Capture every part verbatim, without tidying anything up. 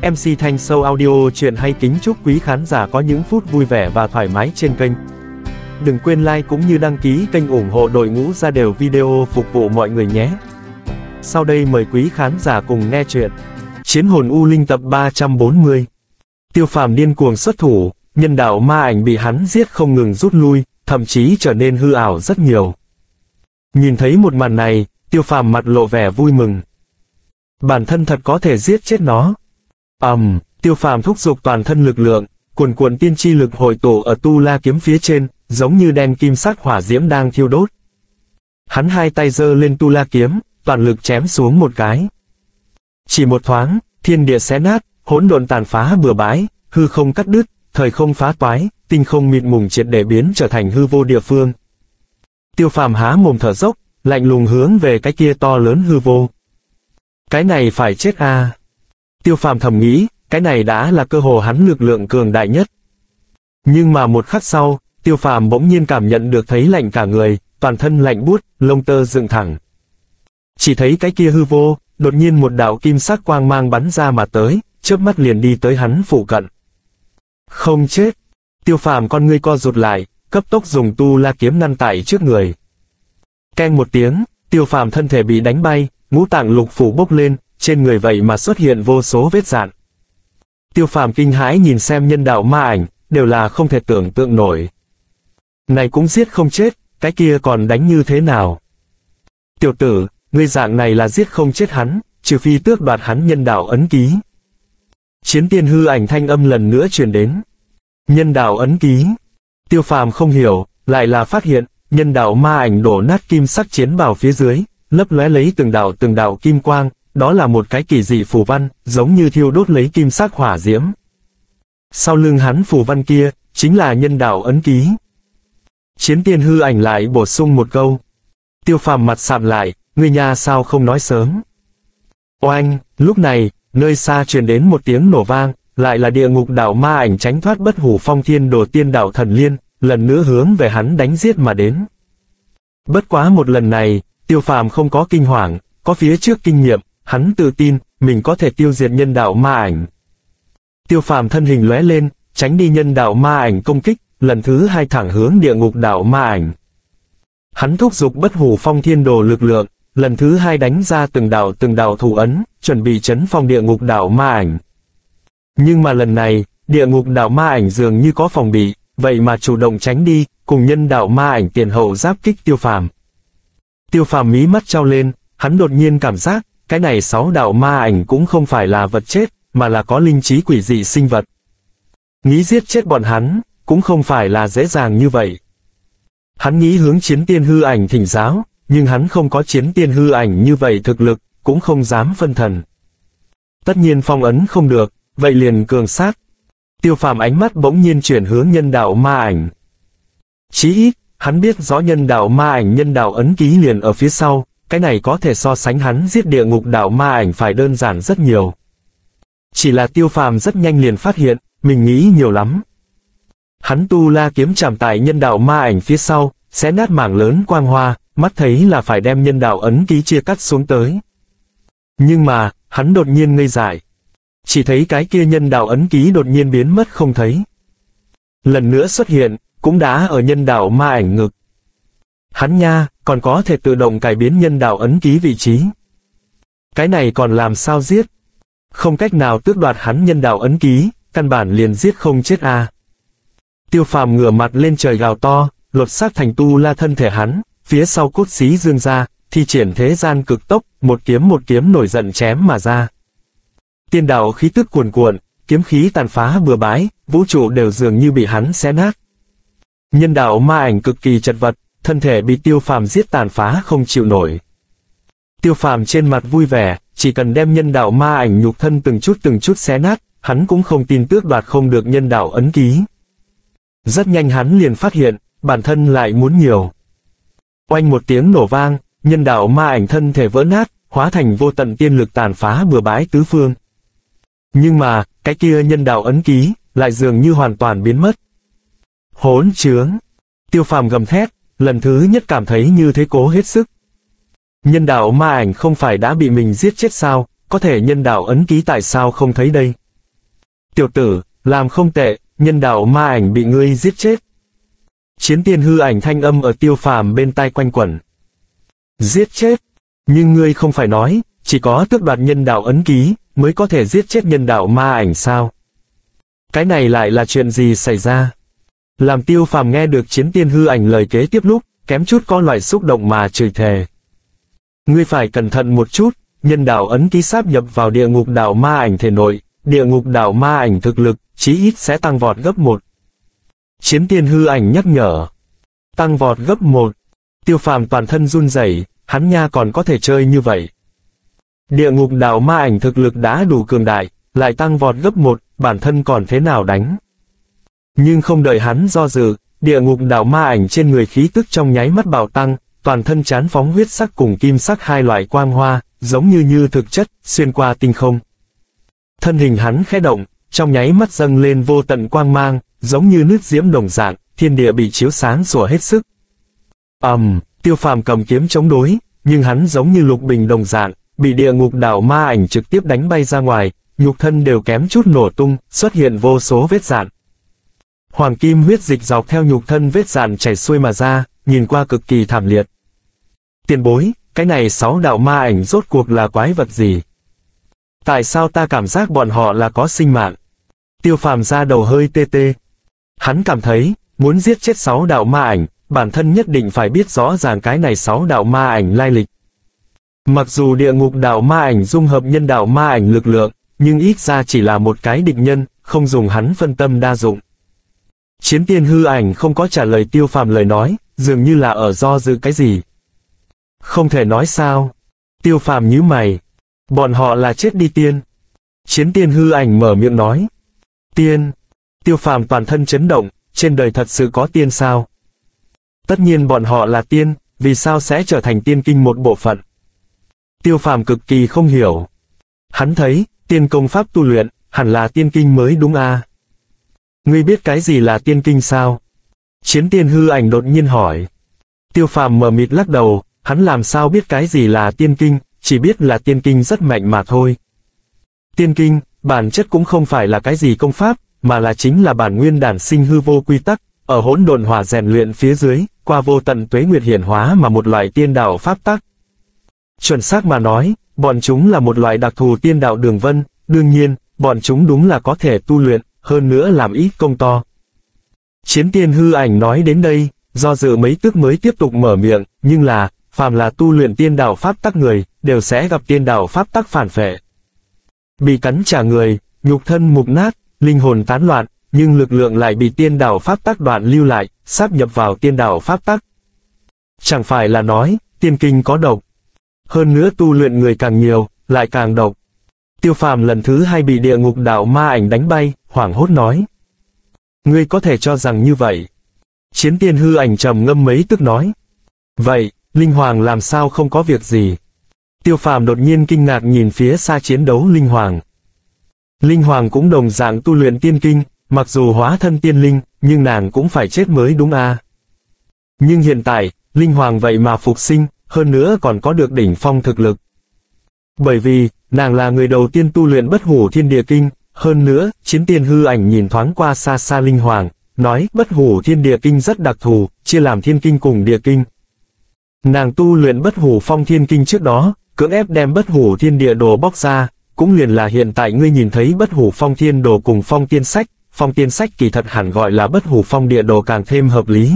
em xê Thanh Show Audio truyện hay kính chúc quý khán giả có những phút vui vẻ và thoải mái trên kênh. Đừng quên like cũng như đăng ký kênh ủng hộ đội ngũ ra đều video phục vụ mọi người nhé. Sau đây mời quý khán giả cùng nghe chuyện Chiến hồn U Linh tập ba trăm bốn mươi. Tiêu Phàm điên cuồng xuất thủ, nhân đạo ma ảnh bị hắn giết không ngừng rút lui, thậm chí trở nên hư ảo rất nhiều. Nhìn thấy một màn này, Tiêu Phàm mặt lộ vẻ vui mừng. Bản thân thật có thể giết chết nó. Ầm, um, Tiêu Phàm thúc giục toàn thân lực lượng, cuồn cuộn tiên chi lực hội tụ ở tu la kiếm phía trên, giống như đen kim sắc hỏa diễm đang thiêu đốt. Hắn hai tay giơ lên tu la kiếm, toàn lực chém xuống một cái. Chỉ một thoáng, thiên địa xé nát, hỗn độn tàn phá bừa bãi, hư không cắt đứt, thời không phá toái, tinh không mịt mùng triệt để biến trở thành hư vô địa phương. Tiêu Phàm há mồm thở dốc, lạnh lùng hướng về cái kia to lớn hư vô. Cái này phải chết a. À. Tiêu Phàm thầm nghĩ, cái này đã là cơ hồ hắn lực lượng cường đại nhất. Nhưng mà một khắc sau, Tiêu Phàm bỗng nhiên cảm nhận được thấy lạnh cả người, toàn thân lạnh buốt, lông tơ dựng thẳng. Chỉ thấy cái kia hư vô, đột nhiên một đạo kim sắc quang mang bắn ra mà tới, chớp mắt liền đi tới hắn phụ cận. Không chết. Tiêu Phàm con ngươi co rụt lại, cấp tốc dùng tu la kiếm ngăn tại trước người. Keng một tiếng, Tiêu Phàm thân thể bị đánh bay, ngũ tạng lục phủ bốc lên, trên người vậy mà xuất hiện vô số vết rạn. Tiêu Phàm kinh hãi nhìn xem nhân đạo ma ảnh, đều là không thể tưởng tượng nổi. Này cũng giết không chết, cái kia còn đánh như thế nào? Tiểu tử, ngươi dạng này là giết không chết hắn, trừ phi tước đoạt hắn nhân đạo ấn ký. Chiến tiên hư ảnh thanh âm lần nữa truyền đến. Nhân đạo ấn ký. Tiêu Phàm không hiểu, lại là phát hiện, nhân đạo ma ảnh đổ nát kim sắc chiến bào phía dưới, lấp lóe lấy từng đạo từng đạo kim quang, đó là một cái kỳ dị phù văn, giống như thiêu đốt lấy kim sắc hỏa diễm. Sau lưng hắn phù văn kia, chính là nhân đạo ấn ký. Chiến tiên hư ảnh lại bổ sung một câu. Tiêu Phàm mặt sạm lại, ngươi nhà sao không nói sớm. Oanh, lúc này, nơi xa truyền đến một tiếng nổ vang, lại là địa ngục đạo ma ảnh tránh thoát bất hủ phong thiên đồ tiên đạo thần liên, lần nữa hướng về hắn đánh giết mà đến. Bất quá một lần này, Tiêu Phàm không có kinh hoàng, có phía trước kinh nghiệm, hắn tự tin, mình có thể tiêu diệt nhân đạo ma ảnh. Tiêu Phàm thân hình lóe lên, tránh đi nhân đạo ma ảnh công kích, lần thứ hai thẳng hướng địa ngục đạo ma ảnh. Hắn thúc giục bất hủ phong thiên đồ lực lượng, lần thứ hai đánh ra từng đạo từng đạo thủ ấn, chuẩn bị chấn phong địa ngục đạo ma ảnh. Nhưng mà lần này, địa ngục đạo ma ảnh dường như có phòng bị, vậy mà chủ động tránh đi, cùng nhân đạo ma ảnh tiền hậu giáp kích Tiêu Phàm. Tiêu Phàm mí mắt trao lên, hắn đột nhiên cảm giác, cái này sáu đạo ma ảnh cũng không phải là vật chết, mà là có linh trí quỷ dị sinh vật. Nghĩ giết chết bọn hắn, cũng không phải là dễ dàng như vậy. Hắn nghĩ hướng chiến tiên hư ảnh thỉnh giáo, nhưng hắn không có chiến tiên hư ảnh như vậy thực lực, cũng không dám phân thần. Tất nhiên phong ấn không được, vậy liền cường sát. Tiêu Phàm ánh mắt bỗng nhiên chuyển hướng nhân đạo ma ảnh. Chí ít, hắn biết rõ nhân đạo ma ảnh nhân đạo ấn ký liền ở phía sau, cái này có thể so sánh hắn giết địa ngục đạo ma ảnh phải đơn giản rất nhiều. Chỉ là Tiêu Phàm rất nhanh liền phát hiện, mình nghĩ nhiều lắm. Hắn tu la kiếm chạm tại nhân đạo ma ảnh phía sau, xé nát mảng lớn quang hoa, mắt thấy là phải đem nhân đạo ấn ký chia cắt xuống tới. Nhưng mà, hắn đột nhiên ngây dại. Chỉ thấy cái kia nhân đạo ấn ký đột nhiên biến mất không thấy. Lần nữa xuất hiện, cũng đã ở nhân đạo ma ảnh ngực. Hắn nha, còn có thể tự động cải biến nhân đạo ấn ký vị trí. Cái này còn làm sao giết? Không cách nào tước đoạt hắn nhân đạo ấn ký, căn bản liền giết không chết a. À. Tiêu Phàm ngửa mặt lên trời gào to, lột xác thành tu la thân thể hắn, phía sau cốt xí dương ra, thi triển thế gian cực tốc, một kiếm một kiếm nổi giận chém mà ra. Tiên đạo khí tức cuồn cuộn, kiếm khí tàn phá bừa bãi, vũ trụ đều dường như bị hắn xé nát. Nhân đạo ma ảnh cực kỳ chật vật, thân thể bị Tiêu Phàm giết tàn phá không chịu nổi. Tiêu Phàm trên mặt vui vẻ, chỉ cần đem nhân đạo ma ảnh nhục thân từng chút từng chút xé nát, hắn cũng không tin tước đoạt không được nhân đạo ấn ký. Rất nhanh hắn liền phát hiện, bản thân lại muốn nhiều. Oanh một tiếng nổ vang, nhân đạo ma ảnh thân thể vỡ nát, hóa thành vô tận tiên lực tàn phá bừa bãi tứ phương. Nhưng mà, cái kia nhân đạo ấn ký, lại dường như hoàn toàn biến mất. Hỗn trướng! Tiêu Phàm gầm thét, lần thứ nhất cảm thấy như thế cố hết sức. Nhân đạo ma ảnh không phải đã bị mình giết chết sao, có thể nhân đạo ấn ký tại sao không thấy đây? Tiểu tử, làm không tệ, nhân đạo ma ảnh bị ngươi giết chết. Chiến tiên hư ảnh thanh âm ở Tiêu Phàm bên tai quanh quẩn. Giết chết? Nhưng ngươi không phải nói, chỉ có tước đoạt nhân đạo ấn ký, mới có thể giết chết nhân đạo ma ảnh sao? Cái này lại là chuyện gì xảy ra? Làm Tiêu Phàm nghe được chiến tiên hư ảnh lời kế tiếp lúc, kém chút có loại xúc động mà chửi thề. Ngươi phải cẩn thận một chút, nhân đạo ấn ký sáp nhập vào địa ngục đạo ma ảnh thể nội, địa ngục đạo ma ảnh thực lực, chí ít sẽ tăng vọt gấp một. Chiến tiên hư ảnh nhắc nhở. Tăng vọt gấp một. Tiêu Phàm toàn thân run rẩy, hắn nha còn có thể chơi như vậy. Địa ngục đạo ma ảnh thực lực đã đủ cường đại, lại tăng vọt gấp một, bản thân còn thế nào đánh. Nhưng không đợi hắn do dự, địa ngục đạo ma ảnh trên người khí tức trong nháy mắt bạo tăng, toàn thân chán phóng huyết sắc cùng kim sắc hai loại quang hoa, giống như như thực chất, xuyên qua tinh không. Thân hình hắn khẽ động, trong nháy mắt dâng lên vô tận quang mang, giống như nước diễm đồng dạng, thiên địa bị chiếu sáng sủa hết sức. Ầm, um, Tiêu Phàm cầm kiếm chống đối, nhưng hắn giống như lục bình đồng dạng, bị địa ngục đạo ma ảnh trực tiếp đánh bay ra ngoài, nhục thân đều kém chút nổ tung, xuất hiện vô số vết rạn. Hoàng kim huyết dịch dọc theo nhục thân vết rạn chảy xuôi mà ra, nhìn qua cực kỳ thảm liệt. Tiền bối, cái này sáu đạo ma ảnh rốt cuộc là quái vật gì? Tại sao ta cảm giác bọn họ là có sinh mạng? Tiêu Phàm ra đầu hơi tê tê. Hắn cảm thấy, muốn giết chết sáu đạo ma ảnh, bản thân nhất định phải biết rõ ràng cái này sáu đạo ma ảnh lai lịch. Mặc dù địa ngục đạo ma ảnh dung hợp nhân đạo ma ảnh lực lượng, nhưng ít ra chỉ là một cái địch nhân, không dùng hắn phân tâm đa dụng. Chiến tiên hư ảnh không có trả lời Tiêu Phàm lời nói, dường như là ở do dự cái gì. Không thể nói sao? Tiêu Phàm nhíu mày. Bọn họ là chết đi tiên. Chiến tiên hư ảnh mở miệng nói. Tiên. Tiêu Phàm toàn thân chấn động, trên đời thật sự có tiên sao? Tất nhiên bọn họ là tiên, vì sao sẽ trở thành tiên kinh một bộ phận? Tiêu Phàm cực kỳ không hiểu. Hắn thấy, tiên công pháp tu luyện, hẳn là tiên kinh mới đúng à? Ngươi biết cái gì là tiên kinh sao? Chiến tiên hư ảnh đột nhiên hỏi. Tiêu Phàm mờ mịt lắc đầu, hắn làm sao biết cái gì là tiên kinh, chỉ biết là tiên kinh rất mạnh mà thôi. Tiên kinh, bản chất cũng không phải là cái gì công pháp, mà là chính là bản nguyên đản sinh hư vô quy tắc, ở hỗn độn hỏa rèn luyện phía dưới, qua vô tận tuế nguyệt hiển hóa mà một loại tiên đạo pháp tắc. Chuẩn xác mà nói, bọn chúng là một loại đặc thù tiên đạo đường vân, đương nhiên, bọn chúng đúng là có thể tu luyện, hơn nữa làm ít công to. Chiến tiên hư ảnh nói đến đây, do dự mấy tức mới tiếp tục mở miệng, nhưng là, phàm là tu luyện tiên đạo pháp tắc người, đều sẽ gặp tiên đạo pháp tắc phản phệ. Bị cắn trả người, nhục thân mục nát, linh hồn tán loạn, nhưng lực lượng lại bị tiên đạo pháp tắc đoạn lưu lại, sáp nhập vào tiên đạo pháp tắc. Chẳng phải là nói, tiên kinh có độc. Hơn nữa tu luyện người càng nhiều, lại càng độc. Tiêu Phàm lần thứ hai bị địa ngục đạo ma ảnh đánh bay, hoảng hốt nói. Ngươi có thể cho rằng như vậy. Chiến tiên hư ảnh trầm ngâm mấy tức nói. Vậy, Linh Hoàng làm sao không có việc gì? Tiêu Phàm đột nhiên kinh ngạc nhìn phía xa chiến đấu Linh Hoàng. Linh Hoàng cũng đồng dạng tu luyện tiên kinh, mặc dù hóa thân tiên linh, nhưng nàng cũng phải chết mới đúng à. Nhưng hiện tại, Linh Hoàng vậy mà phục sinh, hơn nữa còn có được đỉnh phong thực lực. Bởi vì, nàng là người đầu tiên tu luyện bất hủ thiên địa kinh, hơn nữa, chiến tiên hư ảnh nhìn thoáng qua xa xa Linh Hoàng, nói bất hủ thiên địa kinh rất đặc thù, chia làm thiên kinh cùng địa kinh. Nàng tu luyện bất hủ phong thiên kinh trước đó, cưỡng ép đem bất hủ thiên địa đồ bóc ra, cũng liền là hiện tại ngươi nhìn thấy bất hủ phong thiên đồ cùng phong tiên sách, phong tiên sách kỳ thật hẳn gọi là bất hủ phong địa đồ càng thêm hợp lý.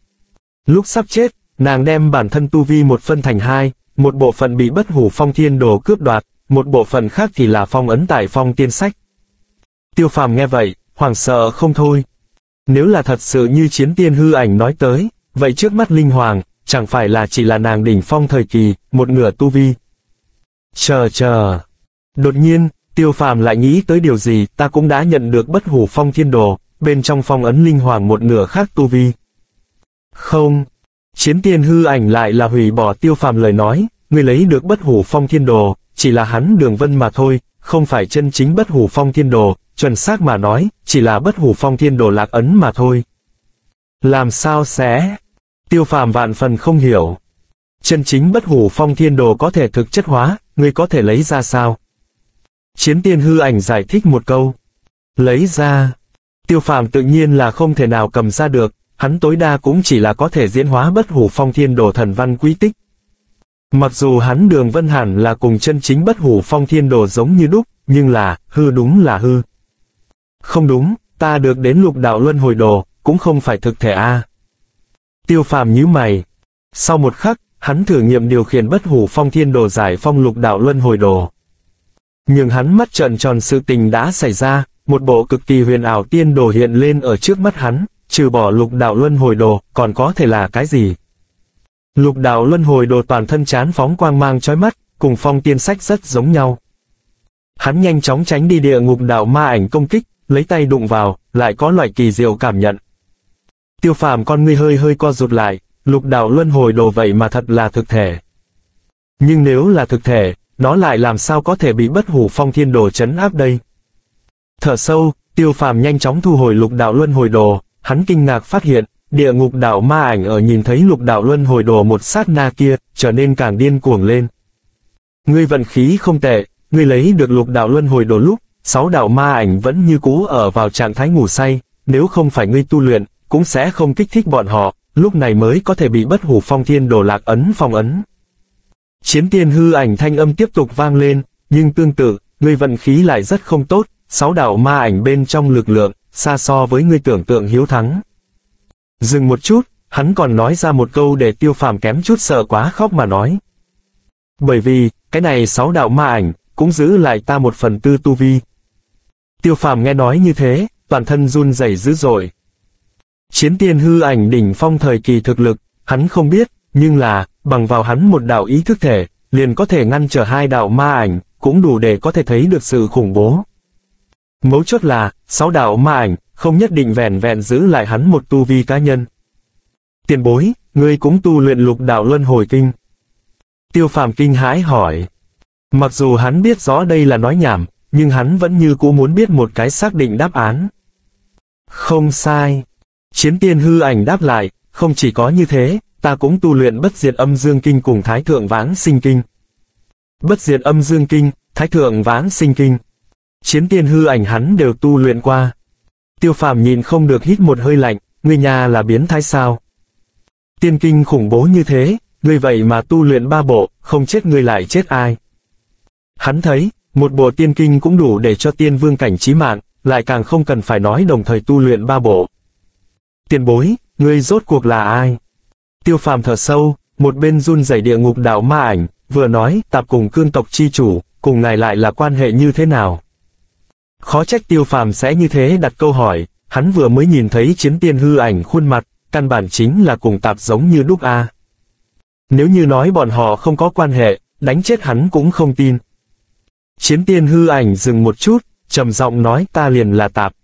Lúc sắp chết, nàng đem bản thân tu vi một phân thành hai, một bộ phận bị bất hủ phong thiên đồ cướp đoạt, một bộ phận khác thì là phong ấn tại phong tiên sách. Tiêu Phàm nghe vậy, hoảng sợ không thôi. Nếu là thật sự như chiến tiên hư ảnh nói tới, vậy trước mắt Linh Hoàng, chẳng phải là chỉ là nàng đỉnh phong thời kỳ, một nửa tu vi. Chờ chờ. Đột nhiên, Tiêu Phàm lại nghĩ tới điều gì, ta cũng đã nhận được bất hủ phong thiên đồ, bên trong phong ấn Linh Hoàng một nửa khác tu vi. Không. Chiến tiên hư ảnh lại là hủy bỏ Tiêu Phàm lời nói, người lấy được bất hủ phong thiên đồ, chỉ là hắn đường vân mà thôi, không phải chân chính bất hủ phong thiên đồ, chuẩn xác mà nói, chỉ là bất hủ phong thiên đồ lạc ấn mà thôi. Làm sao sẽ? Tiêu Phàm vạn phần không hiểu. Chân chính bất hủ phong thiên đồ có thể thực chất hóa, ngươi có thể lấy ra sao? Chiến tiên hư ảnh giải thích một câu. Lấy ra. Tiêu Phàm tự nhiên là không thể nào cầm ra được, hắn tối đa cũng chỉ là có thể diễn hóa bất hủ phong thiên đồ thần văn quy tích. Mặc dù hắn Đường Vân hẳn là cùng chân chính bất hủ phong thiên đồ giống như đúc, nhưng là, hư đúng là hư. Không đúng, ta được đến lục đạo luân hồi đồ, cũng không phải thực thể a. Tiêu Phàm nhíu mày. Sau một khắc, hắn thử nghiệm điều khiển bất hủ phong thiên đồ giải phong lục đạo luân hồi đồ. Nhưng hắn mắt trợn tròn, sự tình đã xảy ra, một bộ cực kỳ huyền ảo tiên đồ hiện lên ở trước mắt hắn, trừ bỏ lục đạo luân hồi đồ, còn có thể là cái gì? Lục đạo luân hồi đồ toàn thân chán phóng quang mang chói mắt, cùng phong tiên sách rất giống nhau. Hắn nhanh chóng tránh đi địa ngục đạo ma ảnh công kích, lấy tay đụng vào, lại có loại kỳ diệu cảm nhận. Tiêu Phàm con ngươi hơi hơi co rụt lại, lục đạo luân hồi đồ vậy mà thật là thực thể. Nhưng nếu là thực thể, nó lại làm sao có thể bị bất hủ phong thiên đồ trấn áp đây? Thở sâu, Tiêu Phàm nhanh chóng thu hồi lục đạo luân hồi đồ, hắn kinh ngạc phát hiện, địa ngục đạo ma ảnh ở nhìn thấy lục đạo luân hồi đồ một sát na kia, trở nên càng điên cuồng lên. Ngươi vận khí không tệ, ngươi lấy được lục đạo luân hồi đồ lúc, sáu đạo ma ảnh vẫn như cũ ở vào trạng thái ngủ say, nếu không phải ngươi tu luyện, cũng sẽ không kích thích bọn họ, lúc này mới có thể bị bất hủ phong thiên đồ lạc ấn phong ấn. Chiến tiên hư ảnh thanh âm tiếp tục vang lên, nhưng tương tự, ngươi vận khí lại rất không tốt, sáu đạo ma ảnh bên trong lực lượng, xa so với ngươi tưởng tượng hiếu thắng. Dừng một chút, hắn còn nói ra một câu để Tiêu Phàm kém chút sợ quá khóc mà nói. Bởi vì, cái này sáu đạo ma ảnh, cũng giữ lại ta một phần tư tu vi. Tiêu Phàm nghe nói như thế, toàn thân run rẩy dữ dội. Chiến tiên hư ảnh đỉnh phong thời kỳ thực lực, hắn không biết, nhưng là, bằng vào hắn một đạo ý thức thể, liền có thể ngăn trở hai đạo ma ảnh, cũng đủ để có thể thấy được sự khủng bố. Mấu chốt là, sáu đạo ma ảnh, không nhất định vẹn vẹn giữ lại hắn một tu vi cá nhân. Tiền bối, ngươi cũng tu luyện lục đạo luân hồi kinh. Tiêu Phàm kinh hãi hỏi. Mặc dù hắn biết rõ đây là nói nhảm, nhưng hắn vẫn như cũ muốn biết một cái xác định đáp án. Không sai. Chiến tiên hư ảnh đáp lại, không chỉ có như thế, ta cũng tu luyện bất diệt âm dương kinh cùng thái thượng vãng sinh kinh. Bất diệt âm dương kinh, thái thượng vãng sinh kinh. Chiến tiên hư ảnh hắn đều tu luyện qua. Tiêu Phàm nhìn không được hít một hơi lạnh, ngươi nhà là biến thái sao? Tiên kinh khủng bố như thế, ngươi vậy mà tu luyện ba bộ, không chết ngươi lại chết ai? Hắn thấy, một bộ tiên kinh cũng đủ để cho tiên vương cảnh chí mạng, lại càng không cần phải nói đồng thời tu luyện ba bộ. Tiền bối, ngươi rốt cuộc là ai? Tiêu Phàm thở sâu, một bên run rẩy địa ngục đạo ma ảnh, vừa nói, tạp cùng cương tộc chi chủ, cùng ngài lại là quan hệ như thế nào? Khó trách Tiêu Phàm sẽ như thế đặt câu hỏi, hắn vừa mới nhìn thấy chiến tiên hư ảnh khuôn mặt, căn bản chính là cùng tạp giống như đúc a. Nếu như nói bọn họ không có quan hệ, đánh chết hắn cũng không tin. Chiến tiên hư ảnh dừng một chút, trầm giọng nói ta liền là tạp.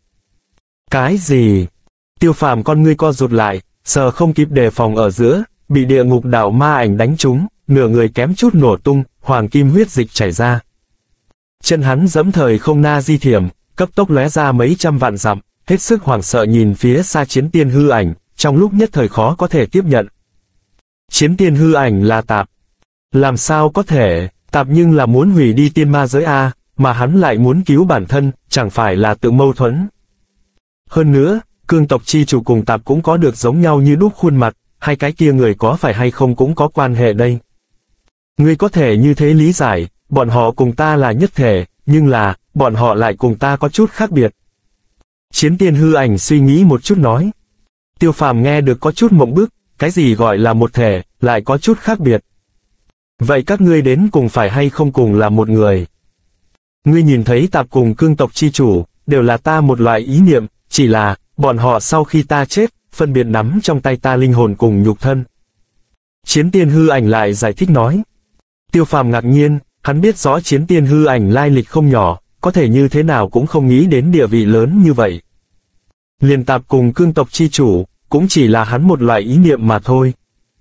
Cái gì? Tiêu Phàm con ngươi co rụt lại, sờ không kịp đề phòng ở giữa, bị địa ngục đạo ma ảnh đánh trúng, nửa người kém chút nổ tung, hoàng kim huyết dịch chảy ra. Chân hắn giẫm thời không na di thiểm, cấp tốc lóe ra mấy trăm vạn dặm, hết sức hoảng sợ nhìn phía xa chiến tiên hư ảnh, trong lúc nhất thời khó có thể tiếp nhận. Chiến tiên hư ảnh là tạp. Làm sao có thể, tạp nhưng là muốn hủy đi tiên ma giới A, mà hắn lại muốn cứu bản thân, chẳng phải là tự mâu thuẫn. Hơn nữa, cương tộc chi chủ cùng tạp cũng có được giống nhau như đúc khuôn mặt, hai cái kia người có phải hay không cũng có quan hệ đây. Ngươi có thể như thế lý giải, bọn họ cùng ta là nhất thể, nhưng là, bọn họ lại cùng ta có chút khác biệt. Chiến tiên hư ảnh suy nghĩ một chút nói. Tiêu Phàm nghe được có chút mộng bức, cái gì gọi là một thể, lại có chút khác biệt. Vậy các ngươi đến cùng phải hay không cùng là một người? Ngươi nhìn thấy tạp cùng cương tộc chi chủ, đều là ta một loại ý niệm, chỉ là, bọn họ sau khi ta chết, phân biệt nắm trong tay ta linh hồn cùng nhục thân. Chiến tiên hư ảnh lại giải thích nói. Tiêu Phàm ngạc nhiên, hắn biết rõ chiến tiên hư ảnh lai lịch không nhỏ, có thể như thế nào cũng không nghĩ đến địa vị lớn như vậy. Liền tạp cùng cương tộc chi chủ, cũng chỉ là hắn một loại ý niệm mà thôi.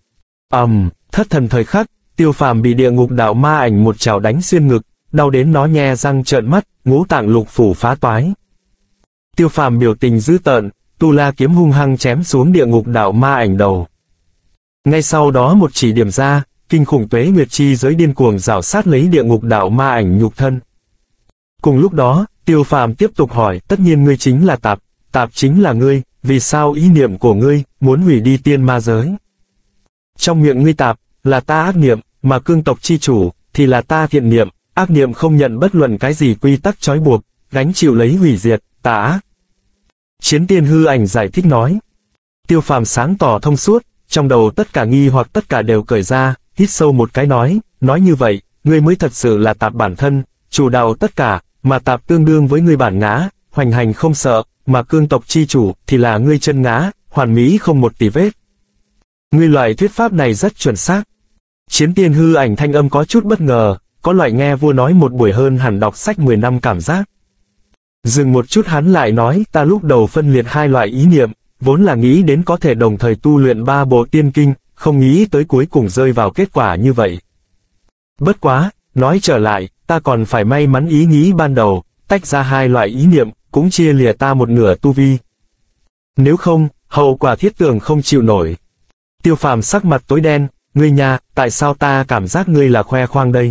Ầm, um, thất thần thời khắc, Tiêu Phàm bị địa ngục đạo ma ảnh một chảo đánh xuyên ngực, đau đến nó nhe răng trợn mắt, ngũ tạng lục phủ phá toái. Tiêu Phàm biểu tình dữ tợn, tu la kiếm hung hăng chém xuống địa ngục đạo ma ảnh đầu. Ngay sau đó một chỉ điểm ra, kinh khủng tuế nguyệt chi giới điên cuồng rào sát lấy địa ngục đạo ma ảnh nhục thân. Cùng lúc đó, Tiêu Phàm tiếp tục hỏi, tất nhiên ngươi chính là Tạp, Tạp chính là ngươi, vì sao ý niệm của ngươi, muốn hủy đi tiên ma giới? Trong miệng ngươi Tạp, là ta ác niệm, mà cương tộc chi chủ, thì là ta thiện niệm, ác niệm không nhận bất luận cái gì quy tắc trói buộc, gánh chịu lấy hủy diệt, tà ác. Chiến Tiên hư ảnh giải thích nói. Tiêu Phàm sáng tỏ thông suốt, trong đầu tất cả nghi hoặc tất cả đều cởi ra, hít sâu một cái nói, nói như vậy, ngươi mới thật sự là Tạp bản thân, chủ đạo tất cả, mà Tạp tương đương với ngươi bản ngã, hoành hành không sợ, mà cương tộc chi chủ thì là ngươi chân ngã, hoàn mỹ không một tì vết. Ngươi loại thuyết pháp này rất chuẩn xác. Chiến Tiên hư ảnh thanh âm có chút bất ngờ, có loại nghe vua nói một buổi hơn hẳn đọc sách mười năm cảm giác. Dừng một chút hắn lại nói, ta lúc đầu phân liệt hai loại ý niệm, vốn là nghĩ đến có thể đồng thời tu luyện ba bộ tiên kinh, không nghĩ tới cuối cùng rơi vào kết quả như vậy. Bất quá, nói trở lại, ta còn phải may mắn ý nghĩ ban đầu, tách ra hai loại ý niệm, cũng chia lìa ta một nửa tu vi. Nếu không, hậu quả thiết tưởng không chịu nổi. Tiêu Phàm sắc mặt tối đen, ngươi nha, tại sao ta cảm giác ngươi là khoe khoang đây?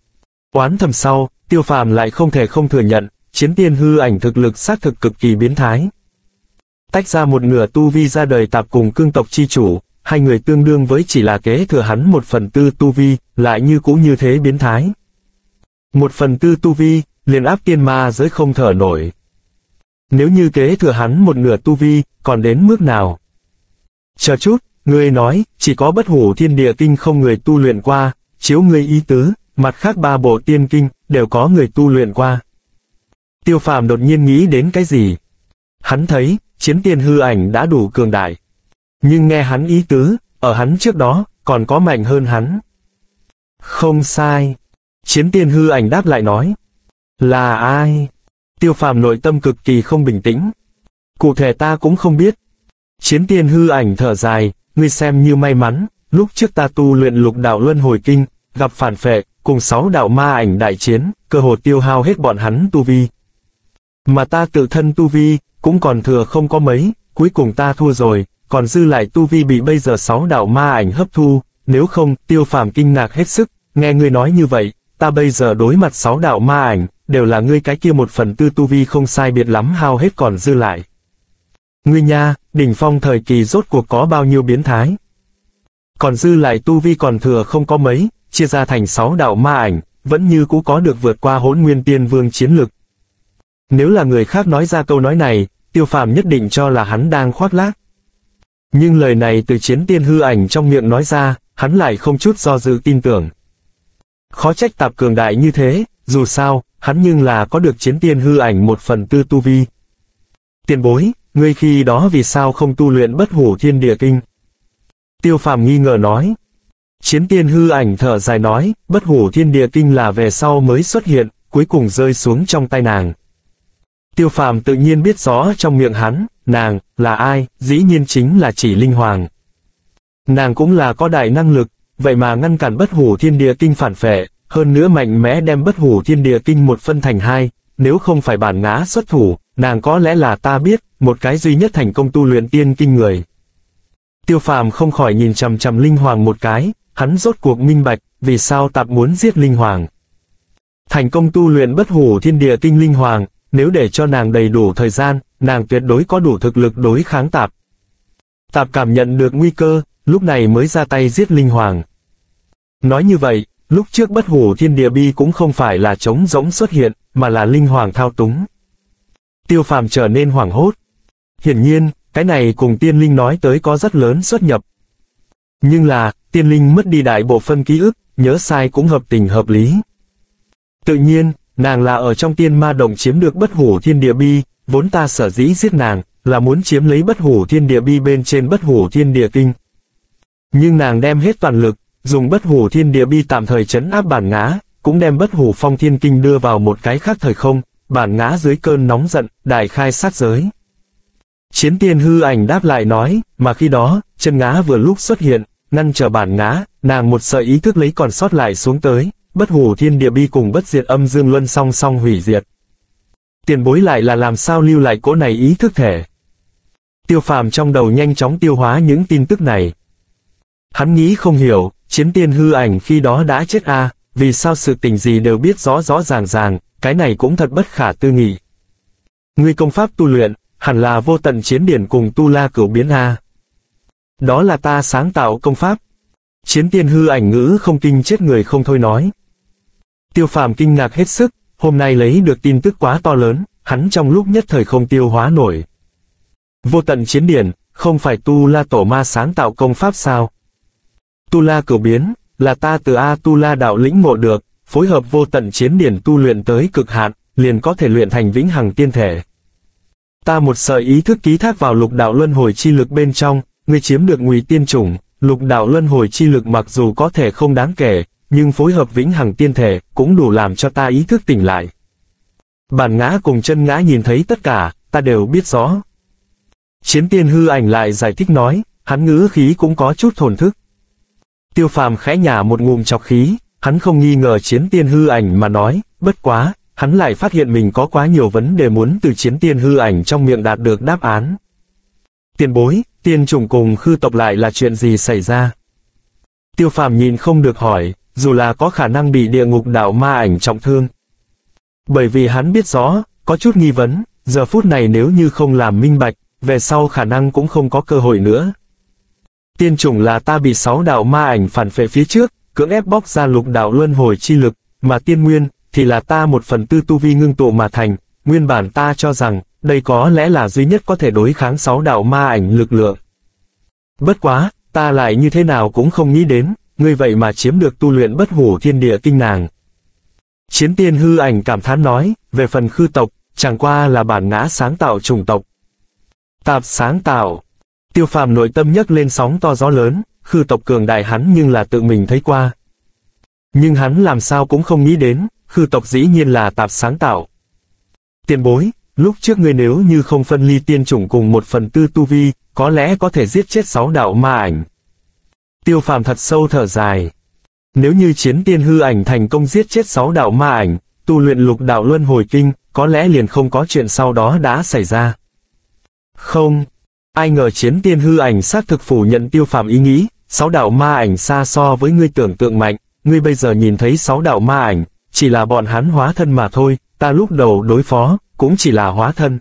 Oán thầm sau, Tiêu Phàm lại không thể không thừa nhận, Chiến Tiên hư ảnh thực lực xác thực cực kỳ biến thái. Tách ra một nửa tu vi ra đời Tạp cùng cương tộc chi chủ, hai người tương đương với chỉ là kế thừa hắn một phần tư tu vi, lại như cũ như thế biến thái. Một phần tư tu vi, liền áp tiên ma giới không thở nổi. Nếu như kế thừa hắn một nửa tu vi, còn đến mức nào? Chờ chút, ngươi nói, chỉ có Bất Hủ Thiên Địa Kinh không người tu luyện qua, chiếu ngươi ý tứ, mặt khác ba bộ tiên kinh, đều có người tu luyện qua. Tiêu Phàm đột nhiên nghĩ đến cái gì? Hắn thấy, Chiến Tiên hư ảnh đã đủ cường đại. Nhưng nghe hắn ý tứ, ở hắn trước đó, còn có mạnh hơn hắn. Không sai. Chiến Tiên hư ảnh đáp lại nói. Là ai? Tiêu Phàm nội tâm cực kỳ không bình tĩnh. Cụ thể ta cũng không biết. Chiến Tiên hư ảnh thở dài, ngươi xem như may mắn, lúc trước ta tu luyện lục đạo luân hồi kinh, gặp phản phệ, cùng sáu đạo ma ảnh đại chiến, cơ hồ tiêu hao hết bọn hắn tu vi. Mà ta tự thân tu vi, cũng còn thừa không có mấy, cuối cùng ta thua rồi, còn dư lại tu vi bị bây giờ sáu đạo ma ảnh hấp thu, nếu không, Tiêu Phàm kinh ngạc hết sức, nghe ngươi nói như vậy, ta bây giờ đối mặt sáu đạo ma ảnh, đều là ngươi cái kia một phần tư tu vi không sai biệt lắm hao hết còn dư lại. Ngươi nha, đỉnh phong thời kỳ rốt cuộc có bao nhiêu biến thái? Còn dư lại tu vi còn thừa không có mấy, chia ra thành sáu đạo ma ảnh, vẫn như cũ có được vượt qua Hỗn Nguyên Tiên Vương chiến lực. Nếu là người khác nói ra câu nói này, Tiêu Phàm nhất định cho là hắn đang khoác lác. Nhưng lời này từ Chiến Tiên hư ảnh trong miệng nói ra, hắn lại không chút do dự tin tưởng. Khó trách Tạp cường đại như thế, dù sao, hắn nhưng là có được Chiến Tiên hư ảnh một phần tư tu vi. Tiền bối, ngươi khi đó vì sao không tu luyện Bất Hủ Thiên Địa Kinh? Tiêu Phàm nghi ngờ nói. Chiến Tiên hư ảnh thở dài nói, Bất Hủ Thiên Địa Kinh là về sau mới xuất hiện, cuối cùng rơi xuống trong tay nàng. Tiêu Phàm tự nhiên biết rõ trong miệng hắn, nàng, là ai, dĩ nhiên chính là Chỉ Linh Hoàng. Nàng cũng là có đại năng lực, vậy mà ngăn cản Bất Hủ Thiên Địa Kinh phản phệ, hơn nữa mạnh mẽ đem Bất Hủ Thiên Địa Kinh một phân thành hai, nếu không phải bản ngã xuất thủ, nàng có lẽ là ta biết, một cái duy nhất thành công tu luyện tiên kinh người. Tiêu Phàm không khỏi nhìn chằm chằm Linh Hoàng một cái, hắn rốt cuộc minh bạch, vì sao Tạp muốn giết Linh Hoàng. Thành công tu luyện Bất Hủ Thiên Địa Kinh Linh Hoàng, nếu để cho nàng đầy đủ thời gian, nàng tuyệt đối có đủ thực lực đối kháng Tạp. Tạp cảm nhận được nguy cơ, lúc này mới ra tay giết Linh Hoàng. Nói như vậy, lúc trước Bất Hủ Thiên Địa Bi cũng không phải là trống rỗng xuất hiện, mà là Linh Hoàng thao túng. Tiêu Phàm trở nên hoảng hốt. Hiển nhiên, cái này cùng tiên linh nói tới có rất lớn xuất nhập. Nhưng là, tiên linh mất đi đại bộ phân ký ức, nhớ sai cũng hợp tình hợp lý. Tự nhiên, nàng là ở trong tiên ma động chiếm được Bất Hủ Thiên Địa Bi, vốn ta sở dĩ giết nàng, là muốn chiếm lấy Bất Hủ Thiên Địa Bi bên trên Bất Hủ Thiên Địa Kinh. Nhưng nàng đem hết toàn lực, dùng Bất Hủ Thiên Địa Bi tạm thời trấn áp bản ngã, cũng đem Bất Hủ Phong Thiên Kinh đưa vào một cái khác thời không, bản ngã dưới cơn nóng giận, đại khai sát giới. Chiến Tiên hư ảnh đáp lại nói, mà khi đó, chân ngã vừa lúc xuất hiện, ngăn trở bản ngã, nàng một sợi ý thức lấy còn sót lại xuống tới, Bất Hủ Thiên Địa Bi cùng Bất Diệt Âm Dương Luân song song hủy diệt. Tiền bối lại là làm sao lưu lại cỗ này ý thức thể? Tiêu Phàm trong đầu nhanh chóng tiêu hóa những tin tức này. Hắn nghĩ không hiểu, Chiến Tiên hư ảnh khi đó đã chết a, à, vì sao sự tình gì đều biết rõ rõ ràng ràng, cái này cũng thật bất khả tư nghị. Ngươi công pháp tu luyện, hẳn là vô tận chiến điển cùng tu la cửu biến a. Đó là ta sáng tạo công pháp. Chiến tiên hư ảnh ngữ không kinh chết người không thôi nói. Tiêu Phàm kinh ngạc hết sức, hôm nay lấy được tin tức quá to lớn, hắn trong lúc nhất thời không tiêu hóa nổi. Vô tận chiến điển, không phải tu la tổ ma sáng tạo công pháp sao? Tu la cửu biến, là ta từ A tu la đạo lĩnh ngộ được, phối hợp vô tận chiến điển tu luyện tới cực hạn, liền có thể luyện thành vĩnh hằng tiên thể. Ta một sợi ý thức ký thác vào lục đạo luân hồi chi lực bên trong, ngươi chiếm được ngụy tiên chủng, lục đạo luân hồi chi lực mặc dù có thể không đáng kể, nhưng phối hợp vĩnh hằng tiên thể cũng đủ làm cho ta ý thức tỉnh lại. Bản ngã cùng chân ngã nhìn thấy tất cả, ta đều biết rõ. Chiến tiên hư ảnh lại giải thích nói, hắn ngữ khí cũng có chút thổn thức. Tiêu Phàm khẽ nhả một ngụm trọc khí, hắn không nghi ngờ chiến tiên hư ảnh mà nói, bất quá, hắn lại phát hiện mình có quá nhiều vấn đề muốn từ chiến tiên hư ảnh trong miệng đạt được đáp án. Tiền bối, tiên chủng cùng khư tộc lại là chuyện gì xảy ra? Tiêu Phàm nhìn không được hỏi, dù là có khả năng bị địa ngục đạo ma ảnh trọng thương. Bởi vì hắn biết rõ, có chút nghi vấn, giờ phút này nếu như không làm minh bạch, về sau khả năng cũng không có cơ hội nữa. Tiên chủng là ta bị sáu đạo ma ảnh phản phệ phía trước, cưỡng ép bóc ra lục đạo luân hồi chi lực, mà tiên nguyên, thì là ta một phần tư tu vi ngưng tụ mà thành, nguyên bản ta cho rằng, đây có lẽ là duy nhất có thể đối kháng sáu đạo ma ảnh lực lượng. Bất quá, ta lại như thế nào cũng không nghĩ đến, ngươi vậy mà chiếm được tu luyện bất hủ thiên địa kinh nàng. Chiến tiên hư ảnh cảm thán nói, về phần khư tộc, chẳng qua là bản ngã sáng tạo chủng tộc. Tạp sáng tạo. Tiêu Phàm nội tâm nhấc lên sóng to gió lớn, khư tộc cường đại hắn nhưng là tự mình thấy qua. Nhưng hắn làm sao cũng không nghĩ đến, khư tộc dĩ nhiên là tạp sáng tạo. Tiền bối, lúc trước ngươi nếu như không phân ly tiên chủng cùng một phần tư tu vi, có lẽ có thể giết chết sáu đạo ma ảnh. Tiêu Phàm thật sâu thở dài. Nếu như chiến tiên hư ảnh thành công giết chết sáu đạo ma ảnh, tu luyện lục đạo luân hồi kinh, có lẽ liền không có chuyện sau đó đã xảy ra. Không, ai ngờ chiến tiên hư ảnh xác thực phủ nhận Tiêu Phàm ý nghĩ, sáu đạo ma ảnh xa so với ngươi tưởng tượng mạnh, ngươi bây giờ nhìn thấy sáu đạo ma ảnh, chỉ là bọn hắn hóa thân mà thôi, ta lúc đầu đối phó, cũng chỉ là hóa thân.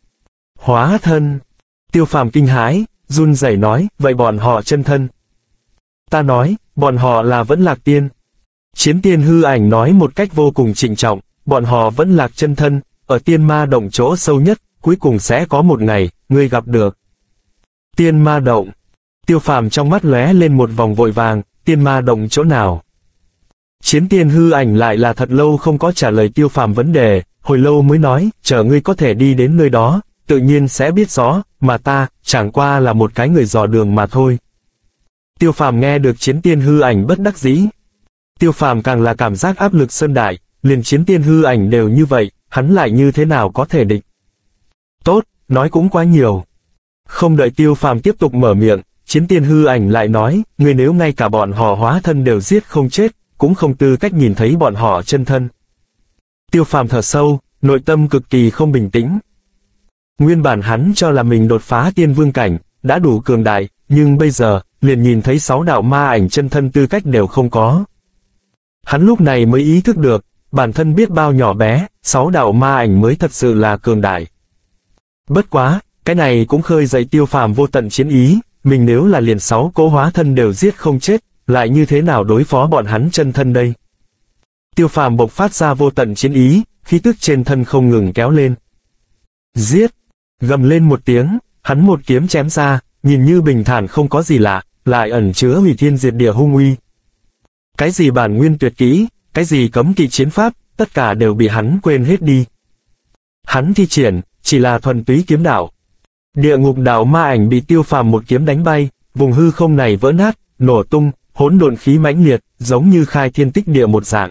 Hóa thân? Tiêu Phàm kinh hãi, run rẩy nói, vậy bọn họ chân thân? Ta nói, bọn họ là vẫn lạc tiên. Chiến tiên hư ảnh nói một cách vô cùng trịnh trọng, bọn họ vẫn lạc chân thân, ở tiên ma động chỗ sâu nhất, cuối cùng sẽ có một ngày, ngươi gặp được. Tiên ma động. Tiêu Phàm trong mắt lóe lên một vòng vội vàng, tiên ma động chỗ nào? Chiến tiên hư ảnh lại là thật lâu không có trả lời Tiêu Phàm vấn đề, hồi lâu mới nói, chờ ngươi có thể đi đến nơi đó, tự nhiên sẽ biết rõ, mà ta, chẳng qua là một cái người dò đường mà thôi. Tiêu Phàm nghe được chiến tiên hư ảnh bất đắc dĩ. Tiêu Phàm càng là cảm giác áp lực sơn đại, liền chiến tiên hư ảnh đều như vậy, hắn lại như thế nào có thể địch. Tốt, nói cũng quá nhiều. Không đợi Tiêu Phàm tiếp tục mở miệng, chiến tiên hư ảnh lại nói, ngươi nếu ngay cả bọn họ hóa thân đều giết không chết, cũng không tư cách nhìn thấy bọn họ chân thân. Tiêu Phàm thở sâu, nội tâm cực kỳ không bình tĩnh. Nguyên bản hắn cho là mình đột phá tiên vương cảnh, đã đủ cường đại, nhưng bây giờ, liền nhìn thấy sáu đạo ma ảnh chân thân tư cách đều không có. Hắn lúc này mới ý thức được, bản thân biết bao nhỏ bé, sáu đạo ma ảnh mới thật sự là cường đại. Bất quá, cái này cũng khơi dậy Tiêu Phàm vô tận chiến ý, mình nếu là liền sáu cỗ hóa thân đều giết không chết, lại như thế nào đối phó bọn hắn chân thân đây? Tiêu Phàm bộc phát ra vô tận chiến ý, khí tức trên thân không ngừng kéo lên. Giết! Gầm lên một tiếng, hắn một kiếm chém ra, nhìn như bình thản không có gì lạ, lại ẩn chứa hủy thiên diệt địa hung uy. Cái gì bản nguyên tuyệt kỹ, cái gì cấm kỵ chiến pháp, tất cả đều bị hắn quên hết đi. Hắn thi triển, chỉ là thuần túy kiếm đạo. Địa ngục đạo ma ảnh bị Tiêu Phàm một kiếm đánh bay, vùng hư không này vỡ nát, nổ tung, hỗn độn khí mãnh liệt, giống như khai thiên tích địa một dạng.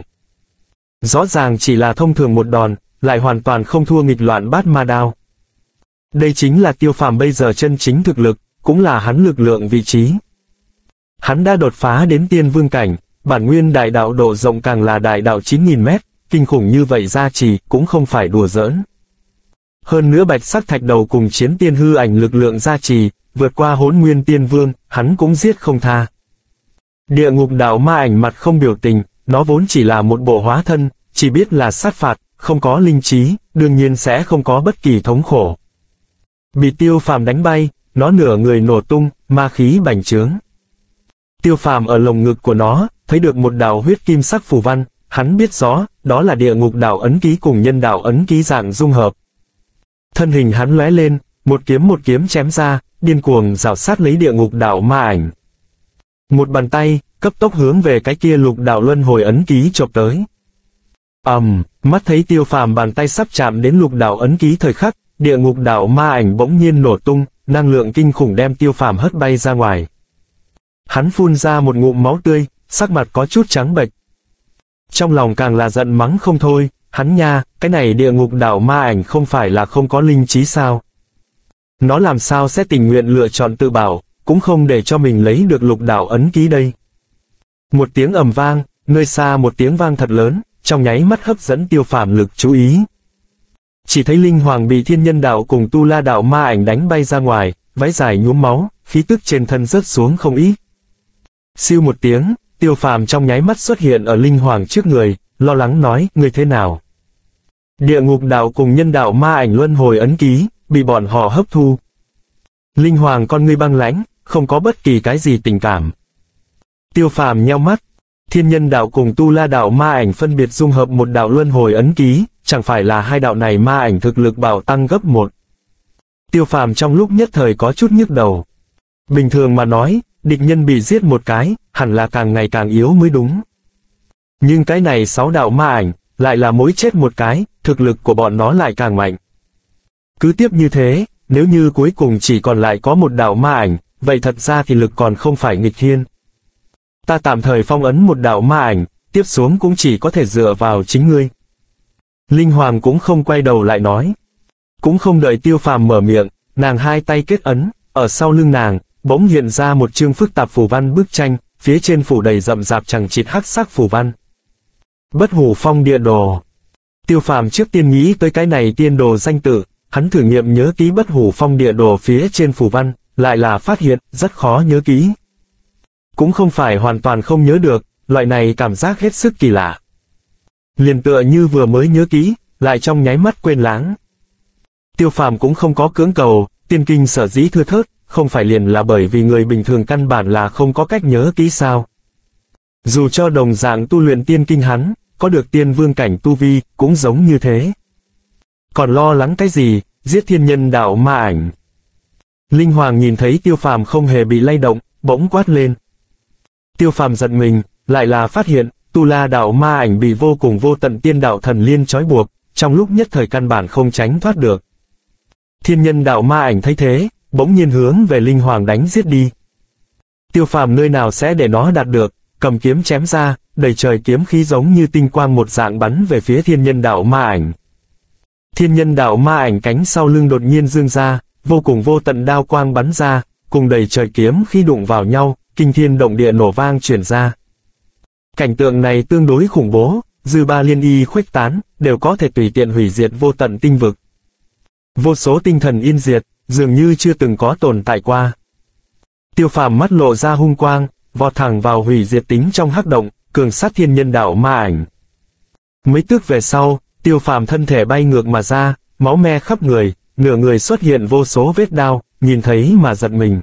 Rõ ràng chỉ là thông thường một đòn, lại hoàn toàn không thua nghịch loạn bát ma đao. Đây chính là Tiêu Phàm bây giờ chân chính thực lực, cũng là hắn lực lượng vị trí. Hắn đã đột phá đến tiên vương cảnh, bản nguyên đại đạo độ rộng càng là đại đạo chín nghìn mét, kinh khủng như vậy gia trì cũng không phải đùa giỡn. Hơn nữa bạch sắc thạch đầu cùng chiến tiên hư ảnh lực lượng gia trì, vượt qua hỗn nguyên tiên vương, hắn cũng giết không tha. Địa ngục đạo ma ảnh mặt không biểu tình, nó vốn chỉ là một bộ hóa thân, chỉ biết là sát phạt, không có linh trí, đương nhiên sẽ không có bất kỳ thống khổ. Bị Tiêu Phàm đánh bay, nó nửa người nổ tung, ma khí bành trướng. Tiêu Phàm ở lồng ngực của nó, thấy được một đạo huyết kim sắc phù văn, hắn biết rõ, đó là địa ngục đạo ấn ký cùng nhân đạo ấn ký dạng dung hợp. Thân hình hắn lóe lên, một kiếm một kiếm chém ra, điên cuồng rào sát lấy địa ngục đạo ma ảnh. Một bàn tay, cấp tốc hướng về cái kia lục đạo luân hồi ấn ký chộp tới. ầm, um, mắt thấy Tiêu Phàm bàn tay sắp chạm đến lục đạo ấn ký thời khắc, địa ngục đạo ma ảnh bỗng nhiên nổ tung, năng lượng kinh khủng đem Tiêu Phàm hất bay ra ngoài. Hắn phun ra một ngụm máu tươi, sắc mặt có chút trắng bệch. Trong lòng càng là giận mắng không thôi, hắn nha, cái này địa ngục đạo ma ảnh không phải là không có linh trí sao? Nó làm sao sẽ tình nguyện lựa chọn tự bảo, cũng không để cho mình lấy được lục đạo ấn ký đây. Một tiếng ầm vang, nơi xa một tiếng vang thật lớn, trong nháy mắt hấp dẫn Tiêu Phàm lực chú ý. Chỉ thấy Linh Hoàng bị Thiên Nhân đạo cùng Tu La đạo ma ảnh đánh bay ra ngoài, váy dài nhuốm máu, khí tức trên thân rớt xuống không ít. Siêu một tiếng, Tiêu Phàm trong nháy mắt xuất hiện ở Linh Hoàng trước người, lo lắng nói, người thế nào? Địa ngục đạo cùng nhân đạo ma ảnh luân hồi ấn ký, bị bọn họ hấp thu. Linh Hoàng con ngươi băng lãnh, không có bất kỳ cái gì tình cảm. Tiêu Phàm nheo mắt, Thiên Nhân đạo cùng Tu La đạo ma ảnh phân biệt dung hợp một đạo luân hồi ấn ký, chẳng phải là hai đạo này ma ảnh thực lực bảo tăng gấp một. Tiêu Phàm trong lúc nhất thời có chút nhức đầu. Bình thường mà nói, địch nhân bị giết một cái, hẳn là càng ngày càng yếu mới đúng. Nhưng cái này sáu đạo ma ảnh, lại là mỗi chết một cái, thực lực của bọn nó lại càng mạnh. Cứ tiếp như thế, nếu như cuối cùng chỉ còn lại có một đạo ma ảnh, vậy thật ra thì lực còn không phải nghịch thiên. Ta tạm thời phong ấn một đạo ma ảnh, tiếp xuống cũng chỉ có thể dựa vào chính ngươi. Linh Hoàng cũng không quay đầu lại nói. Cũng không đợi Tiêu Phàm mở miệng, nàng hai tay kết ấn, ở sau lưng nàng, bỗng hiện ra một chương phức tạp phù văn bức tranh, phía trên phủ đầy rậm rạp chằng chịt hắc sắc phù văn. Bất Hủ Phong Địa Đồ. Tiêu Phàm trước tiên nghĩ tới cái này tiên đồ danh tự, hắn thử nghiệm nhớ ký Bất Hủ Phong Địa Đồ phía trên phù văn, lại là phát hiện rất khó nhớ ký. Cũng không phải hoàn toàn không nhớ được, loại này cảm giác hết sức kỳ lạ. Liền tựa như vừa mới nhớ ký, lại trong nháy mắt quên lãng. Tiêu Phàm cũng không có cưỡng cầu, tiên kinh sở dĩ thưa thớt, không phải liền là bởi vì người bình thường căn bản là không có cách nhớ ký sao. Dù cho đồng dạng tu luyện tiên kinh hắn, có được tiên vương cảnh tu vi, cũng giống như thế. Còn lo lắng cái gì, giết Thiên Nhân đạo ma ảnh. Linh Hoàng nhìn thấy Tiêu Phàm không hề bị lay động, bỗng quát lên. Tiêu Phàm giật mình, lại là phát hiện, Tu La đạo ma ảnh bị vô cùng vô tận tiên đạo thần liên trói buộc, trong lúc nhất thời căn bản không tránh thoát được. Thiên Nhân đạo ma ảnh thấy thế, bỗng nhiên hướng về Linh Hoàng đánh giết đi. Tiêu Phàm nơi nào sẽ để nó đạt được, cầm kiếm chém ra, đầy trời kiếm khí giống như tinh quang một dạng bắn về phía Thiên Nhân đạo ma ảnh. Thiên Nhân đạo ma ảnh cánh sau lưng đột nhiên dương ra, vô cùng vô tận đao quang bắn ra, cùng đầy trời kiếm khi đụng vào nhau, kinh thiên động địa nổ vang truyền ra. Cảnh tượng này tương đối khủng bố, dư ba liên y khuếch tán, đều có thể tùy tiện hủy diệt vô tận tinh vực. Vô số tinh thần yên diệt, dường như chưa từng có tồn tại qua. Tiêu Phàm mắt lộ ra hung quang, vọt thẳng vào hủy diệt tính trong hắc động, cường sát Thiên Nhân đạo ma ảnh. Mấy tước về sau, Tiêu Phàm thân thể bay ngược mà ra, máu me khắp người, nửa người xuất hiện vô số vết đao, nhìn thấy mà giật mình.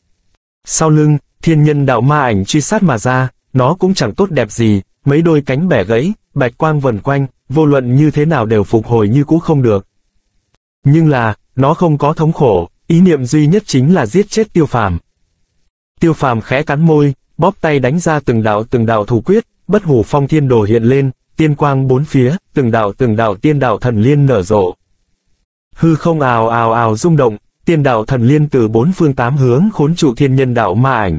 Sau lưng, Thiên Nhân đạo ma ảnh truy sát mà ra, nó cũng chẳng tốt đẹp gì, mấy đôi cánh bẻ gãy, bạch quang vần quanh, vô luận như thế nào đều phục hồi như cũ không được. Nhưng là, nó không có thống khổ, ý niệm duy nhất chính là giết chết Tiêu Phàm. Tiêu Phàm khẽ cắn môi, bóp tay đánh ra từng đạo từng đạo thủ quyết, Bất Hủ Phong Thiên Đồ hiện lên, tiên quang bốn phía, từng đạo từng đạo tiên đạo thần liên nở rộ. Hư không ào ào ào rung động, tiên đạo thần liên từ bốn phương tám hướng khốn trụ Thiên Nhân đạo ma ảnh.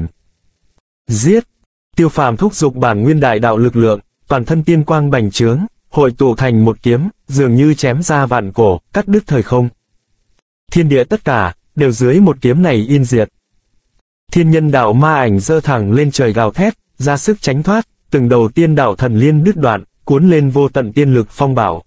Giết! Tiêu Phàm thúc giục bản nguyên đại đạo lực lượng, toàn thân tiên quang bành trướng, hội tụ thành một kiếm, dường như chém ra vạn cổ, cắt đứt thời không. Thiên địa tất cả, đều dưới một kiếm này yên diệt. Thiên Nhân đạo ma ảnh giơ thẳng lên trời gào thét, ra sức tránh thoát, từng đầu tiên đạo thần liên đứt đoạn, cuốn lên vô tận tiên lực phong bảo.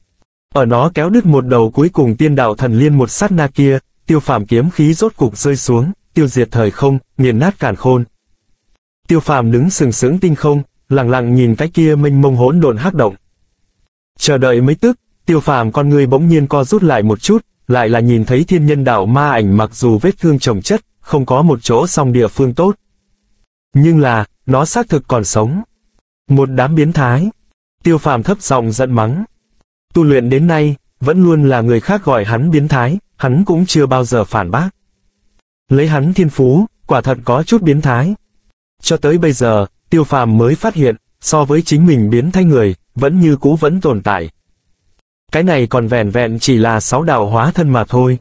Ở nó kéo đứt một đầu cuối cùng tiên đạo thần liên một sát na kia, Tiêu Phàm kiếm khí rốt cục rơi xuống, tiêu diệt thời không, nghiền nát càn khôn. Tiêu Phàm đứng sừng sững tinh không, lặng lặng nhìn cái kia mênh mông hỗn độn hắc động. Chờ đợi mấy tức, Tiêu Phàm con người bỗng nhiên co rút lại một chút, lại là nhìn thấy thiên nhân đạo ma ảnh mặc dù vết thương chồng chất, không có một chỗ song địa phương tốt. Nhưng là, nó xác thực còn sống. Một đám biến thái. Tiêu Phàm thấp giọng giận mắng. Tu luyện đến nay, vẫn luôn là người khác gọi hắn biến thái, hắn cũng chưa bao giờ phản bác. Lấy hắn thiên phú, quả thật có chút biến thái. Cho tới bây giờ, Tiêu Phàm mới phát hiện, so với chính mình biến thái người, vẫn như cũ vẫn tồn tại. Cái này còn vẹn vẹn chỉ là sáu đạo hóa thân mà thôi.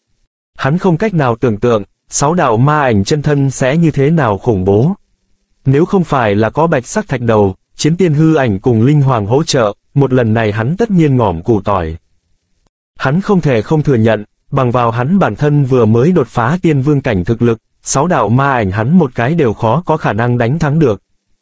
Hắn không cách nào tưởng tượng, sáu đạo ma ảnh chân thân sẽ như thế nào khủng bố. Nếu không phải là có bạch sắc thạch đầu, chiến tiên hư ảnh cùng linh hoàng hỗ trợ, một lần này hắn tất nhiên ngỏm củ tỏi. Hắn không thể không thừa nhận, bằng vào hắn bản thân vừa mới đột phá tiên vương cảnh thực lực, sáu đạo ma ảnh hắn một cái đều khó có khả năng đánh thắng được.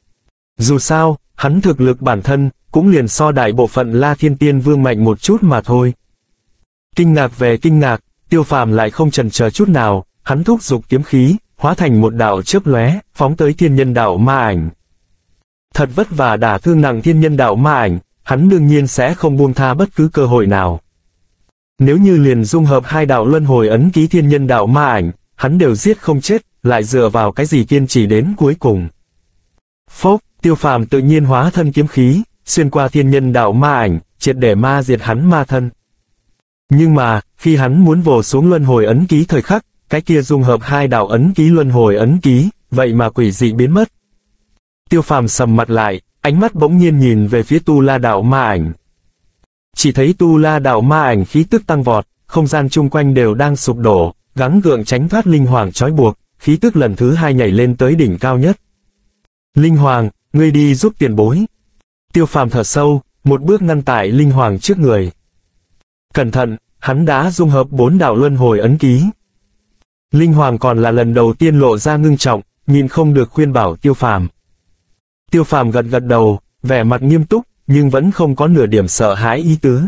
Dù sao, hắn thực lực bản thân, cũng liền so đại bộ phận La Thiên Tiên Vương mạnh một chút mà thôi. Kinh ngạc về kinh ngạc, Tiêu Phàm lại không chần chờ chút nào, hắn thúc giục kiếm khí, hóa thành một đạo chớp lóe, phóng tới thiên nhân đạo ma ảnh. Thật vất vả đả thương nặng thiên nhân đạo ma ảnh, hắn đương nhiên sẽ không buông tha bất cứ cơ hội nào. Nếu như liền dung hợp hai đạo luân hồi ấn ký thiên nhân đạo ma ảnh, hắn đều giết không chết, lại dựa vào cái gì kiên trì đến cuối cùng. Phốc, Tiêu Phàm tự nhiên hóa thân kiếm khí, xuyên qua thiên nhân đạo ma ảnh, triệt để ma diệt hắn ma thân. Nhưng mà, khi hắn muốn vồ xuống luân hồi ấn ký thời khắc, cái kia dung hợp hai đạo ấn ký luân hồi ấn ký, vậy mà quỷ dị biến mất. Tiêu Phàm sầm mặt lại, ánh mắt bỗng nhiên nhìn về phía Tu La đạo ma ảnh. Chỉ thấy Tu La đạo ma ảnh khí tức tăng vọt, không gian chung quanh đều đang sụp đổ, gắng gượng tránh thoát linh hoàng trói buộc, khí tức lần thứ hai nhảy lên tới đỉnh cao nhất. Linh hoàng, ngươi đi giúp tiền bối. Tiêu Phàm thở sâu, một bước ngăn tại linh hoàng trước người. Cẩn thận, hắn đã dung hợp bốn đạo luân hồi ấn ký. Linh hoàng còn là lần đầu tiên lộ ra ngưng trọng, nhìn không được khuyên bảo Tiêu Phàm. Tiêu Phàm gật gật đầu, vẻ mặt nghiêm túc, nhưng vẫn không có nửa điểm sợ hãi ý tứ.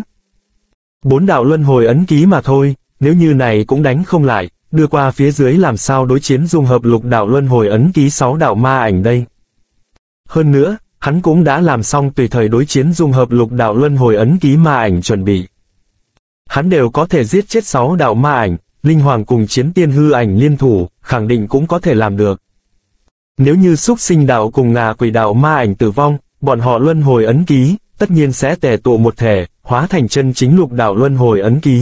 Bốn đạo luân hồi ấn ký mà thôi, nếu như này cũng đánh không lại, đưa qua phía dưới làm sao đối chiến dung hợp lục đạo luân hồi ấn ký sáu đạo ma ảnh đây. Hơn nữa, hắn cũng đã làm xong tùy thời đối chiến dung hợp lục đạo luân hồi ấn ký ma ảnh chuẩn bị. Hắn đều có thể giết chết sáu đạo ma ảnh, linh hoàng cùng chiến tiên hư ảnh liên thủ, khẳng định cũng có thể làm được. Nếu như xúc sinh đạo cùng ngà quỷ đạo ma ảnh tử vong, bọn họ luân hồi ấn ký, tất nhiên sẽ tề tụ một thể, hóa thành chân chính lục đạo luân hồi ấn ký.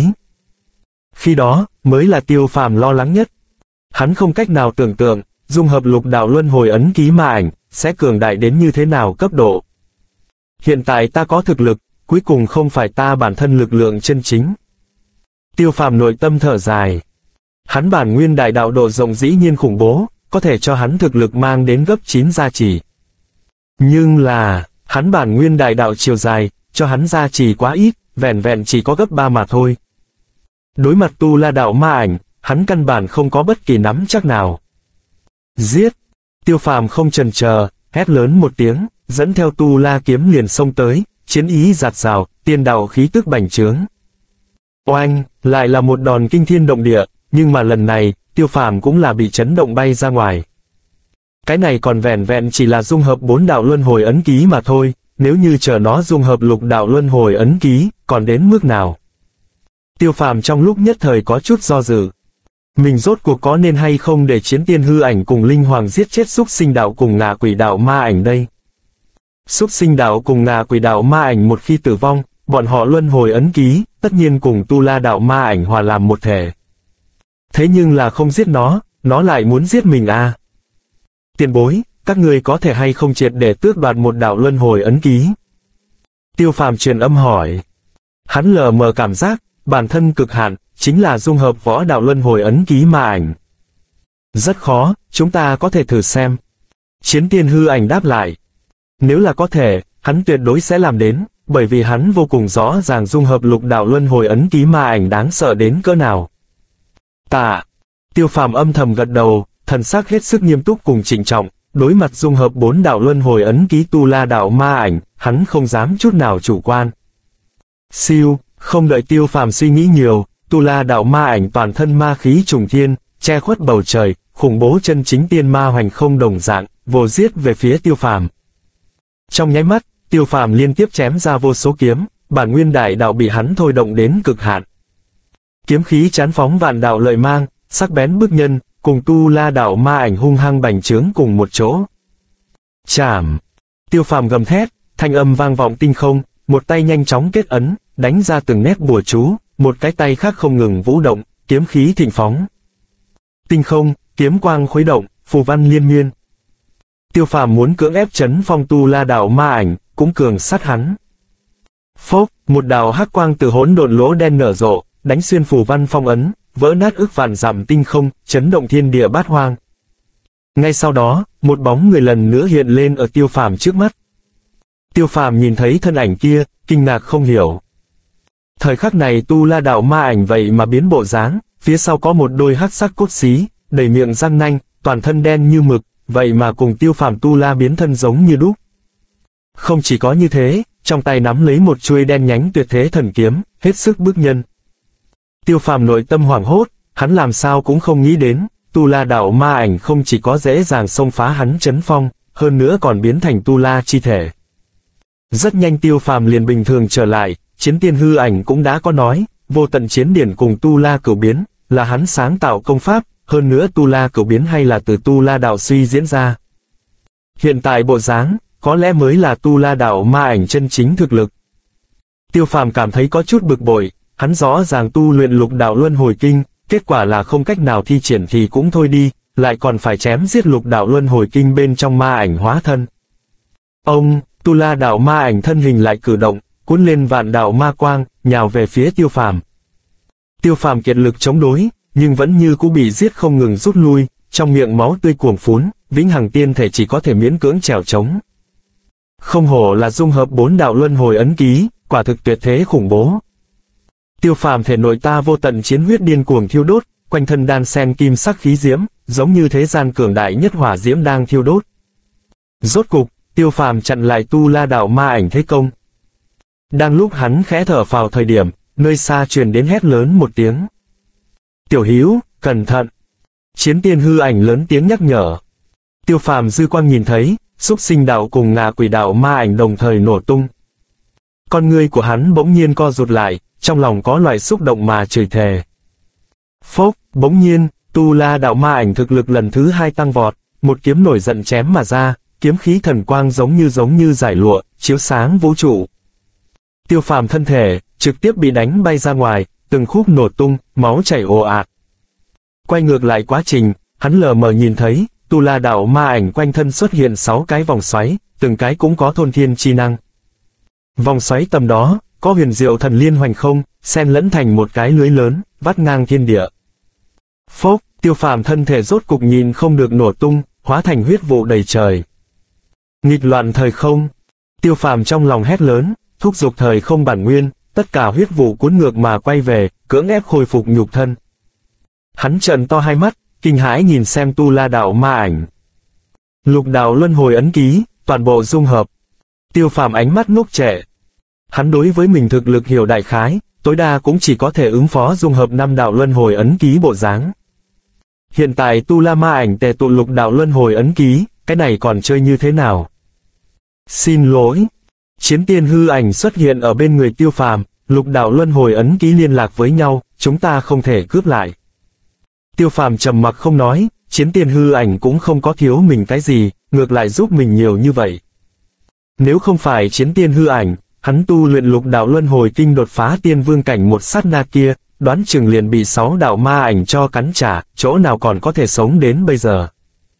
Khi đó, mới là Tiêu Phàm lo lắng nhất. Hắn không cách nào tưởng tượng, dung hợp lục đạo luân hồi ấn ký ma ảnh, sẽ cường đại đến như thế nào cấp độ. Hiện tại ta có thực lực, cuối cùng không phải ta bản thân lực lượng chân chính. Tiêu Phàm nội tâm thở dài. Hắn bản nguyên đại đạo độ rộng dĩ nhiên khủng bố, có thể cho hắn thực lực mang đến gấp chín gia trì. Nhưng là, hắn bản nguyên đại đạo chiều dài, cho hắn gia trì quá ít, vẹn vẹn chỉ có gấp ba mà thôi. Đối mặt Tu La đạo ma ảnh, hắn căn bản không có bất kỳ nắm chắc nào. Giết! Tiêu Phàm không chần chờ, hét lớn một tiếng, dẫn theo Tu La kiếm liền xông tới, chiến ý giạt rào, tiên đạo khí tức bành trướng. Oanh, lại là một đòn kinh thiên động địa, nhưng mà lần này, Tiêu Phàm cũng là bị chấn động bay ra ngoài. Cái này còn vẹn vẹn chỉ là dung hợp bốn đạo luân hồi ấn ký mà thôi, nếu như chờ nó dung hợp lục đạo luân hồi ấn ký, còn đến mức nào? Tiêu Phàm trong lúc nhất thời có chút do dự. Mình rốt cuộc có nên hay không để chiến tiên hư ảnh cùng linh hoàng giết chết xúc sinh đạo cùng ngạ quỷ đạo ma ảnh đây? Xúc sinh đạo cùng ngạ quỷ đạo ma ảnh một khi tử vong, bọn họ luân hồi ấn ký, tất nhiên cùng Tu La đạo ma ảnh hòa làm một thể. Thế nhưng là không giết nó, nó lại muốn giết mình à? Tiền bối, các người có thể hay không triệt để tước đoạt một đạo luân hồi ấn ký? Tiêu Phàm truyền âm hỏi. Hắn lờ mờ cảm giác, bản thân cực hạn, chính là dung hợp võ đạo luân hồi ấn ký ma ảnh. Rất khó, chúng ta có thể thử xem. Chiến tiên hư ảnh đáp lại. Nếu là có thể, hắn tuyệt đối sẽ làm đến, bởi vì hắn vô cùng rõ ràng dung hợp lục đạo luân hồi ấn ký ma ảnh đáng sợ đến cỡ nào. Tạ. Tiêu Phàm âm thầm gật đầu, thần sắc hết sức nghiêm túc cùng trịnh trọng, đối mặt dung hợp bốn đạo luân hồi ấn ký Tu La đạo ma ảnh, hắn không dám chút nào chủ quan. Siêu, không đợi Tiêu Phàm suy nghĩ nhiều, Tu La đạo ma ảnh toàn thân ma khí trùng thiên, che khuất bầu trời, khủng bố chân chính tiên ma hoành không đồng dạng, vồ giết về phía Tiêu Phàm. Trong nháy mắt, Tiêu Phàm liên tiếp chém ra vô số kiếm, bản nguyên đại đạo bị hắn thôi động đến cực hạn. Kiếm khí chán phóng vạn đạo lợi mang, sắc bén bức nhân, cùng tu la đạo ma ảnh hung hăng bành trướng cùng một chỗ. Chảm! Tiêu Phàm gầm thét, thanh âm vang vọng tinh không, một tay nhanh chóng kết ấn, đánh ra từng nét bùa chú, một cái tay khác không ngừng vũ động, kiếm khí thịnh phóng. Tinh không, kiếm quang khuấy động, phù văn liên miên. Tiêu Phàm muốn cưỡng ép chấn phong tu la đạo ma ảnh, cũng cường sát hắn. Phốc, một đạo hắc quang từ hỗn độn lỗ đen nở rộ, đánh xuyên phù văn phong ấn, vỡ nát ức vạn dặm tinh không, chấn động thiên địa bát hoang. Ngay sau đó, một bóng người lần nữa hiện lên ở Tiêu Phàm trước mắt. Tiêu Phàm nhìn thấy thân ảnh kia, kinh ngạc không hiểu. Thời khắc này tu la đạo ma ảnh vậy mà biến bộ dáng, phía sau có một đôi hắc sắc cốt xí, đầy miệng răng nanh, toàn thân đen như mực, vậy mà cùng Tiêu Phàm tu la biến thân giống như đúc. Không chỉ có như thế, trong tay nắm lấy một chuôi đen nhánh tuyệt thế thần kiếm, hết sức bức nhân. Tiêu Phàm nội tâm hoảng hốt, hắn làm sao cũng không nghĩ đến, tu la đạo ma ảnh không chỉ có dễ dàng xông phá hắn chấn phong, hơn nữa còn biến thành tu la chi thể. Rất nhanh Tiêu Phàm liền bình thường trở lại, Chiến Tiên hư ảnh cũng đã có nói, vô tận chiến điển cùng tu la cửu biến, là hắn sáng tạo công pháp, hơn nữa tu la cửu biến hay là từ tu la đạo suy diễn ra. Hiện tại bộ dáng, có lẽ mới là tu la đạo ma ảnh chân chính thực lực. Tiêu Phàm cảm thấy có chút bực bội, hắn rõ ràng tu luyện lục đạo luân hồi kinh, kết quả là không cách nào thi triển thì cũng thôi đi, lại còn phải chém giết lục đạo luân hồi kinh bên trong ma ảnh hóa thân. Ông, tu la đạo ma ảnh thân hình lại cử động, cuốn lên vạn đạo ma quang, nhào về phía Tiêu Phàm. Tiêu Phàm kiệt lực chống đối, nhưng vẫn như cũ bị giết không ngừng rút lui, trong miệng máu tươi cuồn phún, vĩnh hằng tiên thể chỉ có thể miễn cưỡng trèo chống. Không hổ là dung hợp bốn đạo luân hồi ấn ký, quả thực tuyệt thế khủng bố. Tiêu Phàm thể nội ta vô tận chiến huyết điên cuồng thiêu đốt, quanh thân đan sen kim sắc khí diễm, giống như thế gian cường đại nhất hỏa diễm đang thiêu đốt. Rốt cục, Tiêu Phàm chặn lại tu la đạo ma ảnh thế công. Đang lúc hắn khẽ thở phào thời điểm, nơi xa truyền đến hét lớn một tiếng. Tiểu Hữu, cẩn thận! Chiến Tiên hư ảnh lớn tiếng nhắc nhở. Tiêu Phàm dư quang nhìn thấy, xúc sinh đạo cùng ngạ quỷ đạo ma ảnh đồng thời nổ tung. Con ngươi của hắn bỗng nhiên co rụt lại, trong lòng có loại xúc động mà chửi thề. Phốc, bỗng nhiên, tu la đạo ma ảnh thực lực lần thứ hai tăng vọt, một kiếm nổi giận chém mà ra, kiếm khí thần quang giống như giống như giải lụa, chiếu sáng vũ trụ. Tiêu Phàm thân thể, trực tiếp bị đánh bay ra ngoài, từng khúc nổ tung, máu chảy ồ ạt. Quay ngược lại quá trình, hắn lờ mờ nhìn thấy, tu la đạo ma ảnh quanh thân xuất hiện sáu cái vòng xoáy, từng cái cũng có thôn thiên chi năng. Vòng xoáy tầm đó, có huyền diệu thần liên hoành không, xen lẫn thành một cái lưới lớn, vắt ngang thiên địa. Phốc, Tiêu Phàm thân thể rốt cục nhìn không được nổ tung, hóa thành huyết vụ đầy trời. Nghịch loạn thời không. Tiêu Phàm trong lòng hét lớn, thúc giục thời không bản nguyên, tất cả huyết vụ cuốn ngược mà quay về, cưỡng ép khôi phục nhục thân. Hắn trợn to hai mắt, kinh hãi nhìn xem tu la đạo ma ảnh. Lục đạo luân hồi ấn ký, toàn bộ dung hợp. Tiêu Phàm ánh mắt ngốc trệ. Hắn đối với mình thực lực hiểu đại khái, tối đa cũng chỉ có thể ứng phó dung hợp năm đạo luân hồi ấn ký bộ dáng. Hiện tại tu la ma ảnh tề tụ lục đạo luân hồi ấn ký, cái này còn chơi như thế nào? Xin lỗi. Chiến Tiên hư ảnh xuất hiện ở bên người Tiêu Phàm, lục đạo luân hồi ấn ký liên lạc với nhau, chúng ta không thể cướp lại. Tiêu Phàm trầm mặc không nói, Chiến Tiên hư ảnh cũng không có thiếu mình cái gì, ngược lại giúp mình nhiều như vậy. Nếu không phải Chiến Tiên hư ảnh, hắn tu luyện lục đạo luân hồi kinh đột phá tiên vương cảnh một sát na kia, đoán chừng liền bị sáu đạo ma ảnh cho cắn trả, chỗ nào còn có thể sống đến bây giờ.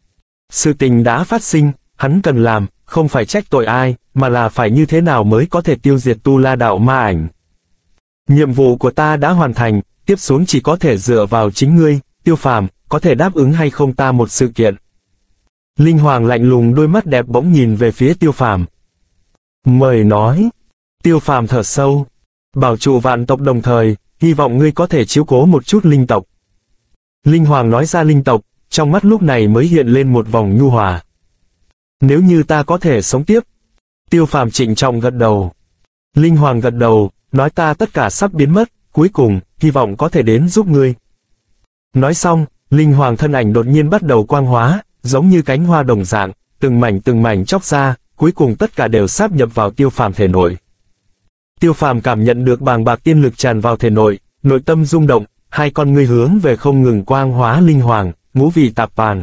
Sự tình đã phát sinh, hắn cần làm, không phải trách tội ai, mà là phải như thế nào mới có thể tiêu diệt tu la đạo ma ảnh. Nhiệm vụ của ta đã hoàn thành, tiếp xuống chỉ có thể dựa vào chính ngươi, Tiêu Phàm, có thể đáp ứng hay không ta một sự kiện. Linh Hoàng lạnh lùng đôi mắt đẹp bỗng nhìn về phía Tiêu Phàm. Mời nói. Tiêu Phàm thở sâu. Bảo trụ vạn tộc đồng thời, hy vọng ngươi có thể chiếu cố một chút linh tộc. Linh Hoàng nói ra linh tộc, trong mắt lúc này mới hiện lên một vòng nhu hòa. Nếu như ta có thể sống tiếp. Tiêu Phàm trịnh trọng gật đầu. Linh Hoàng gật đầu, nói ta tất cả sắp biến mất, cuối cùng, hy vọng có thể đến giúp ngươi. Nói xong, Linh Hoàng thân ảnh đột nhiên bắt đầu quang hóa, giống như cánh hoa đồng dạng, từng mảnh từng mảnh chóc ra, cuối cùng tất cả đều sáp nhập vào Tiêu Phàm thể nội. Tiêu Phàm cảm nhận được bàng bạc tiên lực tràn vào thể nội, nội tâm rung động, hai con ngươi hướng về không ngừng quang hóa linh hoàng, ngũ vị tạp bàn.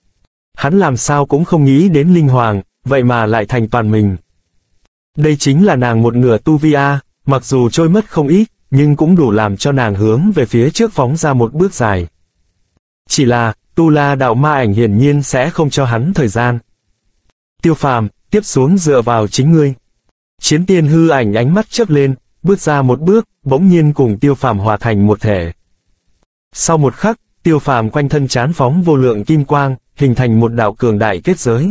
Hắn làm sao cũng không nghĩ đến linh hoàng, vậy mà lại thành toàn mình. Đây chính là nàng một nửa tu vi a, mặc dù trôi mất không ít, nhưng cũng đủ làm cho nàng hướng về phía trước phóng ra một bước dài. Chỉ là, Tu La đạo ma ảnh hiển nhiên sẽ không cho hắn thời gian. Tiêu Phàm, tiếp xuống dựa vào chính ngươi. Chiến tiên hư ảnh ánh mắt chớp lên, bước ra một bước, bỗng nhiên cùng Tiêu Phàm hòa thành một thể. Sau một khắc, Tiêu Phàm quanh thân chán phóng vô lượng kim quang, hình thành một đạo cường đại kết giới.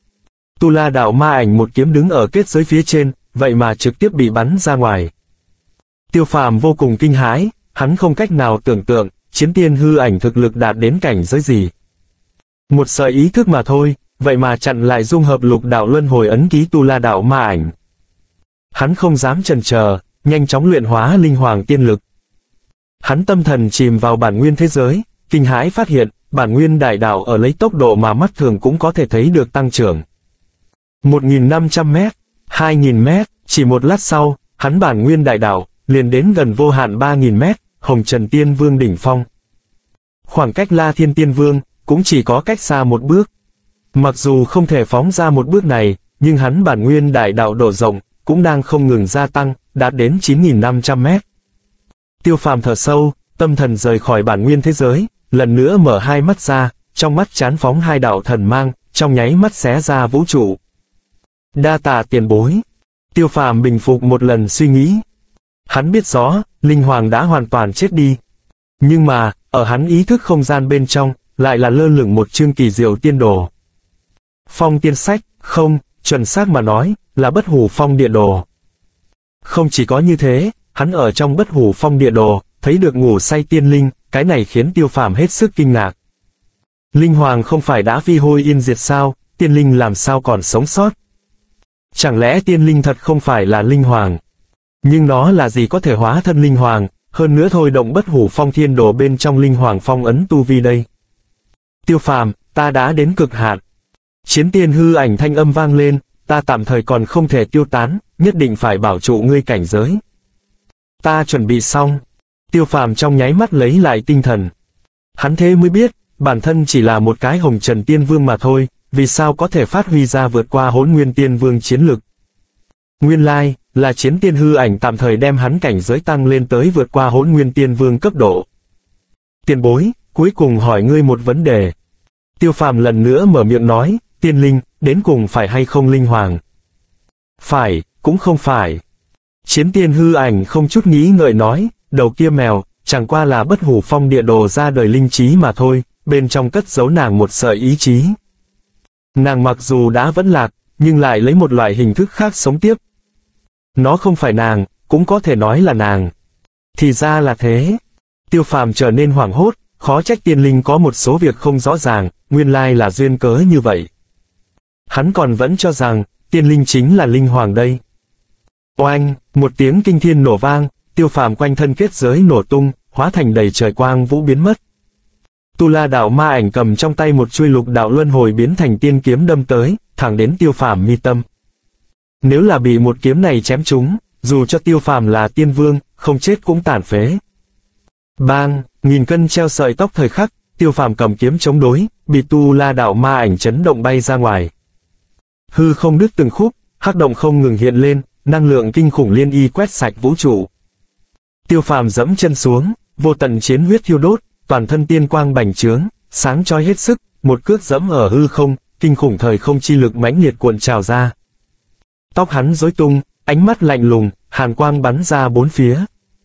Tu La đạo ma ảnh một kiếm đứng ở kết giới phía trên, vậy mà trực tiếp bị bắn ra ngoài. Tiêu Phàm vô cùng kinh hãi, hắn không cách nào tưởng tượng, chiến tiên hư ảnh thực lực đạt đến cảnh giới gì. Một sợi ý thức mà thôi, vậy mà chặn lại dung hợp lục đạo luân hồi ấn ký Tu La đạo ma ảnh. Hắn không dám chần chờ, nhanh chóng luyện hóa linh hoàng tiên lực. Hắn tâm thần chìm vào bản nguyên thế giới, kinh hãi phát hiện, bản nguyên đại đạo ở lấy tốc độ mà mắt thường cũng có thể thấy được tăng trưởng. một nghìn năm trăm mét, hai nghìn mét, chỉ một lát sau, hắn bản nguyên đại đạo liền đến gần vô hạn ba nghìn mét, Hồng Trần Tiên Vương đỉnh phong. Khoảng cách La Thiên Tiên Vương cũng chỉ có cách xa một bước. Mặc dù không thể phóng ra một bước này, nhưng hắn bản nguyên đại đạo độ rộng cũng đang không ngừng gia tăng, đạt đến chín nghìn năm trăm mét. Tiêu Phàm thở sâu, tâm thần rời khỏi bản nguyên thế giới, lần nữa mở hai mắt ra, trong mắt chán phóng hai đạo thần mang, trong nháy mắt xé ra vũ trụ. Đa tạ tiền bối. Tiêu Phàm bình phục một lần suy nghĩ. Hắn biết rõ, linh hoàng đã hoàn toàn chết đi. Nhưng mà, ở hắn ý thức không gian bên trong, lại là lơ lửng một chương kỳ diệu tiên đồ. Phong tiên sách, không, chuẩn xác mà nói, là bất hủ phong địa đồ. Không chỉ có như thế, hắn ở trong bất hủ phong địa đồ, thấy được ngủ say tiên linh, cái này khiến Tiêu Phàm hết sức kinh ngạc. Linh hoàng không phải đã phi hôi yên diệt sao, tiên linh làm sao còn sống sót? Chẳng lẽ tiên linh thật không phải là linh hoàng? Nhưng nó là gì có thể hóa thân linh hoàng, hơn nữa thôi động bất hủ phong thiên đồ bên trong linh hoàng phong ấn tu vi đây? Tiêu Phàm, ta đã đến cực hạn. Chiến tiên hư ảnh thanh âm vang lên, ta tạm thời còn không thể tiêu tán, nhất định phải bảo trụ ngươi cảnh giới. Ta chuẩn bị xong. Tiêu Phàm trong nháy mắt lấy lại tinh thần. Hắn thế mới biết, bản thân chỉ là một cái Hồng Trần Tiên Vương mà thôi, vì sao có thể phát huy ra vượt qua Hỗn Nguyên Tiên Vương chiến lực. Nguyên lai, là chiến tiên hư ảnh tạm thời đem hắn cảnh giới tăng lên tới vượt qua Hỗn Nguyên Tiên Vương cấp độ. Tiền bối, cuối cùng hỏi ngươi một vấn đề. Tiêu Phàm lần nữa mở miệng nói, tiên linh, đến cùng phải hay không linh hoàng? Phải, cũng không phải. Chiến tiên hư ảnh không chút nghĩ ngợi nói, đầu kia mèo, chẳng qua là bất hủ phong địa đồ ra đời linh trí mà thôi, bên trong cất giấu nàng một sợi ý chí. Nàng mặc dù đã vẫn lạc, nhưng lại lấy một loại hình thức khác sống tiếp. Nó không phải nàng, cũng có thể nói là nàng. Thì ra là thế. Tiêu Phàm trở nên hoảng hốt, khó trách tiên linh có một số việc không rõ ràng, nguyên lai là duyên cớ như vậy. Hắn còn vẫn cho rằng, tiên linh chính là linh hoàng đây. Oanh, một tiếng kinh thiên nổ vang, Tiêu Phàm quanh thân kết giới nổ tung, hóa thành đầy trời quang vũ biến mất. Tu La đạo ma ảnh cầm trong tay một chuôi lục đạo luân hồi biến thành tiên kiếm đâm tới, thẳng đến Tiêu Phàm mi tâm. Nếu là bị một kiếm này chém trúng, dù cho Tiêu Phàm là tiên vương, không chết cũng tàn phế. Bang, nghìn cân treo sợi tóc thời khắc, Tiêu Phàm cầm kiếm chống đối, bị Tu La đạo ma ảnh chấn động bay ra ngoài. Hư không đứt từng khúc, hắc động không ngừng hiện lên, năng lượng kinh khủng liên y quét sạch vũ trụ. Tiêu Phàm dẫm chân xuống, vô tận chiến huyết thiêu đốt, toàn thân tiên quang bành trướng, sáng chói hết sức, một cước dẫm ở hư không, kinh khủng thời không chi lực mãnh liệt cuộn trào ra. Tóc hắn rối tung, ánh mắt lạnh lùng, hàn quang bắn ra bốn phía.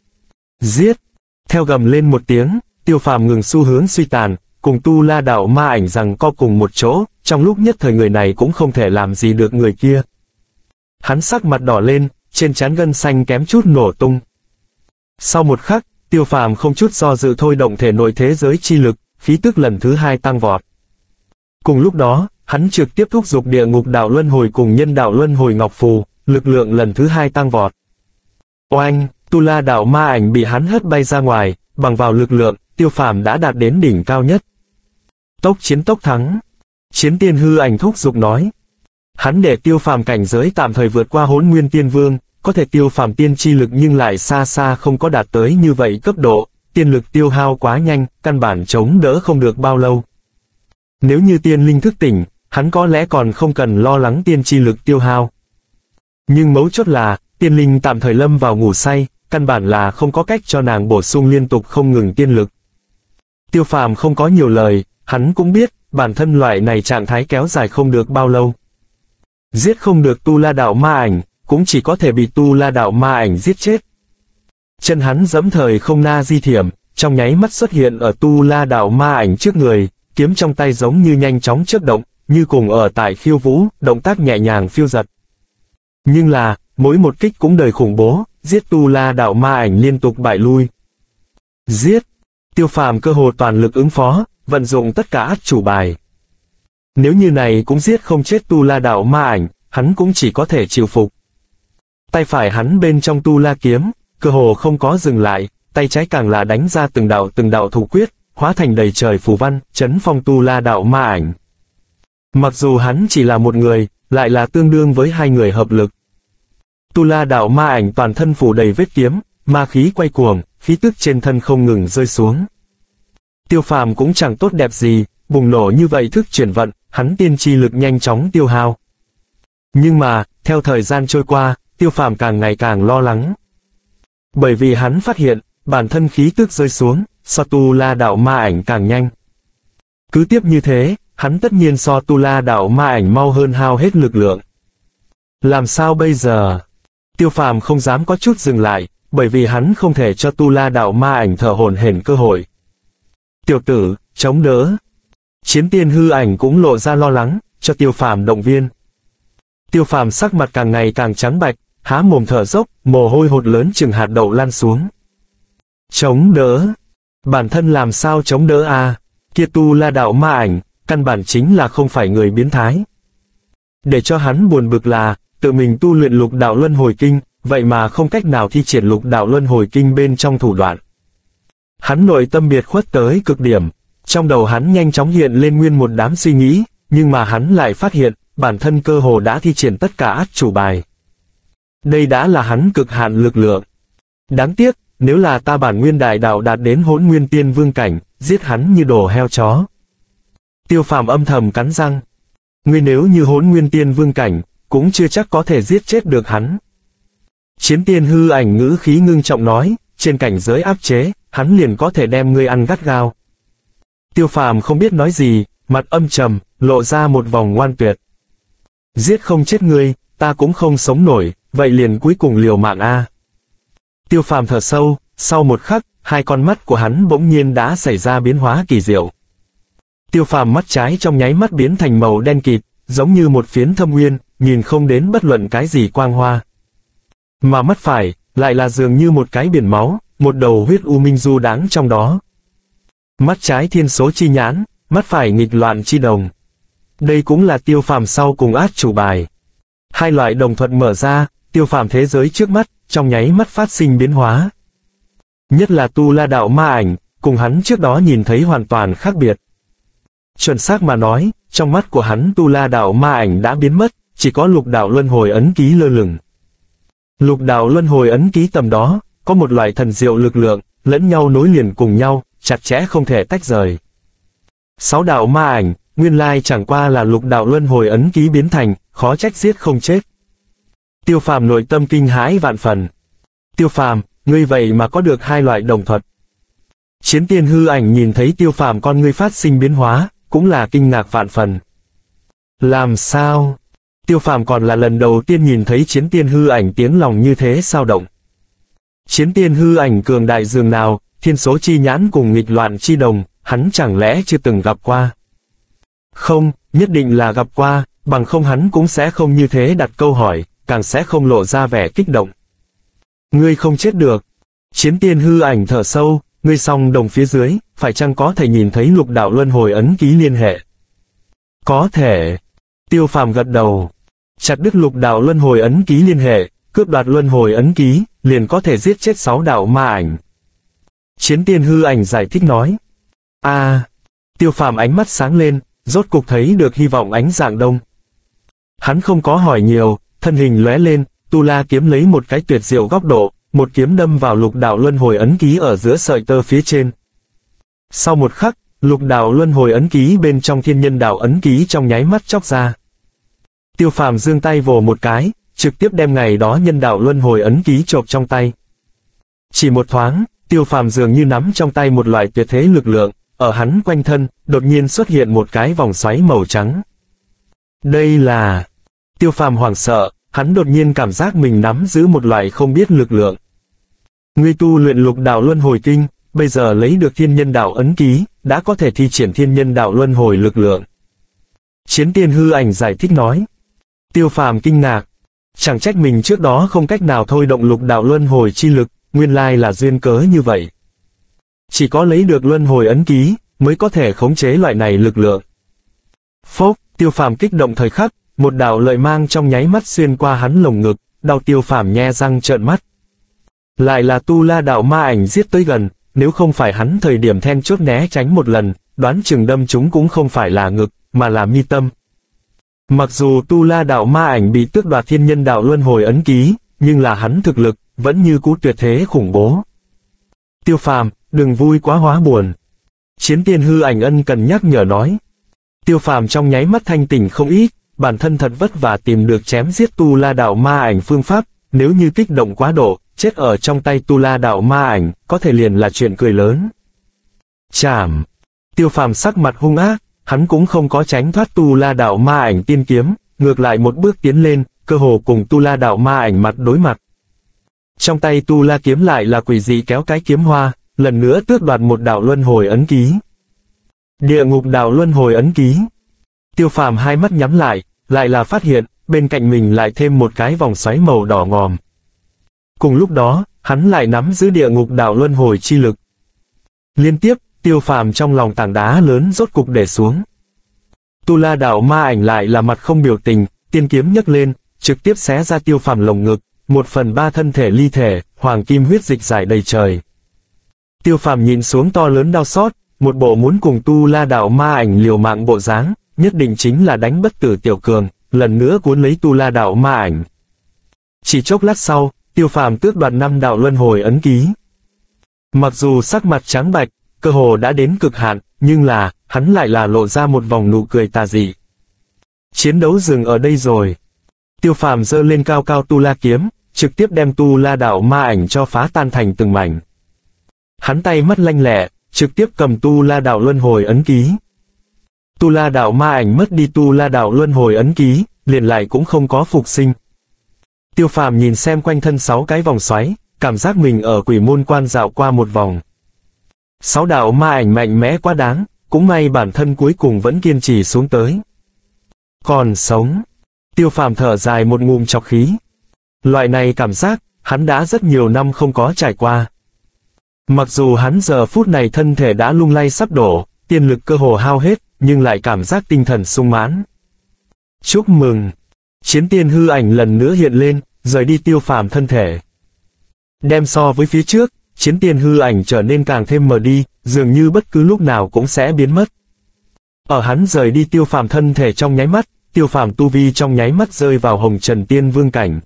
Giết! Theo gầm lên một tiếng, Tiêu Phàm ngừng xu hướng suy tàn, cùng Tu La đạo ma ảnh rằng co cùng một chỗ, trong lúc nhất thời người này cũng không thể làm gì được người kia. Hắn sắc mặt đỏ lên, trên trán gân xanh kém chút nổ tung. Sau một khắc, Tiêu Phàm không chút do dự thôi động thể nội thế giới chi lực, khí tức lần thứ hai tăng vọt. Cùng lúc đó, hắn trực tiếp thúc giục địa ngục đạo luân hồi cùng nhân đạo luân hồi ngọc phù, lực lượng lần thứ hai tăng vọt. Oanh, Tu La đạo ma ảnh bị hắn hất bay ra ngoài, bằng vào lực lượng, Tiêu Phàm đã đạt đến đỉnh cao nhất. Tốc chiến tốc thắng. Chiến tiên hư ảnh thúc giục nói. Hắn để Tiêu Phàm cảnh giới tạm thời vượt qua Hỗn Nguyên Tiên Vương, có thể Tiêu Phàm tiên chi lực nhưng lại xa xa không có đạt tới như vậy cấp độ, tiên lực tiêu hao quá nhanh, căn bản chống đỡ không được bao lâu. Nếu như tiên linh thức tỉnh, hắn có lẽ còn không cần lo lắng tiên chi lực tiêu hao. Nhưng mấu chốt là, tiên linh tạm thời lâm vào ngủ say, căn bản là không có cách cho nàng bổ sung liên tục không ngừng tiên lực. Tiêu Phàm không có nhiều lời, hắn cũng biết, bản thân loại này trạng thái kéo dài không được bao lâu. Giết không được Tu La Đạo Ma Ảnh, cũng chỉ có thể bị Tu La Đạo Ma Ảnh giết chết. Chân hắn giẫm thời không na di thiểm, trong nháy mắt xuất hiện ở Tu La Đạo Ma Ảnh trước người, kiếm trong tay giống như nhanh chóng chớp động, như cùng ở tại khiêu vũ, động tác nhẹ nhàng phiêu giật. Nhưng là, mỗi một kích cũng đầy khủng bố, giết Tu La Đạo Ma Ảnh liên tục bại lui. Giết! Tiêu Phàm cơ hồ toàn lực ứng phó, vận dụng tất cả át chủ bài. Nếu như này cũng giết không chết Tu La Đạo Ma Ảnh, hắn cũng chỉ có thể chịu phục. Tay phải hắn bên trong Tu La kiếm, cơ hồ không có dừng lại, tay trái càng là đánh ra từng đạo từng đạo thủ quyết, hóa thành đầy trời phù văn, chấn phong Tu La Đạo Ma Ảnh. Mặc dù hắn chỉ là một người, lại là tương đương với hai người hợp lực. Tu La Đạo Ma Ảnh toàn thân phủ đầy vết kiếm, ma khí quay cuồng, khí tức trên thân không ngừng rơi xuống. Tiêu Phàm cũng chẳng tốt đẹp gì, bùng nổ như vậy thức chuyển vận, hắn tiên chi lực nhanh chóng tiêu hao. Nhưng mà, theo thời gian trôi qua, Tiêu Phàm càng ngày càng lo lắng. Bởi vì hắn phát hiện, bản thân khí tức rơi xuống, so Tu La Đạo Ma Ảnh càng nhanh. Cứ tiếp như thế, hắn tất nhiên so Tu La Đạo Ma Ảnh mau hơn hao hết lực lượng. Làm sao bây giờ? Tiêu Phàm không dám có chút dừng lại, bởi vì hắn không thể cho Tu La Đạo Ma Ảnh thở hổn hển cơ hội. Tiểu tử, chống đỡ. Chiến Tiên Hư Ảnh cũng lộ ra lo lắng, cho Tiêu Phàm động viên. Tiêu Phàm sắc mặt càng ngày càng trắng bạch, há mồm thở dốc, mồ hôi hột lớn chừng hạt đậu lan xuống. Chống đỡ? Bản thân làm sao chống đỡ à? Kia Tu La Đạo Ma Ảnh, căn bản chính là không phải người biến thái. Để cho hắn buồn bực là, tự mình tu luyện Lục Đạo Luân Hồi Kinh, vậy mà không cách nào thi triển Lục Đạo Luân Hồi Kinh bên trong thủ đoạn. Hắn nội tâm biệt khuất tới cực điểm, trong đầu hắn nhanh chóng hiện lên nguyên một đám suy nghĩ, nhưng mà hắn lại phát hiện, bản thân cơ hồ đã thi triển tất cả át chủ bài. Đây đã là hắn cực hạn lực lượng. Đáng tiếc, nếu là ta bản nguyên đại đạo đạt đến Hỗn Nguyên Tiên Vương cảnh, giết hắn như đồ heo chó. Tiêu Phàm âm thầm cắn răng. Ngươi nếu như Hỗn Nguyên Tiên Vương cảnh, cũng chưa chắc có thể giết chết được hắn. Chiến Tiên Hư Ảnh ngữ khí ngưng trọng nói, trên cảnh giới áp chế, hắn liền có thể đem ngươi ăn gắt gao. Tiêu Phàm không biết nói gì, mặt âm trầm, lộ ra một vòng ngoan tuyệt. Giết không chết ngươi, ta cũng không sống nổi, vậy liền cuối cùng liều mạng a. Tiêu Phàm thở sâu, sau một khắc, hai con mắt của hắn bỗng nhiên đã xảy ra biến hóa kỳ diệu. Tiêu Phàm mắt trái trong nháy mắt biến thành màu đen kịt, giống như một phiến thâm uyên, nhìn không đến bất luận cái gì quang hoa. Mà mắt phải, lại là dường như một cái biển máu, một đầu huyết u minh du đãng trong đó. Mắt trái thiên số chi nhãn, mắt phải nghịch loạn chi đồng. Đây cũng là Tiêu Phàm sau cùng át chủ bài. Hai loại đồng thuật mở ra, Tiêu Phàm thế giới trước mắt, trong nháy mắt phát sinh biến hóa. Nhất là Tu La Đạo Ma Ảnh, cùng hắn trước đó nhìn thấy hoàn toàn khác biệt. Chuẩn xác mà nói, trong mắt của hắn Tu La Đạo Ma Ảnh đã biến mất, chỉ có Lục Đạo Luân Hồi ấn ký lơ lửng. Lục Đạo Luân Hồi ấn ký tầm đó, có một loại thần diệu lực lượng, lẫn nhau nối liền cùng nhau, chặt chẽ không thể tách rời. Sáu đạo ma ảnh, nguyên lai chẳng qua là Lục Đạo Luân Hồi ấn ký biến thành, khó trách giết không chết. Tiêu Phàm nội tâm kinh hãi vạn phần. Tiêu Phàm, ngươi vậy mà có được hai loại đồng thuật. Chiến Tiên Hư Ảnh nhìn thấy Tiêu Phàm con ngươi phát sinh biến hóa, cũng là kinh ngạc vạn phần. Làm sao? Tiêu Phàm còn là lần đầu tiên nhìn thấy Chiến Tiên Hư Ảnh tiếng lòng như thế sao động. Chiến Tiên Hư Ảnh cường đại dường nào, thiên số chi nhãn cùng nghịch loạn chi đồng, hắn chẳng lẽ chưa từng gặp qua? Không, nhất định là gặp qua, bằng không hắn cũng sẽ không như thế đặt câu hỏi, càng sẽ không lộ ra vẻ kích động. Ngươi không chết được. Chiến Tiên Hư Ảnh thở sâu, ngươi song đồng phía dưới, phải chăng có thể nhìn thấy Lục Đạo Luân Hồi ấn ký liên hệ? Có thể. Tiêu Phàm gật đầu. Chặt đứt Lục Đạo Luân Hồi ấn ký liên hệ, cướp đoạt Luân Hồi ấn ký, liền có thể giết chết sáu đạo ma ảnh. Chiến Tiên Hư Ảnh giải thích nói. A, à, Tiêu Phàm ánh mắt sáng lên, rốt cục thấy được hy vọng ánh dạng đông. Hắn không có hỏi nhiều, thân hình lóe lên, Tu La kiếm lấy một cái tuyệt diệu góc độ, một kiếm đâm vào lục đạo luân hồi ấn ký ở giữa sợi tơ phía trên. Sau một khắc, lục đạo luân hồi ấn ký bên trong thiên nhân đạo ấn ký trong nháy mắt chóc ra. Tiêu Phàm giương tay vồ một cái, trực tiếp đem ngày đó nhân đạo luân hồi ấn ký chộp trong tay. Chỉ một thoáng, Tiêu Phàm dường như nắm trong tay một loại tuyệt thế lực lượng, ở hắn quanh thân, đột nhiên xuất hiện một cái vòng xoáy màu trắng. Đây là... Tiêu Phàm hoảng sợ, hắn đột nhiên cảm giác mình nắm giữ một loại không biết lực lượng. Ngươi tu luyện lục đạo luân hồi kinh, bây giờ lấy được thiên nhân đạo ấn ký, đã có thể thi triển thiên nhân đạo luân hồi lực lượng. Chiến Tiên hư ảnh giải thích nói. Tiêu Phàm kinh ngạc, chẳng trách mình trước đó không cách nào thôi động lục đạo luân hồi chi lực, nguyên lai là duyên cớ như vậy. Chỉ có lấy được luân hồi ấn ký, mới có thể khống chế loại này lực lượng. Phốc, Tiêu Phàm kích động thời khắc, một đạo lợi mang trong nháy mắt xuyên qua hắn lồng ngực, đau Tiêu Phàm nhe răng trợn mắt. Lại là Tu La đạo ma ảnh giết tới gần, nếu không phải hắn thời điểm then chốt né tránh một lần, đoán chừng đâm chúng cũng không phải là ngực, mà là mi tâm. Mặc dù Tu La đạo ma ảnh bị tước đoạt thiên nhân đạo luân hồi ấn ký, nhưng là hắn thực lực, vẫn như cũ tuyệt thế khủng bố. Tiêu Phàm, đừng vui quá hóa buồn. Chiến Tiên hư ảnh ân cần nhắc nhở nói. Tiêu Phàm trong nháy mắt thanh tỉnh không ít, bản thân thật vất vả tìm được chém giết Tu La đạo ma ảnh phương pháp, nếu như kích động quá độ, chết ở trong tay Tu La đạo ma ảnh, có thể liền là chuyện cười lớn. Chảm! Tiêu Phàm sắc mặt hung ác, hắn cũng không có tránh thoát Tu La đạo ma ảnh tiên kiếm, ngược lại một bước tiến lên, cơ hồ cùng Tu La đạo ma ảnh mặt đối mặt. Trong tay Tu La kiếm lại là quỷ dị kéo cái kiếm hoa, lần nữa tước đoạt một đạo luân hồi ấn ký. Địa ngục đạo luân hồi ấn ký. Tiêu Phàm hai mắt nhắm lại, lại là phát hiện, bên cạnh mình lại thêm một cái vòng xoáy màu đỏ ngòm. Cùng lúc đó, hắn lại nắm giữ địa ngục đạo luân hồi chi lực. Liên tiếp, Tiêu Phàm trong lòng tảng đá lớn rốt cục để xuống. Tu La đạo ma ảnh lại là mặt không biểu tình, tiên kiếm nhấc lên, trực tiếp xé ra Tiêu Phàm lồng ngực, một phần ba thân thể ly thể, hoàng kim huyết dịch rải đầy trời. Tiêu Phàm nhìn xuống to lớn đau xót, một bộ muốn cùng Tu La đạo ma ảnh liều mạng bộ dáng, nhất định chính là đánh bất tử tiểu cường, lần nữa cuốn lấy Tu La đạo ma ảnh. Chỉ chốc lát sau, Tiêu Phàm tước đoạt năm đạo luân hồi ấn ký. Mặc dù sắc mặt trắng bạch, cơ hồ đã đến cực hạn, nhưng là, hắn lại là lộ ra một vòng nụ cười tà dị. Chiến đấu dừng ở đây rồi. Tiêu Phàm giơ lên cao cao Tu La kiếm, trực tiếp đem Tu La đạo ma ảnh cho phá tan thành từng mảnh. Hắn tay mắt lanh lẹ, trực tiếp cầm Tu La đạo luân hồi ấn ký. Tu La đạo ma ảnh mất đi Tu La đạo luân hồi ấn ký, liền lại cũng không có phục sinh. Tiêu Phàm nhìn xem quanh thân sáu cái vòng xoáy, cảm giác mình ở quỷ môn quan dạo qua một vòng. Sáu đạo ma ảnh mạnh mẽ quá đáng, cũng may bản thân cuối cùng vẫn kiên trì xuống tới. Còn sống. Tiêu Phàm thở dài một ngụm trọc khí. Loại này cảm giác, hắn đã rất nhiều năm không có trải qua. Mặc dù hắn giờ phút này thân thể đã lung lay sắp đổ, tiên lực cơ hồ hao hết, nhưng lại cảm giác tinh thần sung mãn. Chúc mừng! Chiến Tiên hư ảnh lần nữa hiện lên, rời đi Tiêu Phàm thân thể. Đem so với phía trước, Chiến Tiên hư ảnh trở nên càng thêm mờ đi, dường như bất cứ lúc nào cũng sẽ biến mất. Ở hắn rời đi Tiêu Phàm thân thể trong nháy mắt, Tiêu Phàm tu vi trong nháy mắt rơi vào hồng trần tiên vương cảnh.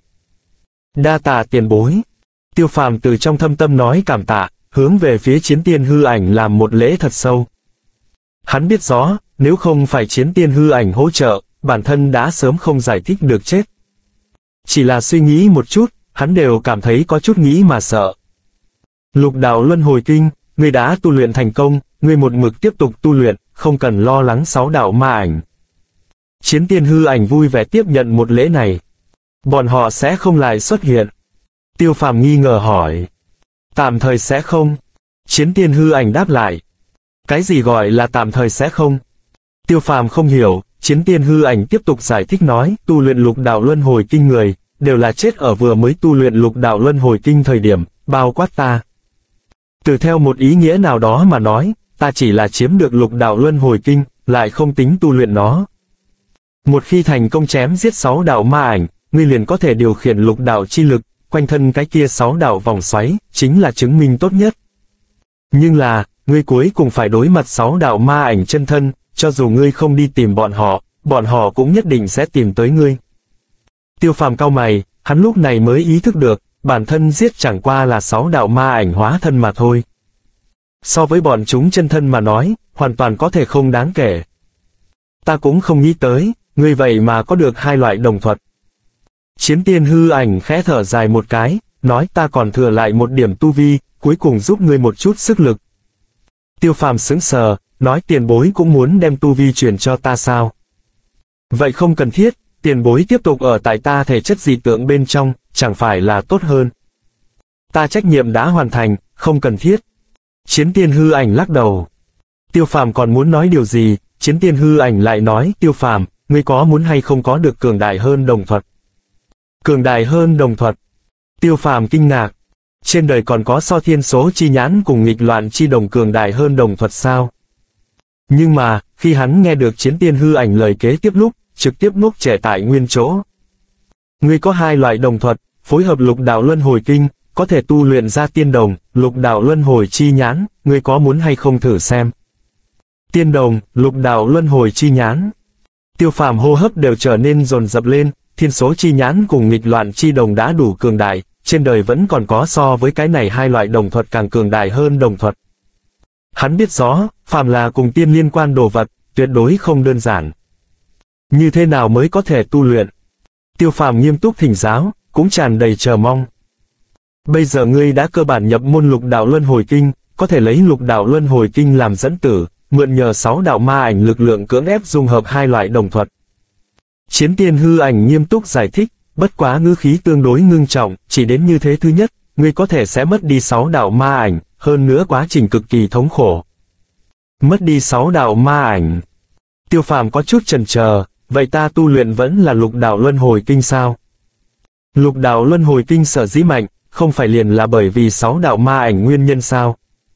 Đa tạ tiền bối. Tiêu Phàm từ trong thâm tâm nói cảm tạ, hướng về phía Chiến Tiên hư ảnh làm một lễ thật sâu. Hắn biết rõ, nếu không phải Chiến Tiên hư ảnh hỗ trợ, bản thân đã sớm không giải thích được chết. Chỉ là suy nghĩ một chút, hắn đều cảm thấy có chút nghĩ mà sợ. Lục đạo luân hồi kinh, ngươi đã tu luyện thành công, ngươi một mực tiếp tục tu luyện, không cần lo lắng sáu đạo ma ảnh. Chiến Tiên hư ảnh vui vẻ tiếp nhận một lễ này. Bọn họ sẽ không lại xuất hiện. Tiêu Phàm nghi ngờ hỏi. Tạm thời sẽ không. Chiến Tiên hư ảnh đáp lại. Cái gì gọi là tạm thời sẽ không? Tiêu Phàm không hiểu. Chiến Tiên hư ảnh tiếp tục giải thích nói, tu luyện lục đạo luân hồi kinh người, đều là chết ở vừa mới tu luyện lục đạo luân hồi kinh thời điểm, bao quát ta. Từ theo một ý nghĩa nào đó mà nói, ta chỉ là chiếm được lục đạo luân hồi kinh, lại không tính tu luyện nó. Một khi thành công chém giết sáu đạo ma ảnh, ngươi liền có thể điều khiển lục đạo chi lực, quanh thân cái kia sáu đạo vòng xoáy, chính là chứng minh tốt nhất. Nhưng là, ngươi cuối cùng phải đối mặt sáu đạo ma ảnh chân thân, cho dù ngươi không đi tìm bọn họ, bọn họ cũng nhất định sẽ tìm tới ngươi. Tiêu Phàm cau mày, hắn lúc này mới ý thức được, bản thân giết chẳng qua là sáu đạo ma ảnh hóa thân mà thôi. So với bọn chúng chân thân mà nói, hoàn toàn có thể không đáng kể. Ta cũng không nghĩ tới, ngươi vậy mà có được hai loại đồng thuật. Chiến tiên hư ảnh khẽ thở dài một cái, nói ta còn thừa lại một điểm tu vi, cuối cùng giúp ngươi một chút sức lực. Tiêu Phàm sững sờ, nói tiền bối cũng muốn đem tu vi truyền cho ta sao? Vậy không cần thiết, tiền bối tiếp tục ở tại ta thể chất dị tượng bên trong, chẳng phải là tốt hơn. Ta trách nhiệm đã hoàn thành, không cần thiết. Chiến tiên hư ảnh lắc đầu. Tiêu Phàm còn muốn nói điều gì, chiến tiên hư ảnh lại nói, Tiêu Phàm, ngươi có muốn hay không có được cường đại hơn đồng thuật? Cường đại hơn đồng thuật. Tiêu Phàm kinh ngạc. Trên đời còn có so thiên số chi nhãn cùng nghịch loạn chi đồng cường đại hơn đồng thuật sao? Nhưng mà, khi hắn nghe được chiến tiên hư ảnh lời kế tiếp lúc, trực tiếp ngốc trẻ tại nguyên chỗ. Ngươi có hai loại đồng thuật, phối hợp lục đạo luân hồi kinh, có thể tu luyện ra tiên đồng, lục đạo luân hồi chi nhãn, ngươi có muốn hay không thử xem? Tiên đồng, lục đạo luân hồi chi nhãn. Tiêu Phàm hô hấp đều trở nên dồn dập lên, thiên số chi nhãn cùng nghịch loạn chi đồng đã đủ cường đại, trên đời vẫn còn có so với cái này hai loại đồng thuật càng cường đại hơn đồng thuật. Hắn biết rõ, phàm là cùng tiên liên quan đồ vật, tuyệt đối không đơn giản. Như thế nào mới có thể tu luyện? Tiêu Phàm nghiêm túc thỉnh giáo, cũng tràn đầy chờ mong. Bây giờ ngươi đã cơ bản nhập môn lục đạo luân hồi kinh, có thể lấy lục đạo luân hồi kinh làm dẫn tử, mượn nhờ sáu đạo ma ảnh lực lượng cưỡng ép dung hợp hai loại đồng thuật. Chiến tiên hư ảnh nghiêm túc giải thích, bất quá ngữ khí tương đối ngưng trọng, chỉ đến như thế thứ nhất, ngươi có thể sẽ mất đi sáu đạo ma ảnh, hơn nữa quá trình cực kỳ thống khổ. Mất đi sáu đạo ma ảnh. Tiêu Phàm có chút chần chờ, vậy ta tu luyện vẫn là lục đạo luân hồi kinh sao? Lục đạo luân hồi kinh sở dĩ mạnh, không phải liền là bởi vì sáu đạo ma ảnh nguyên nhân sao?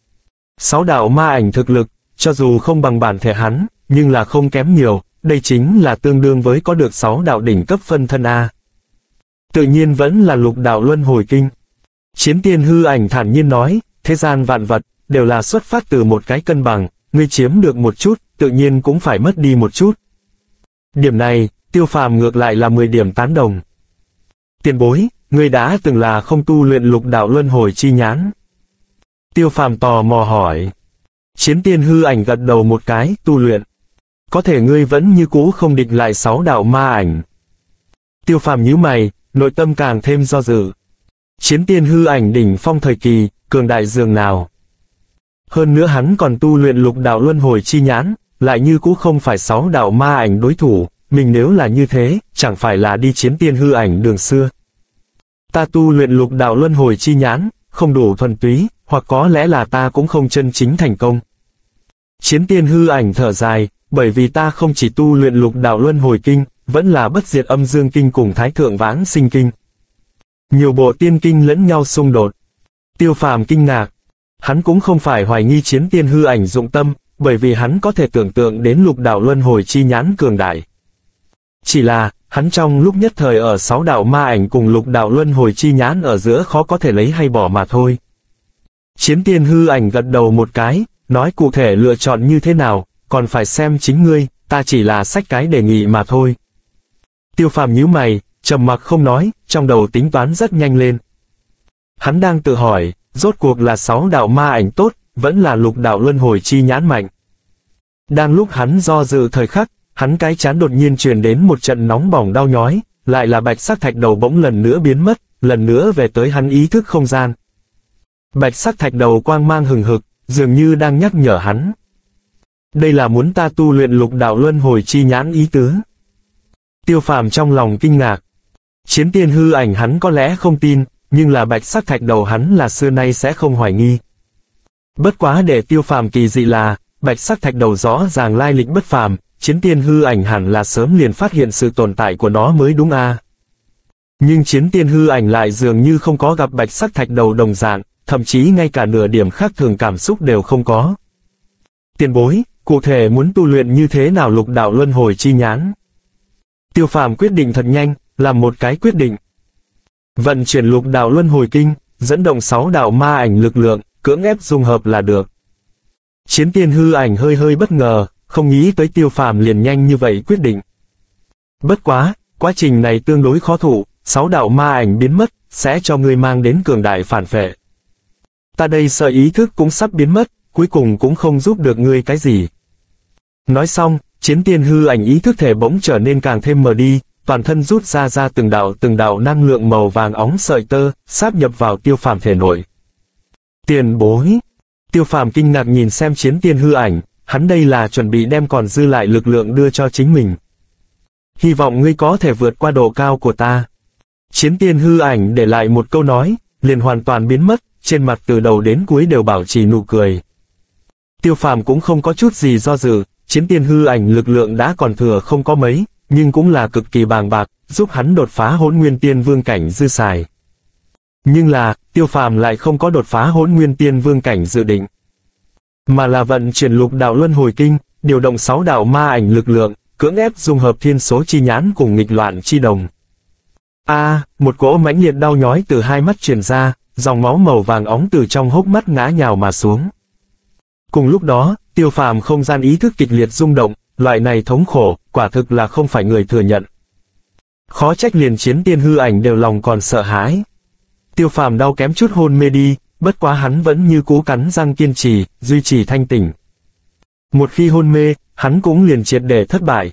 Sáu đạo ma ảnh thực lực, cho dù không bằng bản thể hắn, nhưng là không kém nhiều, đây chính là tương đương với có được sáu đạo đỉnh cấp phân thân A. Tự nhiên vẫn là lục đạo luân hồi kinh. Chiến tiên hư ảnh thản nhiên nói, thế gian vạn vật, đều là xuất phát từ một cái cân bằng, ngươi chiếm được một chút, tự nhiên cũng phải mất đi một chút. Điểm này, Tiêu Phàm ngược lại là mười điểm tán đồng. Tiền bối, ngươi đã từng là không tu luyện lục đạo luân hồi chi nhãn. Tiêu Phàm tò mò hỏi. Chiến tiên hư ảnh gật đầu một cái, tu luyện. Có thể ngươi vẫn như cũ không địch lại sáu đạo ma ảnh. Tiêu Phàm nhíu mày, nội tâm càng thêm do dự. Chiến tiên hư ảnh đỉnh phong thời kỳ, cường đại dường nào. Hơn nữa hắn còn tu luyện lục đạo luân hồi chi nhãn, lại như cũ không phải sáu đạo ma ảnh đối thủ, mình nếu là như thế, chẳng phải là đi chiến tiên hư ảnh đường xưa. Ta tu luyện lục đạo luân hồi chi nhãn, không đủ thuần túy, hoặc có lẽ là ta cũng không chân chính thành công. Chiến tiên hư ảnh thở dài, bởi vì ta không chỉ tu luyện lục đạo luân hồi kinh, vẫn là bất diệt âm dương kinh cùng thái thượng vãng sinh kinh. Nhiều bộ tiên kinh lẫn nhau xung đột. Tiêu Phàm kinh ngạc. Hắn cũng không phải hoài nghi chiến tiên hư ảnh dụng tâm, bởi vì hắn có thể tưởng tượng đến lục đạo luân hồi chi nhãn cường đại. Chỉ là, hắn trong lúc nhất thời ở sáu đạo ma ảnh cùng lục đạo luân hồi chi nhãn ở giữa khó có thể lấy hay bỏ mà thôi. Chiến tiên hư ảnh gật đầu một cái, nói cụ thể lựa chọn như thế nào, còn phải xem chính ngươi, ta chỉ là xách cái đề nghị mà thôi. Tiêu Phàm nhíu mày, trầm mặc không nói, trong đầu tính toán rất nhanh lên. Hắn đang tự hỏi, rốt cuộc là sáu đạo ma ảnh tốt, vẫn là lục đạo luân hồi chi nhãn mạnh. Đang lúc hắn do dự thời khắc, hắn cái trán đột nhiên truyền đến một trận nóng bỏng đau nhói, lại là bạch sắc thạch đầu bỗng lần nữa biến mất, lần nữa về tới hắn ý thức không gian. Bạch sắc thạch đầu quang mang hừng hực, dường như đang nhắc nhở hắn. Đây là muốn ta tu luyện lục đạo luân hồi chi nhãn ý tứ. Tiêu Phàm trong lòng kinh ngạc. Chiến tiên hư ảnh hắn có lẽ không tin, nhưng là bạch sắc thạch đầu hắn là xưa nay sẽ không hoài nghi. Bất quá để Tiêu Phàm kỳ dị là, bạch sắc thạch đầu rõ ràng lai lịch bất phàm, chiến tiên hư ảnh hẳn là sớm liền phát hiện sự tồn tại của nó mới đúng a. Nhưng chiến tiên hư ảnh lại dường như không có gặp bạch sắc thạch đầu đồng dạng, thậm chí ngay cả nửa điểm khác thường cảm xúc đều không có. Tiền bối, cụ thể muốn tu luyện như thế nào lục đạo luân hồi chi nhãn? Tiêu Phàm quyết định thật nhanh, làm một cái quyết định. Vận chuyển lục đạo luân hồi kinh, dẫn động sáu đạo ma ảnh lực lượng, cưỡng ép dung hợp là được. Chiến tiên hư ảnh hơi hơi bất ngờ, không nghĩ tới Tiêu Phàm liền nhanh như vậy quyết định. Bất quá, quá trình này tương đối khó thủ, sáu đạo ma ảnh biến mất, sẽ cho ngươi mang đến cường đại phản phệ. Ta đây sợ ý thức cũng sắp biến mất, cuối cùng cũng không giúp được ngươi cái gì. Nói xong, chiến tiên hư ảnh ý thức thể bỗng trở nên càng thêm mờ đi, toàn thân rút ra ra từng đạo từng đạo năng lượng màu vàng óng sợi tơ, sáp nhập vào Tiêu Phàm thể nội. Tiền bối. Tiêu Phàm kinh ngạc nhìn xem chiến tiên hư ảnh, hắn đây là chuẩn bị đem còn dư lại lực lượng đưa cho chính mình. Hy vọng ngươi có thể vượt qua độ cao của ta. Chiến tiên hư ảnh để lại một câu nói, liền hoàn toàn biến mất, trên mặt từ đầu đến cuối đều bảo trì nụ cười. Tiêu Phàm cũng không có chút gì do dự, chiến tiên hư ảnh lực lượng đã còn thừa không có mấy, nhưng cũng là cực kỳ bàng bạc, giúp hắn đột phá Hỗn Nguyên Tiên Vương cảnh dư xài. Nhưng là, Tiêu Phàm lại không có đột phá Hỗn Nguyên Tiên Vương cảnh dự định, mà là vận chuyển Lục Đạo Luân Hồi Kinh, điều động sáu đạo ma ảnh lực lượng, cưỡng ép dung hợp thiên số chi nhãn cùng nghịch loạn chi đồng. A, à, một cỗ mãnh liệt đau nhói từ hai mắt truyền ra, dòng máu màu vàng óng từ trong hốc mắt ngã nhào mà xuống. Cùng lúc đó, Tiêu Phàm không gian ý thức kịch liệt rung động, loại này thống khổ, quả thực là không phải người thừa nhận. Khó trách liền chiến tiên hư ảnh đều lòng còn sợ hãi. Tiêu Phàm đau kém chút hôn mê đi, bất quá hắn vẫn như cú cắn răng kiên trì, duy trì thanh tỉnh. Một khi hôn mê, hắn cũng liền triệt để thất bại.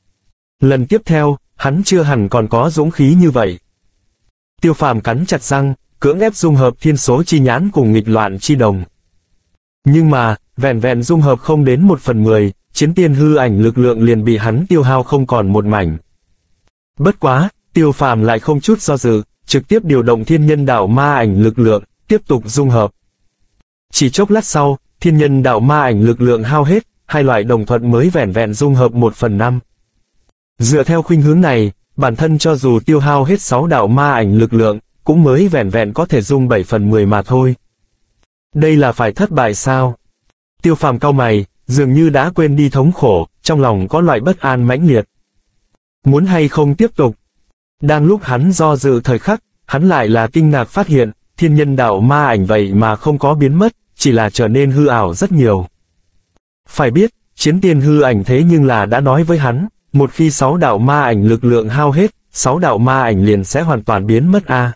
Lần tiếp theo, hắn chưa hẳn còn có dũng khí như vậy. Tiêu Phàm cắn chặt răng, cưỡng ép dung hợp thiên số chi nhãn cùng nghịch loạn chi đồng. Nhưng mà, vẹn vẹn dung hợp không đến một phần mười, chiến tiên hư ảnh lực lượng liền bị hắn tiêu hao không còn một mảnh. Bất quá, Tiêu Phàm lại không chút do dự, trực tiếp điều động thiên nhân đạo ma ảnh lực lượng, tiếp tục dung hợp. Chỉ chốc lát sau, thiên nhân đạo ma ảnh lực lượng hao hết, hai loại đồng thuận mới vẹn vẹn dung hợp một phần năm. Dựa theo khuynh hướng này, bản thân cho dù tiêu hao hết sáu đạo ma ảnh lực lượng, cũng mới vẹn vẹn có thể dung bảy phần mười mà thôi. Đây là phải thất bại sao? Tiêu Phàm cau mày, dường như đã quên đi thống khổ, trong lòng có loại bất an mãnh liệt. Muốn hay không tiếp tục? Đang lúc hắn do dự thời khắc, hắn lại là kinh ngạc phát hiện, thiên nhân đạo ma ảnh vậy mà không có biến mất, chỉ là trở nên hư ảo rất nhiều. Phải biết, chiến tiên hư ảnh thế nhưng là đã nói với hắn, một khi sáu đạo ma ảnh lực lượng hao hết, sáu đạo ma ảnh liền sẽ hoàn toàn biến mất a. À.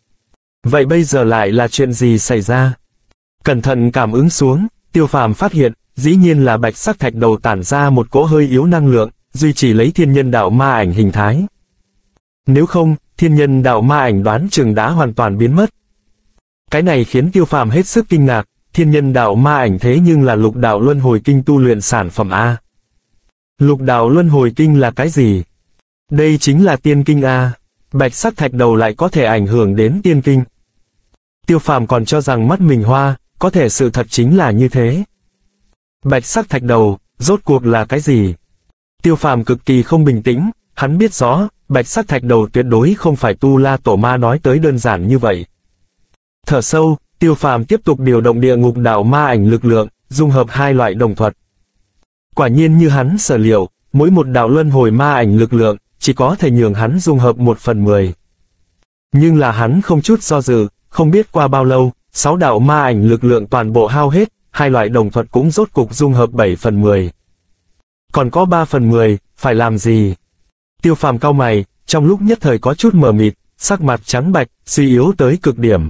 Vậy bây giờ lại là chuyện gì xảy ra? Cẩn thận cảm ứng xuống, Tiêu Phàm phát hiện, dĩ nhiên là bạch sắc thạch đầu tản ra một cỗ hơi yếu năng lượng, duy trì lấy thiên nhân đạo ma ảnh hình thái. Nếu không, thiên nhân đạo ma ảnh đoán chừng đã hoàn toàn biến mất. Cái này khiến Tiêu Phàm hết sức kinh ngạc, thiên nhân đạo ma ảnh thế nhưng là Lục Đạo Luân Hồi Kinh tu luyện sản phẩm A. Lục Đạo Luân Hồi Kinh là cái gì? Đây chính là tiên kinh A. Bạch sắc thạch đầu lại có thể ảnh hưởng đến tiên kinh. Tiêu Phàm còn cho rằng mắt mình hoa, có thể sự thật chính là như thế. Bạch sắc thạch đầu, rốt cuộc là cái gì? Tiêu Phàm cực kỳ không bình tĩnh, hắn biết rõ, bạch sắc thạch đầu tuyệt đối không phải Tu La Tổ Ma nói tới đơn giản như vậy. Thở sâu, Tiêu Phàm tiếp tục điều động địa ngục đạo ma ảnh lực lượng, dung hợp hai loại đồng thuật. Quả nhiên như hắn sở liệu, mỗi một đạo luân hồi ma ảnh lực lượng, chỉ có thể nhường hắn dung hợp một phần mười. Nhưng là hắn không chút do dự, không biết qua bao lâu, sáu đạo ma ảnh lực lượng toàn bộ hao hết, hai loại đồng thuật cũng rốt cục dung hợp bảy phần mười. Còn có ba phần mười, phải làm gì? Tiêu Phàm cau mày, trong lúc nhất thời có chút mờ mịt, sắc mặt trắng bạch, suy yếu tới cực điểm.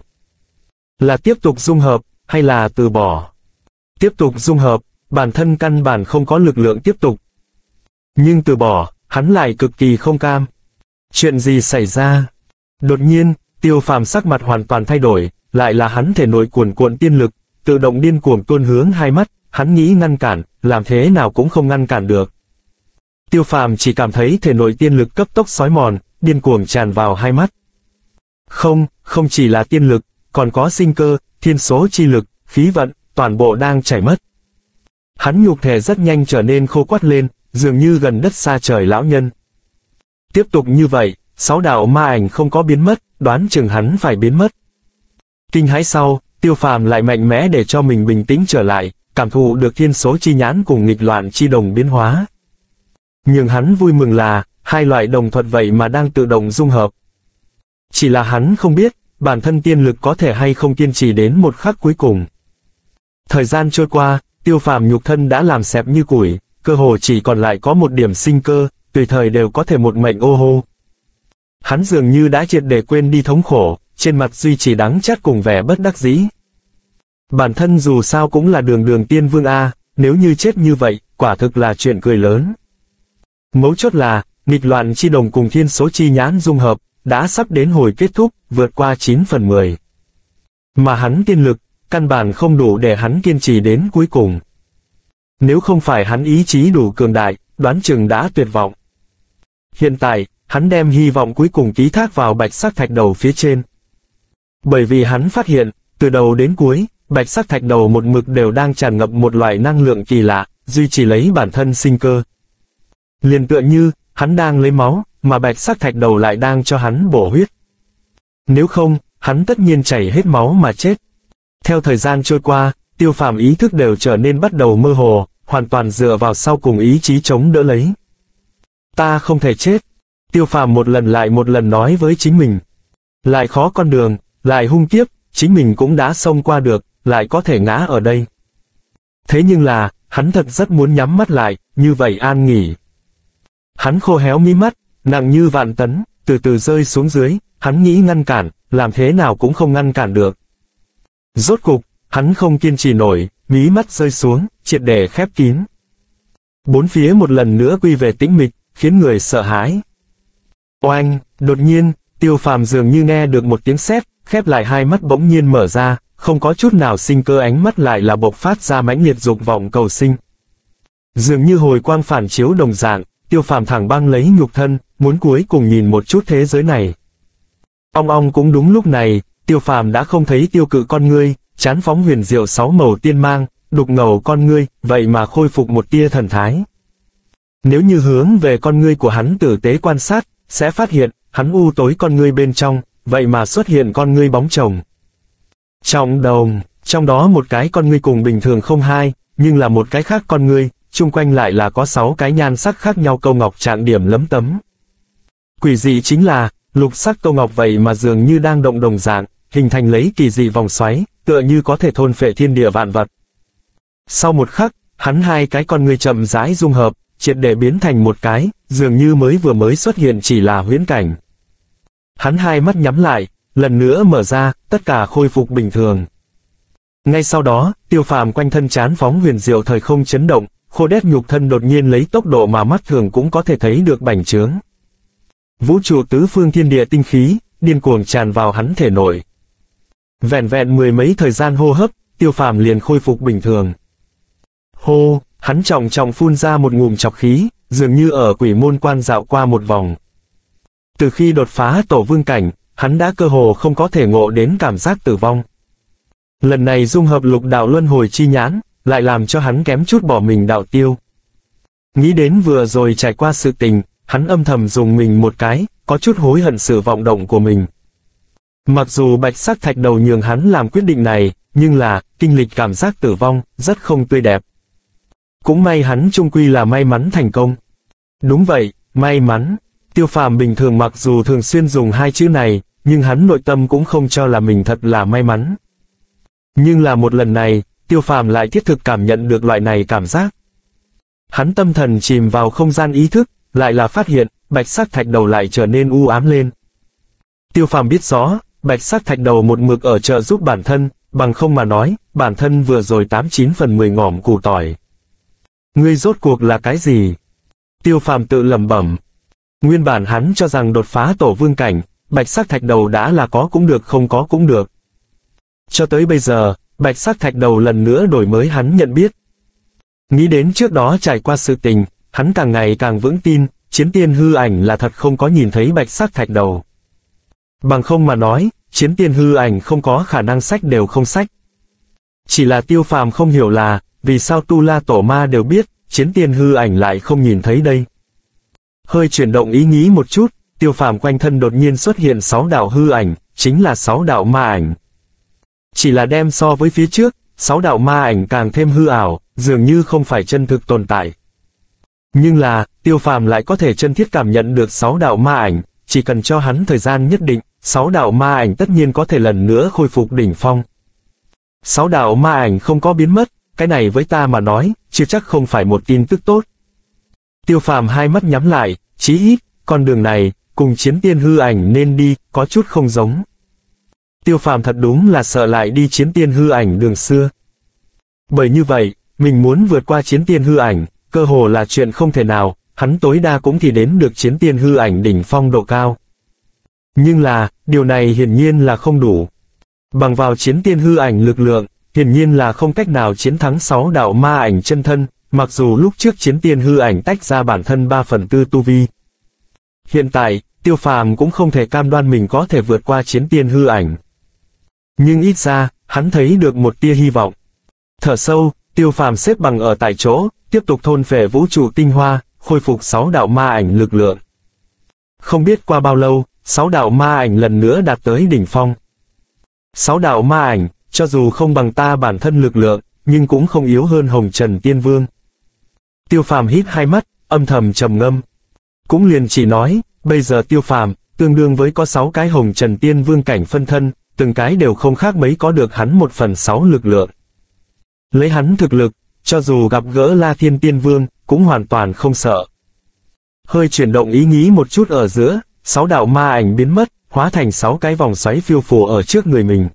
Là tiếp tục dung hợp, hay là từ bỏ? Tiếp tục dung hợp, bản thân căn bản không có lực lượng tiếp tục. Nhưng từ bỏ, hắn lại cực kỳ không cam. Chuyện gì xảy ra? Đột nhiên, Tiêu Phàm sắc mặt hoàn toàn thay đổi, lại là hắn thể nội cuồn cuộn tiên lực, tự động điên cuồng tuôn hướng hai mắt, hắn nghĩ ngăn cản, làm thế nào cũng không ngăn cản được. Tiêu Phàm chỉ cảm thấy thể nội tiên lực cấp tốc xói mòn, điên cuồng tràn vào hai mắt. Không, không chỉ là tiên lực, còn có sinh cơ, thiên số chi lực, khí vận, toàn bộ đang chảy mất. Hắn nhục thể rất nhanh trở nên khô quắt lên, dường như gần đất xa trời lão nhân. Tiếp tục như vậy, sáu đạo ma ảnh không có biến mất, đoán chừng hắn phải biến mất. Kinh hãi sau, Tiêu Phàm lại mạnh mẽ để cho mình bình tĩnh trở lại, cảm thụ được thiên số chi nhãn cùng nghịch loạn chi đồng biến hóa. Nhưng hắn vui mừng là, hai loại đồng thuật vậy mà đang tự động dung hợp. Chỉ là hắn không biết, bản thân tiên lực có thể hay không kiên trì đến một khắc cuối cùng. Thời gian trôi qua, Tiêu Phàm nhục thân đã làm xẹp như củi, cơ hồ chỉ còn lại có một điểm sinh cơ, tùy thời đều có thể một mệnh ô hô. Hắn dường như đã triệt để quên đi thống khổ, trên mặt duy chỉ đắng chát cùng vẻ bất đắc dĩ. Bản thân dù sao cũng là đường đường tiên vương a, nếu như chết như vậy, quả thực là chuyện cười lớn. Mấu chốt là, nghịch loạn chi đồng cùng thiên số chi nhãn dung hợp, đã sắp đến hồi kết thúc, vượt qua chín phần mười. Mà hắn tiên lực, căn bản không đủ để hắn kiên trì đến cuối cùng. Nếu không phải hắn ý chí đủ cường đại, đoán chừng đã tuyệt vọng. Hiện tại, hắn đem hy vọng cuối cùng ký thác vào bạch sắc thạch đầu phía trên. Bởi vì hắn phát hiện, từ đầu đến cuối, bạch sắc thạch đầu một mực đều đang tràn ngập một loại năng lượng kỳ lạ, duy trì lấy bản thân sinh cơ. Liền tựa như, hắn đang lấy máu, mà bạch sắc thạch đầu lại đang cho hắn bổ huyết. Nếu không, hắn tất nhiên chảy hết máu mà chết. Theo thời gian trôi qua, Tiêu Phàm ý thức đều trở nên bắt đầu mơ hồ, hoàn toàn dựa vào sau cùng ý chí chống đỡ lấy. Ta không thể chết. Tiêu Phàm một lần lại một lần nói với chính mình. Lại khó con đường, lại hung kiếp, chính mình cũng đã xông qua được, lại có thể ngã ở đây. Thế nhưng là, hắn thật rất muốn nhắm mắt lại, như vậy an nghỉ. Hắn khô héo mí mắt, nặng như vạn tấn, từ từ rơi xuống dưới, hắn nghĩ ngăn cản, làm thế nào cũng không ngăn cản được. Rốt cục, hắn không kiên trì nổi, mí mắt rơi xuống, triệt để khép kín. Bốn phía một lần nữa quy về tĩnh mịch, khiến người sợ hãi. Oanh, đột nhiên, Tiêu Phàm dường như nghe được một tiếng sét, khép lại hai mắt bỗng nhiên mở ra, không có chút nào sinh cơ, ánh mắt lại là bộc phát ra mãnh liệt dục vọng cầu sinh. Dường như hồi quang phản chiếu đồng dạng, Tiêu Phàm thẳng băng lấy nhục thân, muốn cuối cùng nhìn một chút thế giới này. Ong ong, cũng đúng lúc này, Tiêu Phàm đã không thấy tiêu cự con ngươi, chán phóng huyền diệu sáu màu tiên mang, đục ngầu con ngươi, vậy mà khôi phục một tia thần thái. Nếu như hướng về con ngươi của hắn tử tế quan sát, sẽ phát hiện, hắn u tối con ngươi bên trong, vậy mà xuất hiện con ngươi bóng chồng. Trọng đồng, trong đó một cái con ngươi cùng bình thường không hai, nhưng là một cái khác con ngươi, chung quanh lại là có sáu cái nhan sắc khác nhau câu ngọc trạng điểm lấm tấm. Quỷ dị chính là, lục sắc câu ngọc vậy mà dường như đang động đồng dạng, hình thành lấy kỳ dị vòng xoáy, tựa như có thể thôn phệ thiên địa vạn vật. Sau một khắc, hắn hai cái con ngươi chậm rãi dung hợp, triệt để biến thành một cái, dường như mới vừa mới xuất hiện chỉ là huyễn cảnh. Hắn hai mắt nhắm lại, lần nữa mở ra, tất cả khôi phục bình thường. Ngay sau đó, Tiêu Phàm quanh thân chán phóng huyền diệu thời không chấn động, khô đét nhục thân đột nhiên lấy tốc độ mà mắt thường cũng có thể thấy được bành trướng. Vũ trụ tứ phương thiên địa tinh khí, điên cuồng tràn vào hắn thể nội. Vẹn vẹn mười mấy thời gian hô hấp, Tiêu Phàm liền khôi phục bình thường. Hô, hắn trọng trọng phun ra một ngụm trọc khí, dường như ở quỷ môn quan dạo qua một vòng. Từ khi đột phá tổ vương cảnh, hắn đã cơ hồ không có thể ngộ đến cảm giác tử vong. Lần này dung hợp lục đạo luân hồi chi nhãn, lại làm cho hắn kém chút bỏ mình đạo tiêu. Nghĩ đến vừa rồi trải qua sự tình, hắn âm thầm dùng mình một cái, có chút hối hận sự vọng động của mình. Mặc dù bạch sắc thạch đầu nhường hắn làm quyết định này, nhưng là, kinh lịch cảm giác tử vong, rất không tươi đẹp. Cũng may hắn chung quy là may mắn thành công. Đúng vậy, may mắn. Tiêu Phàm bình thường mặc dù thường xuyên dùng hai chữ này, nhưng hắn nội tâm cũng không cho là mình thật là may mắn. Nhưng là một lần này, Tiêu Phàm lại thiết thực cảm nhận được loại này cảm giác. Hắn tâm thần chìm vào không gian ý thức, lại là phát hiện, bạch sắc thạch đầu lại trở nên u ám lên. Tiêu Phàm biết rõ, bạch sắc thạch đầu một mực ở trợ giúp bản thân, bằng không mà nói, bản thân vừa rồi tám chín phần mười ngỏm củ tỏi. Ngươi rốt cuộc là cái gì? Tiêu Phàm tự lẩm bẩm. Nguyên bản hắn cho rằng đột phá tổ vương cảnh, bạch sắc thạch đầu đã là có cũng được không có cũng được. Cho tới bây giờ, bạch sắc thạch đầu lần nữa đổi mới hắn nhận biết. Nghĩ đến trước đó trải qua sự tình, hắn càng ngày càng vững tin, chiến tiên hư ảnh là thật không có nhìn thấy bạch sắc thạch đầu. Bằng không mà nói, chiến tiên hư ảnh không có khả năng sách đều không sách. Chỉ là Tiêu Phàm không hiểu là, vì sao Tu La Tổ Ma đều biết, chiến tiên hư ảnh lại không nhìn thấy đây. Hơi chuyển động ý nghĩ một chút, Tiêu Phàm quanh thân đột nhiên xuất hiện sáu đạo hư ảnh, chính là sáu đạo ma ảnh. Chỉ là đem so với phía trước, sáu đạo ma ảnh càng thêm hư ảo, dường như không phải chân thực tồn tại. Nhưng là, Tiêu Phàm lại có thể chân thiết cảm nhận được sáu đạo ma ảnh, chỉ cần cho hắn thời gian nhất định, sáu đạo ma ảnh tất nhiên có thể lần nữa khôi phục đỉnh phong. Sáu đạo ma ảnh không có biến mất, cái này với ta mà nói, chưa chắc không phải một tin tức tốt. Tiêu Phàm hai mắt nhắm lại, chí ít, con đường này, cùng chiến tiên hư ảnh nên đi, có chút không giống. Tiêu Phàm thật đúng là sợ lại đi chiến tiên hư ảnh đường xưa. Bởi như vậy, mình muốn vượt qua chiến tiên hư ảnh, cơ hồ là chuyện không thể nào, hắn tối đa cũng thì đến được chiến tiên hư ảnh đỉnh phong độ cao. Nhưng là, điều này hiển nhiên là không đủ. Bằng vào chiến tiên hư ảnh lực lượng, hiển nhiên là không cách nào chiến thắng sáu đạo ma ảnh chân thân, mặc dù lúc trước chiến tiên hư ảnh tách ra bản thân ba phần tư tu vi. Hiện tại, Tiêu Phàm cũng không thể cam đoan mình có thể vượt qua chiến tiên hư ảnh. Nhưng ít ra, hắn thấy được một tia hy vọng. Thở sâu, Tiêu Phàm xếp bằng ở tại chỗ, tiếp tục thôn phệ vũ trụ tinh hoa, khôi phục sáu đạo ma ảnh lực lượng. Không biết qua bao lâu, sáu đạo ma ảnh lần nữa đạt tới đỉnh phong. Sáu đạo ma ảnh, cho dù không bằng ta bản thân lực lượng, nhưng cũng không yếu hơn Hồng Trần Tiên Vương. Tiêu Phàm hít hai mắt, âm thầm trầm ngâm. Cũng liền chỉ nói, bây giờ Tiêu Phàm tương đương với có sáu cái Hồng Trần Tiên Vương cảnh phân thân, từng cái đều không khác mấy có được hắn một phần sáu lực lượng. Lấy hắn thực lực, cho dù gặp gỡ La Thiên Tiên Vương, cũng hoàn toàn không sợ. Hơi chuyển động ý nghĩ một chút ở giữa, sáu đạo ma ảnh biến mất, hóa thành sáu cái vòng xoáy phiêu phù ở trước người mình.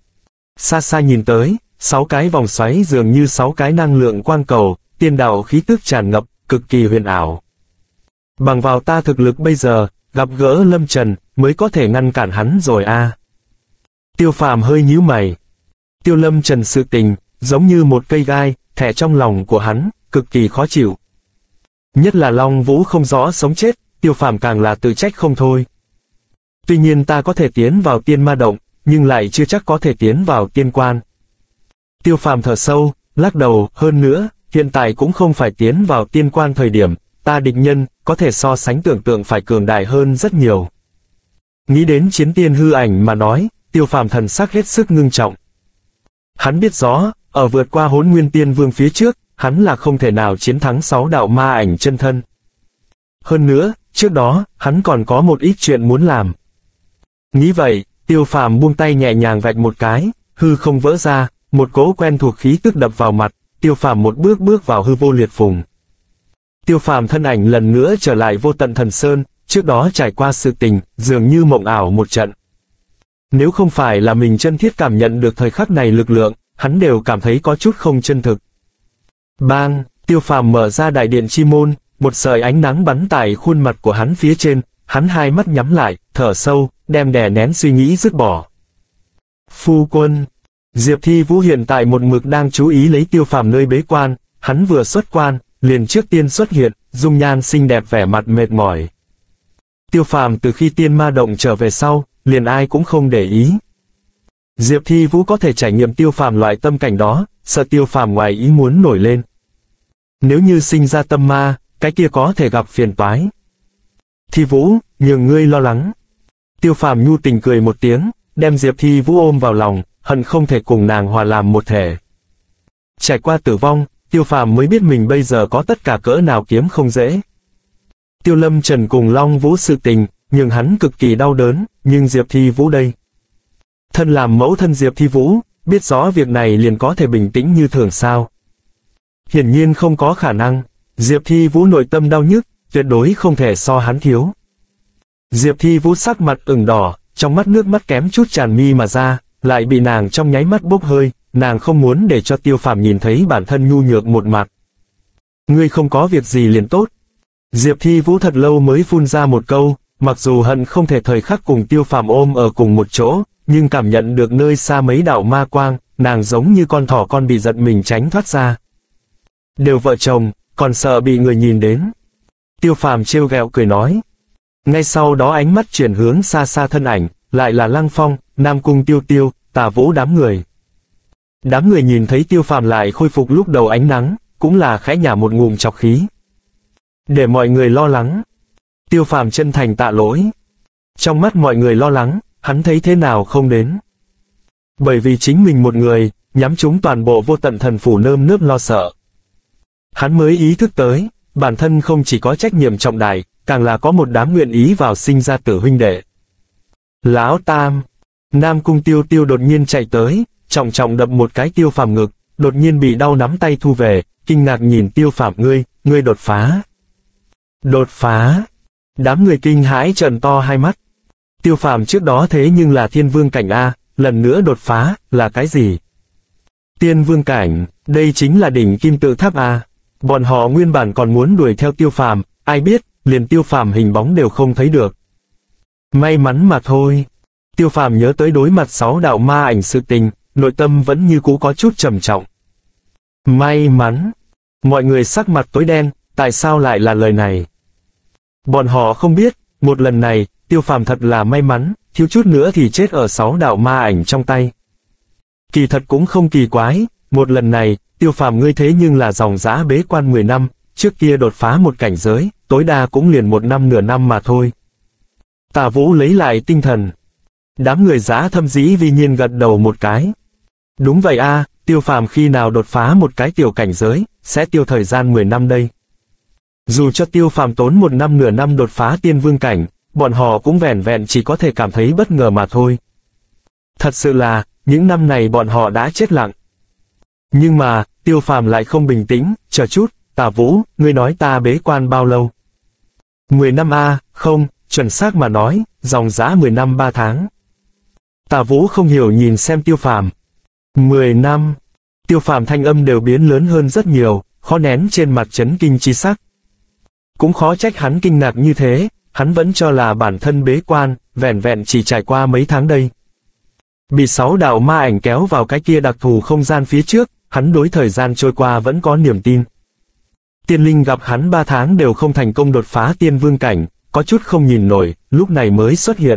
Xa xa nhìn tới, sáu cái vòng xoáy dường như sáu cái năng lượng quang cầu, tiên đạo khí tức tràn ngập, cực kỳ huyền ảo. Bằng vào ta thực lực bây giờ, gặp gỡ Lâm Trần, mới có thể ngăn cản hắn rồi a. À. Tiêu Phàm hơi nhíu mày. Tiêu Lâm Trần sự tình, giống như một cây gai, thẻ trong lòng của hắn, cực kỳ khó chịu. Nhất là Long Vũ không rõ sống chết, Tiêu Phàm càng là tự trách không thôi. Tuy nhiên ta có thể tiến vào tiên ma động, nhưng lại chưa chắc có thể tiến vào tiên quan. Tiêu Phàm thở sâu, lắc đầu, hơn nữa, hiện tại cũng không phải tiến vào tiên quan thời điểm, ta địch nhân, có thể so sánh tưởng tượng phải cường đại hơn rất nhiều. Nghĩ đến chiến tiên hư ảnh mà nói, Tiêu Phàm thần sắc hết sức ngưng trọng. Hắn biết rõ, ở vượt qua Hỗn Nguyên Tiên Vương phía trước, hắn là không thể nào chiến thắng sáu đạo ma ảnh chân thân. Hơn nữa, trước đó, hắn còn có một ít chuyện muốn làm. Nghĩ vậy, Tiêu Phàm buông tay nhẹ nhàng vạch một cái, hư không vỡ ra, một cỗ quen thuộc khí tức đập vào mặt, Tiêu Phàm một bước bước vào hư vô liệt phùng. Tiêu Phàm thân ảnh lần nữa trở lại Vô Tận Thần Sơn, trước đó trải qua sự tình, dường như mộng ảo một trận. Nếu không phải là mình chân thiết cảm nhận được thời khắc này lực lượng, hắn đều cảm thấy có chút không chân thực. Bang, Tiêu Phàm mở ra đại điện chi môn, một sợi ánh nắng bắn tại khuôn mặt của hắn phía trên, hắn hai mắt nhắm lại, thở sâu, đem đè nén suy nghĩ dứt bỏ. Phu quân, Diệp Thi Vũ hiện tại một mực đang chú ý lấy Tiêu Phàm nơi bế quan, hắn vừa xuất quan, liền trước tiên xuất hiện, dung nhan xinh đẹp vẻ mặt mệt mỏi. Tiêu Phàm từ khi tiên ma động trở về sau, liền ai cũng không để ý. Diệp Thi Vũ có thể trải nghiệm Tiêu Phàm loại tâm cảnh đó, sợ Tiêu Phàm ngoài ý muốn nổi lên. Nếu như sinh ra tâm ma, cái kia có thể gặp phiền toái. Thi Vũ, nhường ngươi lo lắng. Tiêu Phàm nhu tình cười một tiếng, đem Diệp Thi Vũ ôm vào lòng, hận không thể cùng nàng hòa làm một thể. Trải qua tử vong, Tiêu Phàm mới biết mình bây giờ có tất cả cỡ nào kiếm không dễ. Tiêu Lâm Trần cùng Long Vũ sự tình, nhưng hắn cực kỳ đau đớn, nhưng Diệp Thi Vũ đây. Thân làm mẫu thân Diệp Thi Vũ, biết rõ việc này liền có thể bình tĩnh như thường sao. Hiển nhiên không có khả năng, Diệp Thi Vũ nội tâm đau nhức, tuyệt đối không thể so hắn thiếu. Diệp Thi Vũ sắc mặt ửng đỏ, trong mắt nước mắt kém chút tràn mi mà ra, lại bị nàng trong nháy mắt bốc hơi, nàng không muốn để cho Tiêu Phàm nhìn thấy bản thân nhu nhược một mặt. Ngươi không có việc gì liền tốt. Diệp Thi Vũ thật lâu mới phun ra một câu, mặc dù hận không thể thời khắc cùng Tiêu Phàm ôm ở cùng một chỗ, nhưng cảm nhận được nơi xa mấy đạo ma quang, nàng giống như con thỏ con bị giật mình tránh thoát ra. Đều vợ chồng, còn sợ bị người nhìn đến. Tiêu Phàm trêu ghẹo cười nói. Ngay sau đó ánh mắt chuyển hướng xa xa thân ảnh, lại là Lăng Phong, Nam Cung Tiêu Tiêu, Tà Vũ đám người. Đám người nhìn thấy Tiêu Phàm lại khôi phục lúc đầu ánh nắng, cũng là khẽ nhả một ngụm trọc khí. Để mọi người lo lắng. Tiêu Phàm chân thành tạ lỗi. Trong mắt mọi người lo lắng, hắn thấy thế nào không đến. Bởi vì chính mình một người, nhắm chúng toàn bộ Vô Tận Thần Phủ nơm nớp lo sợ. Hắn mới ý thức tới, bản thân không chỉ có trách nhiệm trọng đại, càng là có một đám nguyện ý vào sinh ra tử huynh đệ. Lão Tam, Nam Cung Tiêu Tiêu đột nhiên chạy tới, trọng trọng đập một cái Tiêu Phàm ngực, đột nhiên bị đau nắm tay thu về, kinh ngạc nhìn Tiêu Phàm, ngươi, ngươi đột phá. Đột phá. Đám người kinh hãi trợn to hai mắt. Tiêu Phàm trước đó thế nhưng là thiên vương cảnh A, lần nữa đột phá, là cái gì? Tiên vương cảnh, đây chính là đỉnh kim tự tháp A. Bọn họ nguyên bản còn muốn đuổi theo Tiêu Phàm, ai biết, liền Tiêu Phàm hình bóng đều không thấy được. May mắn mà thôi. Tiêu Phàm nhớ tới đối mặt sáu đạo ma ảnh sự tình, nội tâm vẫn như cũ có chút trầm trọng. May mắn. Mọi người sắc mặt tối đen, tại sao lại là lời này? Bọn họ không biết, một lần này, Tiêu Phàm thật là may mắn, thiếu chút nữa thì chết ở sáu đạo ma ảnh trong tay. Kỳ thật cũng không kỳ quái, một lần này, Tiêu Phàm ngươi thế nhưng là dòng dã bế quan mười năm, trước kia đột phá một cảnh giới, tối đa cũng liền một năm nửa năm mà thôi. Tả Vũ lấy lại tinh thần. Đám người Dã Thâm Dĩ Vi nhiên gật đầu một cái. Đúng vậy a, Tiêu Phàm khi nào đột phá một cái tiểu cảnh giới, sẽ tiêu thời gian mười năm đây. Dù cho Tiêu Phàm tốn một năm nửa năm đột phá tiên vương cảnh, bọn họ cũng vẻn vẹn chỉ có thể cảm thấy bất ngờ mà thôi. Thật sự là, những năm này bọn họ đã chết lặng. Nhưng mà, Tiêu Phàm lại không bình tĩnh, chờ chút, Tả Vũ, ngươi nói ta bế quan bao lâu? mười năm a, không, chuẩn xác mà nói, dòng dã mười năm ba tháng. Tả Vũ không hiểu nhìn xem Tiêu Phàm. mười năm. Tiêu Phàm thanh âm đều biến lớn hơn rất nhiều, khó nén trên mặt chấn kinh chi sắc. Cũng khó trách hắn kinh ngạc như thế, hắn vẫn cho là bản thân bế quan, vẻn vẹn chỉ trải qua mấy tháng đây. Bị sáu đạo ma ảnh kéo vào cái kia đặc thù không gian phía trước, hắn đối thời gian trôi qua vẫn có niềm tin. Tiên linh gặp hắn ba tháng đều không thành công đột phá tiên vương cảnh, có chút không nhìn nổi, lúc này mới xuất hiện.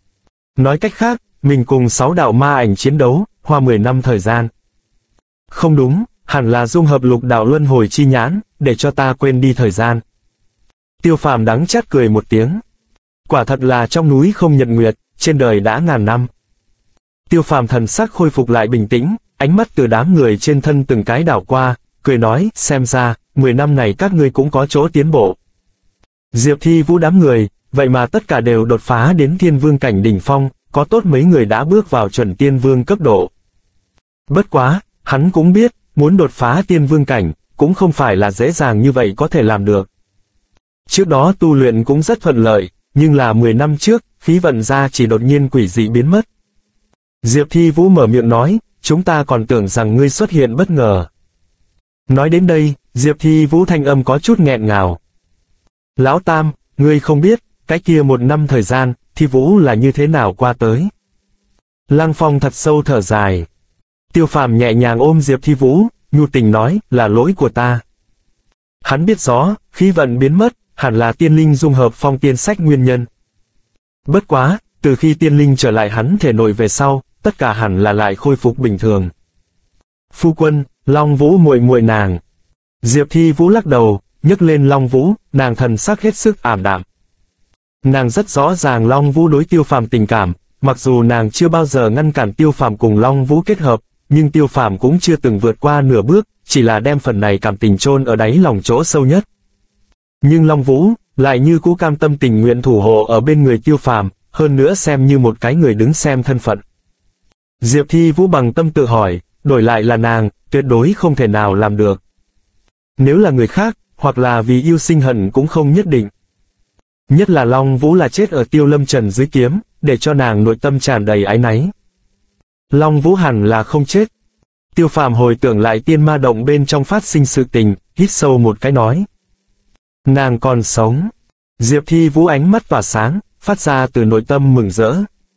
Nói cách khác, mình cùng sáu đạo ma ảnh chiến đấu, hoa mười năm thời gian. Không đúng, hẳn là dung hợp lục đạo luân hồi chi nhãn, để cho ta quên đi thời gian. Tiêu Phàm đắng chát cười một tiếng. Quả thật là trong núi không nhật nguyệt, trên đời đã ngàn năm. Tiêu Phàm thần sắc khôi phục lại bình tĩnh, ánh mắt từ đám người trên thân từng cái đảo qua, cười nói, xem ra, mười năm này các ngươi cũng có chỗ tiến bộ. Diệp Thi Vũ đám người, vậy mà tất cả đều đột phá đến thiên vương cảnh đỉnh phong, có tốt mấy người đã bước vào chuẩn tiên vương cấp độ. Bất quá, hắn cũng biết, muốn đột phá tiên vương cảnh, cũng không phải là dễ dàng như vậy có thể làm được. Trước đó tu luyện cũng rất thuận lợi, nhưng là mười năm trước, khí vận gia chỉ đột nhiên quỷ dị biến mất. Diệp Thi Vũ mở miệng nói, chúng ta còn tưởng rằng ngươi xuất hiện bất ngờ. Nói đến đây, Diệp Thi Vũ thanh âm có chút nghẹn ngào. Lão Tam, ngươi không biết, cái kia một năm thời gian, Thi Vũ là như thế nào qua tới. Lăng Phong thật sâu thở dài. Tiêu Phàm nhẹ nhàng ôm Diệp Thi Vũ, nhu tình nói, là lỗi của ta. Hắn biết rõ, khí vận biến mất, hẳn là tiên linh dung hợp phong tiên sách nguyên nhân. Bất quá, từ khi tiên linh trở lại hắn thể nội về sau, tất cả hẳn là lại khôi phục bình thường. Phu quân, Long Vũ muội muội nàng. Diệp Thi Vũ lắc đầu, nhấc lên Long Vũ, nàng thần sắc hết sức ảm đạm. Nàng rất rõ ràng Long Vũ đối Tiêu Phàm tình cảm, mặc dù nàng chưa bao giờ ngăn cản Tiêu Phàm cùng Long Vũ kết hợp, nhưng Tiêu Phàm cũng chưa từng vượt qua nửa bước, chỉ là đem phần này cảm tình chôn ở đáy lòng chỗ sâu nhất. Nhưng Long Vũ lại như cũ cam tâm tình nguyện thủ hộ ở bên người Tiêu Phàm, hơn nữa xem như một cái người đứng xem thân phận. Diệp Thi Vũ bằng tâm tự hỏi, đổi lại là nàng, tuyệt đối không thể nào làm được. Nếu là người khác, hoặc là vì yêu sinh hận cũng không nhất định. Nhất là Long Vũ là chết ở Tiêu Lâm Trần dưới kiếm, để cho nàng nội tâm tràn đầy áy náy. Long Vũ hẳn là không chết. Tiêu Phàm hồi tưởng lại tiên ma động bên trong phát sinh sự tình, hít sâu một cái nói. Nàng còn sống. Diệp Thi Vũ ánh mắt tỏa sáng, phát ra từ nội tâm mừng rỡ.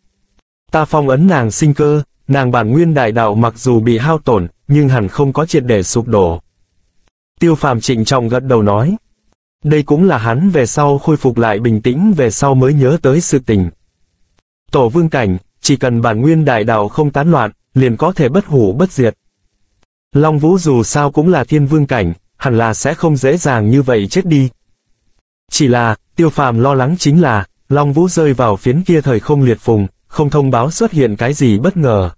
Ta phong ấn nàng sinh cơ, nàng bản nguyên đại đạo mặc dù bị hao tổn, nhưng hẳn không có triệt để sụp đổ. Tiêu Phàm trịnh trọng gật đầu nói. Đây cũng là hắn về sau khôi phục lại bình tĩnh về sau mới nhớ tới sự tình. Tổ vương cảnh, chỉ cần bản nguyên đại đạo không tán loạn, liền có thể bất hủ bất diệt. Long Vũ dù sao cũng là thiên vương cảnh, hẳn là sẽ không dễ dàng như vậy chết đi. Chỉ là, Tiêu Phàm lo lắng chính là, Long Vũ rơi vào phiến kia thời không liệt phùng, không thông báo xuất hiện cái gì bất ngờ.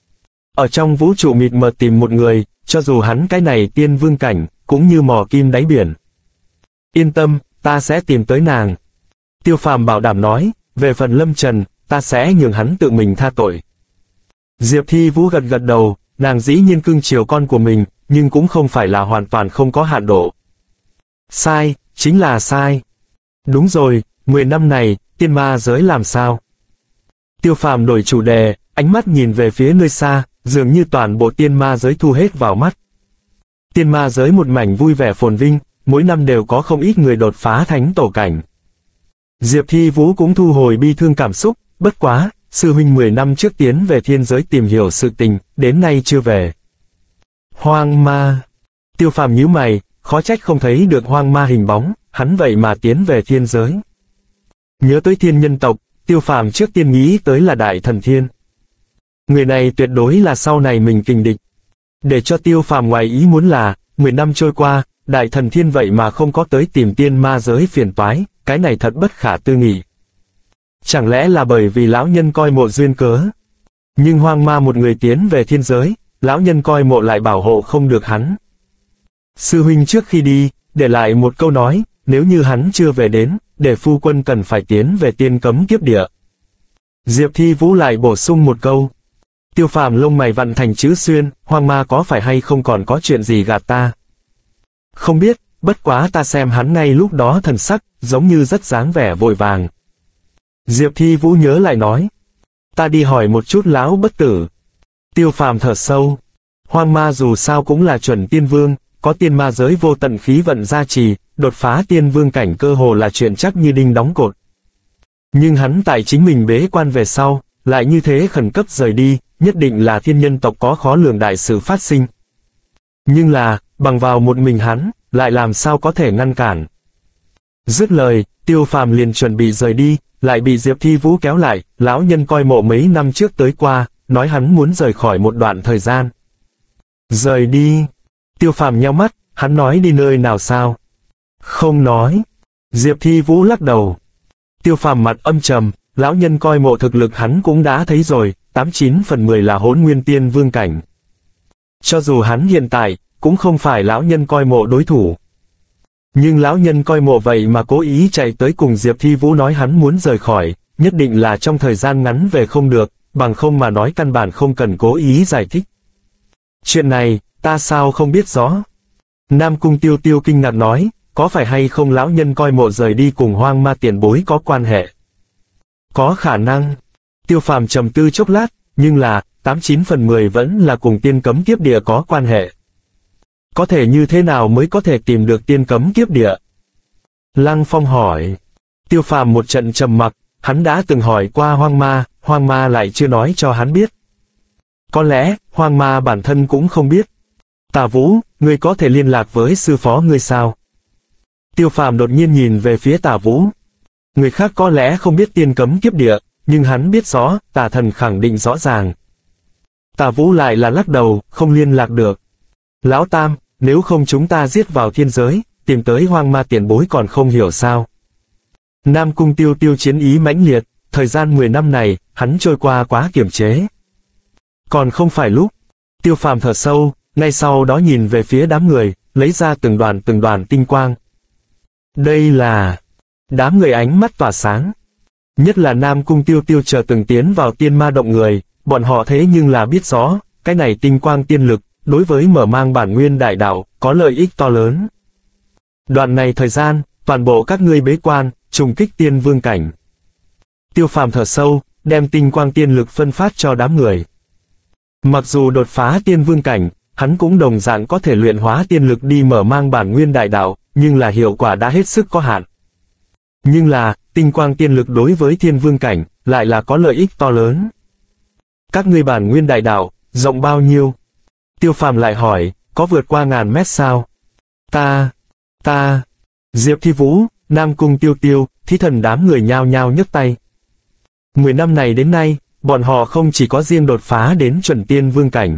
Ở trong vũ trụ mịt mờ tìm một người, cho dù hắn cái này tiên vương cảnh, cũng như mò kim đáy biển. Yên tâm, ta sẽ tìm tới nàng. Tiêu Phàm bảo đảm nói, về phần Lâm Trần, ta sẽ nhường hắn tự mình tha tội. Diệp Thi Vũ gật gật đầu, nàng dĩ nhiên cưng chiều con của mình, nhưng cũng không phải là hoàn toàn không có hạn độ. Sai, chính là sai. Đúng rồi, mười năm này, tiên ma giới làm sao? Tiêu Phàm đổi chủ đề, ánh mắt nhìn về phía nơi xa, dường như toàn bộ tiên ma giới thu hết vào mắt. Tiên ma giới một mảnh vui vẻ phồn vinh, mỗi năm đều có không ít người đột phá thánh tổ cảnh. Diệp Thi Vũ cũng thu hồi bi thương cảm xúc, bất quá, sư huynh mười năm trước tiến về thiên giới tìm hiểu sự tình, đến nay chưa về. Hoang ma. Tiêu Phàm nhíu mày, khó trách không thấy được hoang ma hình bóng, hắn vậy mà tiến về thiên giới. Nhớ tới thiên nhân tộc, Tiêu Phàm trước tiên nghĩ tới là Đại Thần Thiên. Người này tuyệt đối là sau này mình kình địch. Để cho Tiêu Phàm ngoài ý muốn là, mười năm trôi qua, Đại Thần Thiên vậy mà không có tới tìm tiên ma giới phiền toái, cái này thật bất khả tư nghị. Chẳng lẽ là bởi vì lão nhân coi mộ duyên cớ? Nhưng hoang ma một người tiến về thiên giới, lão nhân coi mộ lại bảo hộ không được hắn. Sư huynh trước khi đi, để lại một câu nói, nếu như hắn chưa về đến, để phu quân cần phải tiến về tiên cấm kiếp địa. Diệp Thi Vũ lại bổ sung một câu. Tiêu Phàm lông mày vặn thành chữ xuyên, hoang ma có phải hay không còn có chuyện gì gạt ta? Không biết, bất quá ta xem hắn ngay lúc đó thần sắc, giống như rất dáng vẻ vội vàng. Diệp Thi Vũ nhớ lại nói. Ta đi hỏi một chút lão bất tử. Tiêu Phàm thở sâu. Hoang ma dù sao cũng là chuẩn tiên vương, có tiên ma giới vô tận khí vận gia trì, đột phá tiên vương cảnh cơ hồ là chuyện chắc như đinh đóng cột. Nhưng hắn tại chính mình bế quan về sau, lại như thế khẩn cấp rời đi, nhất định là thiên nhân tộc có khó lường đại sự phát sinh. Nhưng là, bằng vào một mình hắn, lại làm sao có thể ngăn cản. Dứt lời, Tiêu Phàm liền chuẩn bị rời đi, lại bị Diệp Thi Vũ kéo lại, lão nhân coi mộ mấy năm trước tới qua, nói hắn muốn rời khỏi một đoạn thời gian. Rời đi. Tiêu Phàm nheo mắt, hắn nói đi nơi nào sao? Không nói. Diệp Thi Vũ lắc đầu. Tiêu Phàm mặt âm trầm, lão nhân coi mộ thực lực hắn cũng đã thấy rồi, tám chín phần mười là hỗn nguyên tiên vương cảnh. Cho dù hắn hiện tại, cũng không phải lão nhân coi mộ đối thủ. Nhưng lão nhân coi mộ vậy mà cố ý chạy tới cùng Diệp Thi Vũ nói hắn muốn rời khỏi, nhất định là trong thời gian ngắn về không được, bằng không mà nói căn bản không cần cố ý giải thích. Chuyện này, ta sao không biết rõ? Nam Cung Tiêu Tiêu kinh ngạc nói, có phải hay không lão nhân coi mộ rời đi cùng hoang ma tiền bối có quan hệ? Có khả năng. Tiêu Phàm trầm tư chốc lát, nhưng là, tám chín phần mười vẫn là cùng tiên cấm kiếp địa có quan hệ. Có thể như thế nào mới có thể tìm được tiên cấm kiếp địa? Lăng Phong hỏi. Tiêu Phàm một trận trầm mặc, hắn đã từng hỏi qua hoang ma, hoang ma lại chưa nói cho hắn biết. Có lẽ, hoang ma bản thân cũng không biết. Tả Vũ, ngươi có thể liên lạc với sư phó ngươi sao? Tiêu Phàm đột nhiên nhìn về phía Tả Vũ. Người khác có lẽ không biết tiên cấm kiếp địa, nhưng hắn biết rõ, Tả Thần khẳng định rõ ràng. Tả Vũ lại là lắc đầu, không liên lạc được. Lão Tam, nếu không chúng ta giết vào thiên giới, tìm tới hoang ma tiền bối còn không hiểu sao? Nam Cung Tiêu Tiêu chiến ý mãnh liệt, thời gian mười năm này, hắn trôi qua quá kiềm chế. Còn không phải lúc. Tiêu Phàm thở sâu, ngay sau đó nhìn về phía đám người, lấy ra từng đoàn từng đoàn tinh quang. Đây là... Đám người ánh mắt tỏa sáng. Nhất là Nam Cung Tiêu Tiêu chờ từng tiến vào tiên ma động người, bọn họ thế nhưng là biết rõ, cái này tinh quang tiên lực, đối với mở mang bản nguyên đại đạo, có lợi ích to lớn. Đoạn này thời gian, toàn bộ các ngươi bế quan, trùng kích tiên vương cảnh. Tiêu Phàm thở sâu, đem tinh quang tiên lực phân phát cho đám người. Mặc dù đột phá tiên vương cảnh, hắn cũng đồng dạng có thể luyện hóa tiên lực đi mở mang bản nguyên đại đạo, nhưng là hiệu quả đã hết sức có hạn. Nhưng là, tinh quang tiên lực đối với thiên vương cảnh, lại là có lợi ích to lớn. Các ngươi bản nguyên đại đạo, rộng bao nhiêu? Tiêu Phàm lại hỏi, có vượt qua ngàn mét sao? Ta, ta, Diệp Thi Vũ, Nam Cung Tiêu Tiêu, Thí Thần đám người nhao nhao nhấc tay. Mười năm này đến nay, bọn họ không chỉ có riêng đột phá đến chuẩn tiên vương cảnh.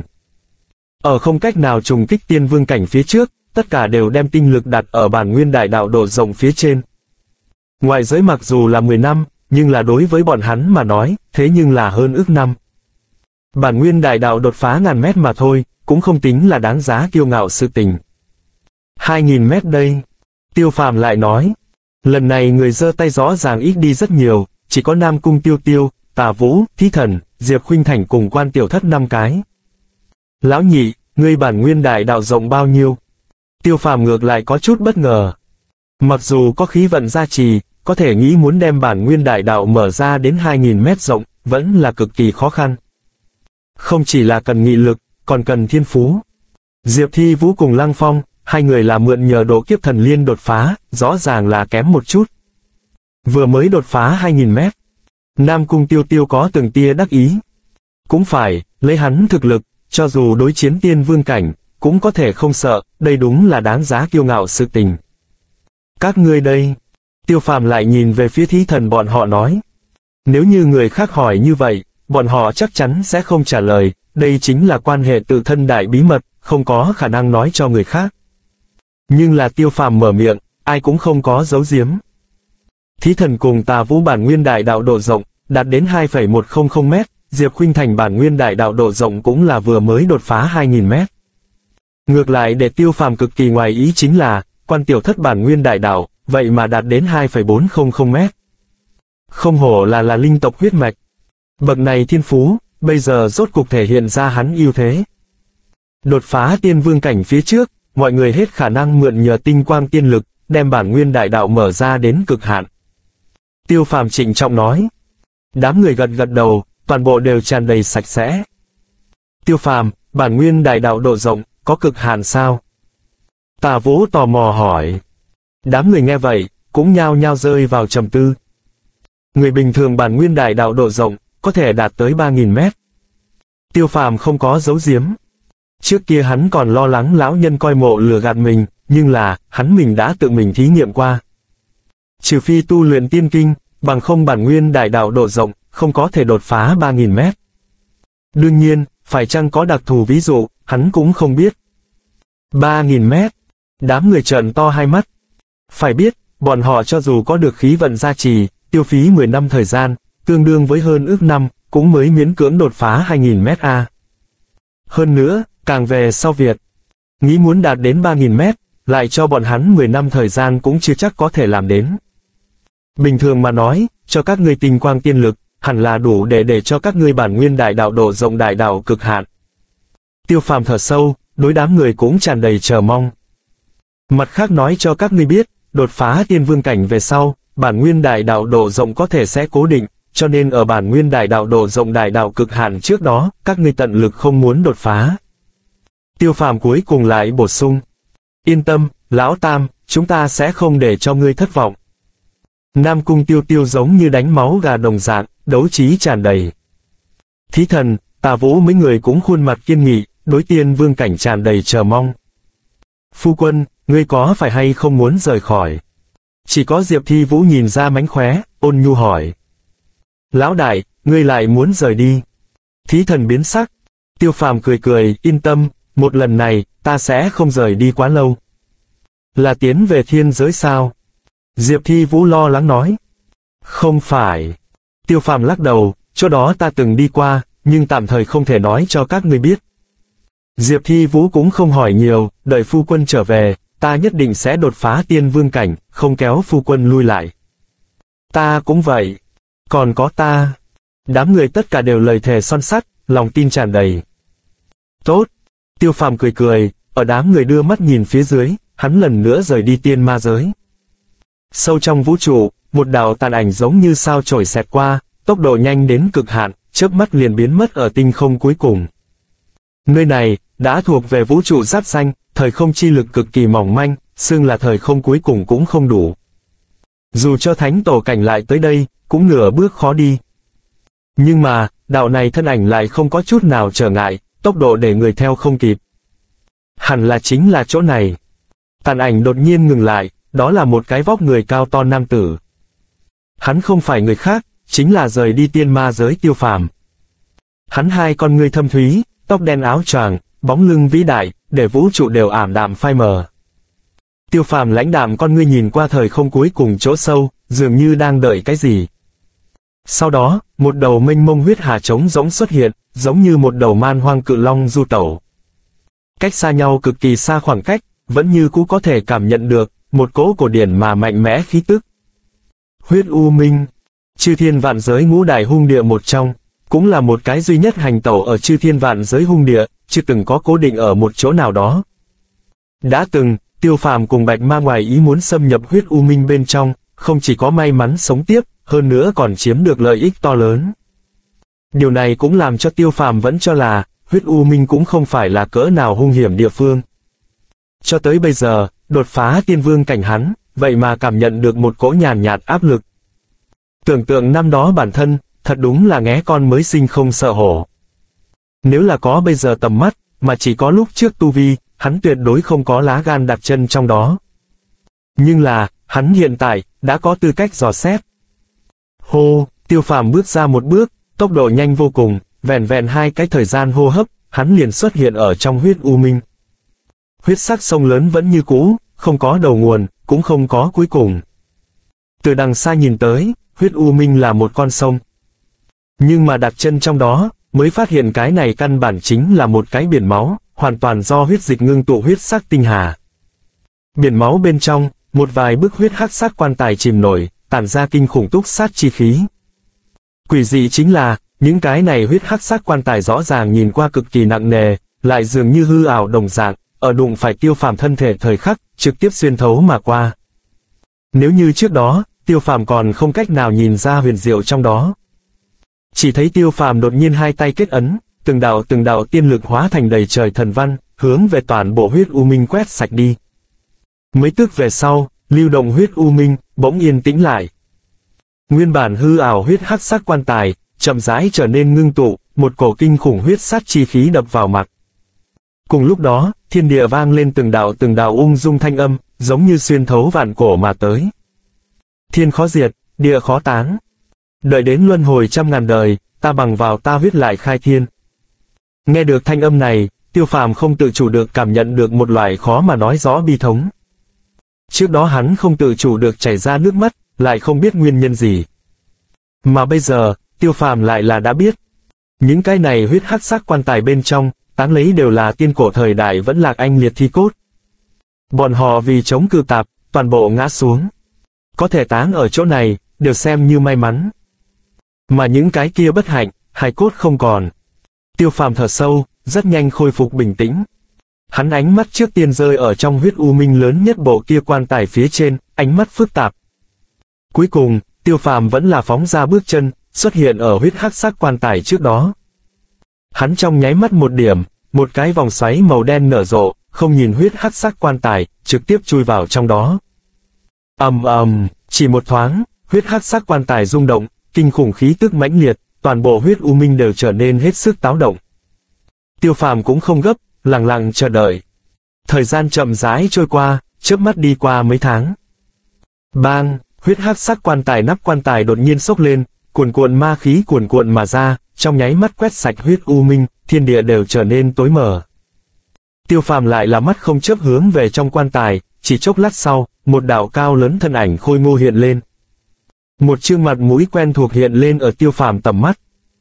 Ở không cách nào trùng kích tiên vương cảnh phía trước, tất cả đều đem tinh lực đặt ở bản nguyên đại đạo độ rộng phía trên. Ngoại giới mặc dù là mười năm, nhưng là đối với bọn hắn mà nói, thế nhưng là hơn ước năm. Bản nguyên đại đạo đột phá ngàn mét mà thôi, cũng không tính là đáng giá kiêu ngạo sự tình. Hai nghìn mét đây. Tiêu Phàm lại nói. Lần này người giơ tay rõ ràng ít đi rất nhiều, chỉ có Nam Cung Tiêu Tiêu, Tả Vũ, Thí Thần, Diệp Khuynh Thành cùng Quan Tiểu Thất năm cái. Lão nhị, ngươi bản nguyên đại đạo rộng bao nhiêu? Tiêu Phàm ngược lại có chút bất ngờ. Mặc dù có khí vận gia trì, có thể nghĩ muốn đem bản nguyên đại đạo mở ra đến hai nghìn mét rộng, vẫn là cực kỳ khó khăn. Không chỉ là cần nghị lực, còn cần thiên phú. Diệp Thi Vũ cùng Lăng Phong, hai người là mượn nhờ độ kiếp thần liên đột phá, rõ ràng là kém một chút. Vừa mới đột phá hai nghìn mét. Nam Cung Tiêu Tiêu có từng tia đắc ý. Cũng phải, lấy hắn thực lực, cho dù đối chiến tiên vương cảnh, cũng có thể không sợ, đây đúng là đáng giá kiêu ngạo sự tình. Các ngươi đây. Tiêu Phàm lại nhìn về phía thí thần bọn họ nói. Nếu như người khác hỏi như vậy, bọn họ chắc chắn sẽ không trả lời, đây chính là quan hệ tự thân đại bí mật, không có khả năng nói cho người khác. Nhưng là Tiêu Phàm mở miệng, ai cũng không có giấu giếm. Thí thần cùng Tà Vũ bản nguyên đại đạo độ rộng, đạt đến hai phẩy một không mét, Diệp Khuynh Thành bản nguyên đại đạo độ rộng cũng là vừa mới đột phá hai nghìn mét. Ngược lại để Tiêu Phàm cực kỳ ngoài ý chính là, Quan Tiểu Thất bản nguyên đại đạo, vậy mà đạt đến hai phẩy bốn không mét. Không hổ là là linh tộc huyết mạch. Bậc này thiên phú, bây giờ rốt cục thể hiện ra hắn ưu thế. Đột phá tiên vương cảnh phía trước, mọi người hết khả năng mượn nhờ tinh quang tiên lực, đem bản nguyên đại đạo mở ra đến cực hạn. Tiêu Phàm trịnh trọng nói. Đám người gật gật đầu, toàn bộ đều tràn đầy sạch sẽ. Tiêu Phàm, bản nguyên đại đạo độ rộng, có cực hạn sao? Tà Vũ tò mò hỏi. Đám người nghe vậy, cũng nhao nhao rơi vào trầm tư. Người bình thường bản nguyên đại đạo độ rộng, có thể đạt tới ba nghìn mét. Tiêu Phàm không có giấu giếm. Trước kia hắn còn lo lắng lão nhân coi mộ lừa gạt mình, nhưng là, hắn mình đã tự mình thí nghiệm qua. Trừ phi tu luyện tiên kinh, bằng không bản nguyên đại đạo độ rộng, không có thể đột phá ba nghìn mét. Đương nhiên, phải chăng có đặc thù ví dụ, hắn cũng không biết. ba nghìn mét. Đám người trợn to hai mắt. Phải biết, bọn họ cho dù có được khí vận gia trì, tiêu phí mười năm thời gian, tương đương với hơn ước năm, cũng mới miễn cưỡng đột phá hai nghìn mét a. Hơn nữa, càng về sau Việt, nghĩ muốn đạt đến ba nghìn mét, lại cho bọn hắn mười năm thời gian cũng chưa chắc có thể làm đến. Bình thường mà nói, cho các ngươi tinh quang tiên lực, hẳn là đủ để để cho các ngươi bản nguyên đại đạo độ rộng đại đạo cực hạn. Tiêu Phàm thở sâu, đối đám người cũng tràn đầy chờ mong. Mặt khác nói cho các ngươi biết, đột phá tiên vương cảnh về sau, bản nguyên đại đạo độ rộng có thể sẽ cố định, cho nên ở bản nguyên đại đạo độ rộng đại đạo cực hạn trước đó, các ngươi tận lực không muốn đột phá. Tiêu Phàm cuối cùng lại bổ sung. Yên tâm, Lão Tam, chúng ta sẽ không để cho ngươi thất vọng. Nam Cung Tiêu Tiêu giống như đánh máu gà đồng dạng, đấu trí tràn đầy. Thí thần, Tà Vũ mấy người cũng khuôn mặt kiên nghị, đối tiên vương cảnh tràn đầy chờ mong. Phu quân, ngươi có phải hay không muốn rời khỏi? Chỉ có Diệp Thi Vũ nhìn ra mánh khóe, ôn nhu hỏi. Lão đại, ngươi lại muốn rời đi. Thí thần biến sắc. Tiêu Phàm cười cười, yên tâm, một lần này, ta sẽ không rời đi quá lâu. Là tiến về thiên giới sao? Diệp Thi Vũ lo lắng nói. Không phải. Tiêu Phàm lắc đầu, chỗ đó ta từng đi qua, nhưng tạm thời không thể nói cho các ngươi biết. Diệp Thi Vũ cũng không hỏi nhiều, đợi phu quân trở về, ta nhất định sẽ đột phá tiên vương cảnh, không kéo phu quân lui lại. Ta cũng vậy. Còn có ta. Đám người tất cả đều lời thề son sắt, lòng tin tràn đầy. Tốt. Tiêu Phàm cười cười, ở đám người đưa mắt nhìn phía dưới, hắn lần nữa rời đi tiên ma giới. Sâu trong vũ trụ, một đạo tàn ảnh giống như sao chổi xẹt qua, tốc độ nhanh đến cực hạn, chớp mắt liền biến mất ở tinh không cuối cùng. Nơi này, đã thuộc về vũ trụ giáp xanh, thời không chi lực cực kỳ mỏng manh, xưng là thời không cuối cùng cũng không đủ. Dù cho thánh tổ cảnh lại tới đây, cũng nửa bước khó đi. Nhưng mà, đạo này thân ảnh lại không có chút nào trở ngại, tốc độ để người theo không kịp. Hẳn là chính là chỗ này. Tàn ảnh đột nhiên ngừng lại, đó là một cái vóc người cao to nam tử. Hắn không phải người khác, chính là rời đi tiên ma giới Tiêu Phàm. Hắn hai con ngươi thâm thúy, tóc đen áo choàng, bóng lưng vĩ đại, để vũ trụ đều ảm đạm phai mờ. Tiêu Phàm lãnh đạm con ngươi nhìn qua thời không cuối cùng chỗ sâu, dường như đang đợi cái gì. Sau đó, một đầu mênh mông huyết hà trống rỗng xuất hiện, giống như một đầu man hoang cự long du tẩu. Cách xa nhau cực kỳ xa khoảng cách, vẫn như cũ có thể cảm nhận được một cỗ cổ điển mà mạnh mẽ khí tức. Huyết U Minh, chư thiên vạn giới ngũ đại hung địa một trong, cũng là một cái duy nhất hành tẩu ở chư thiên vạn giới hung địa, chưa từng có cố định ở một chỗ nào đó. Đã từng, Tiêu Phàm cùng Bạch Ma ngoài ý muốn xâm nhập Huyết U Minh bên trong, không chỉ có may mắn sống tiếp, hơn nữa còn chiếm được lợi ích to lớn. Điều này cũng làm cho Tiêu Phàm vẫn cho là, huyết u minh cũng không phải là cỡ nào hung hiểm địa phương. Cho tới bây giờ, đột phá tiên vương cảnh hắn, vậy mà cảm nhận được một cỗ nhàn nhạt áp lực. Tưởng tượng năm đó bản thân, thật đúng là nghé con mới sinh không sợ hổ. Nếu là có bây giờ tầm mắt, mà chỉ có lúc trước tu vi, hắn tuyệt đối không có lá gan đặt chân trong đó. Nhưng là, hắn hiện tại, đã có tư cách dò xét. Hô, Tiêu Phàm bước ra một bước, tốc độ nhanh vô cùng, vẹn vẹn hai cái thời gian hô hấp, hắn liền xuất hiện ở trong huyết u minh. Huyết sắc sông lớn vẫn như cũ, không có đầu nguồn, cũng không có cuối cùng. Từ đằng xa nhìn tới, huyết u minh là một con sông. Nhưng mà đặt chân trong đó, mới phát hiện cái này căn bản chính là một cái biển máu, hoàn toàn do huyết dịch ngưng tụ huyết sắc tinh hà. Biển máu bên trong, một vài bức huyết hắc sắc quan tài chìm nổi, tản ra kinh khủng túc sát chi khí. Quỷ dị chính là, những cái này huyết hắc sắc quan tài rõ ràng nhìn qua cực kỳ nặng nề, lại dường như hư ảo đồng dạng, ở đụng phải Tiêu Phàm thân thể thời khắc, trực tiếp xuyên thấu mà qua. Nếu như trước đó, Tiêu Phàm còn không cách nào nhìn ra huyền diệu trong đó. Chỉ thấy Tiêu Phàm đột nhiên hai tay kết ấn, từng đạo từng đạo tiên lực hóa thành đầy trời thần văn, hướng về toàn bộ huyết u minh quét sạch đi. Mấy tức về sau, lưu động huyết u minh bỗng yên tĩnh lại. Nguyên bản hư ảo huyết hắc sắc quan tài, chậm rãi trở nên ngưng tụ, một cổ kinh khủng huyết sát chi khí đập vào mặt. Cùng lúc đó, thiên địa vang lên từng đạo từng đạo ung dung thanh âm, giống như xuyên thấu vạn cổ mà tới. Thiên khó diệt, địa khó tán. Đợi đến luân hồi trăm ngàn đời, ta bằng vào ta huyết lại khai thiên. Nghe được thanh âm này, Tiêu Phàm không tự chủ được cảm nhận được một loại khó mà nói rõ bi thống. Trước đó hắn không tự chủ được chảy ra nước mắt, lại không biết nguyên nhân gì. Mà bây giờ, Tiêu Phàm lại là đã biết. Những cái này huyết hắc sắc quan tài bên trong, táng lấy đều là tiên cổ thời đại vẫn lạc anh liệt thi cốt. Bọn họ vì chống cự tạp, toàn bộ ngã xuống. Có thể táng ở chỗ này, đều xem như may mắn. Mà những cái kia bất hạnh, hài cốt không còn. Tiêu Phàm thở sâu, rất nhanh khôi phục bình tĩnh. Hắn ánh mắt trước tiên rơi ở trong huyết u minh lớn nhất bộ kia quan tài phía trên, ánh mắt phức tạp. Cuối cùng, Tiêu Phàm vẫn là phóng ra bước chân, xuất hiện ở huyết hắc sắc quan tài trước đó. Hắn trong nháy mắt một điểm, một cái vòng xoáy màu đen nở rộ, không nhìn huyết hắc sắc quan tài, trực tiếp chui vào trong đó. Ầm ầm, chỉ một thoáng, huyết hắc sắc quan tài rung động, kinh khủng khí tức mãnh liệt, toàn bộ huyết u minh đều trở nên hết sức táo động. Tiêu Phàm cũng không gấp, lặng lặng chờ đợi. Thời gian chậm rãi trôi qua, chớp mắt đi qua mấy tháng. Bang, huyết hắc sắc quan tài nắp quan tài đột nhiên sốc lên, cuồn cuộn ma khí cuồn cuộn mà ra, trong nháy mắt quét sạch huyết u minh, thiên địa đều trở nên tối mờ. Tiêu Phàm lại là mắt không chớp hướng về trong quan tài, chỉ chốc lát sau, một đạo cao lớn thân ảnh khôi ngô hiện lên. Một chương mặt mũi quen thuộc hiện lên ở Tiêu Phàm tầm mắt.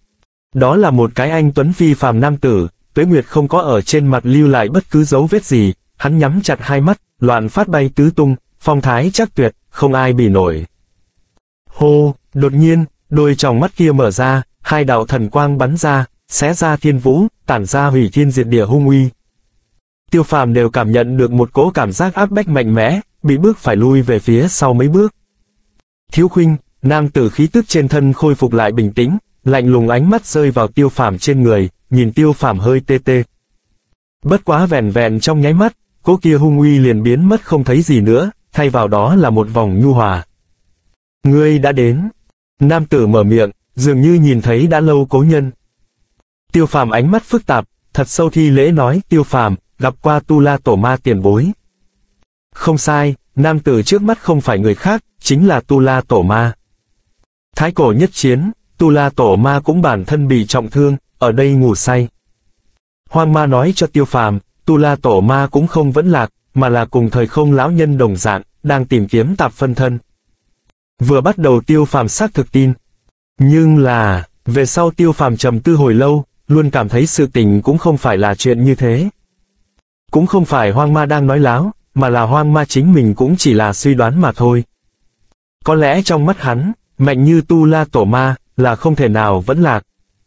Đó là một cái anh tuấn phi phàm nam tử, tuế nguyệt không có ở trên mặt lưu lại bất cứ dấu vết gì, hắn nhắm chặt hai mắt, loạn phát bay tứ tung, phong thái chắc tuyệt, không ai bì nổi. Hô, đột nhiên, đôi tròng mắt kia mở ra, hai đạo thần quang bắn ra, xé ra thiên vũ, tản ra hủy thiên diệt địa hung uy. Tiêu Phàm đều cảm nhận được một cỗ cảm giác áp bách mạnh mẽ, bị bước phải lui về phía sau mấy bước. Thiếu Khuynh, nam tử khí tức trên thân khôi phục lại bình tĩnh, lạnh lùng ánh mắt rơi vào Tiêu Phàm trên người, nhìn Tiêu Phàm hơi tê tê. Bất quá vẻn vẹn trong nháy mắt, cỗ kia hung uy liền biến mất không thấy gì nữa, thay vào đó là một vòng nhu hòa. Ngươi đã đến. Nam tử mở miệng, dường như nhìn thấy đã lâu cố nhân. Tiêu Phàm ánh mắt phức tạp, thật sâu thi lễ nói, Tiêu Phàm, gặp qua Tu La Tổ Ma tiền bối. Không sai, nam tử trước mắt không phải người khác, chính là Tu La Tổ Ma. Thái cổ nhất chiến, Tu La Tổ Ma cũng bản thân bị trọng thương, ở đây ngủ say. Hoang Ma nói cho Tiêu Phàm, Tu La Tổ Ma cũng không vẫn lạc, mà là cùng thời không lão nhân đồng dạng, đang tìm kiếm tạp phân thân. Vừa bắt đầu Tiêu Phàm xác thực tin. Nhưng là, về sau Tiêu Phàm trầm tư hồi lâu, luôn cảm thấy sự tình cũng không phải là chuyện như thế. Cũng không phải Hoang Ma đang nói láo, mà là Hoang Ma chính mình cũng chỉ là suy đoán mà thôi. Có lẽ trong mắt hắn, mạnh như Tu La Tổ Ma, là không thể nào vẫn lạc.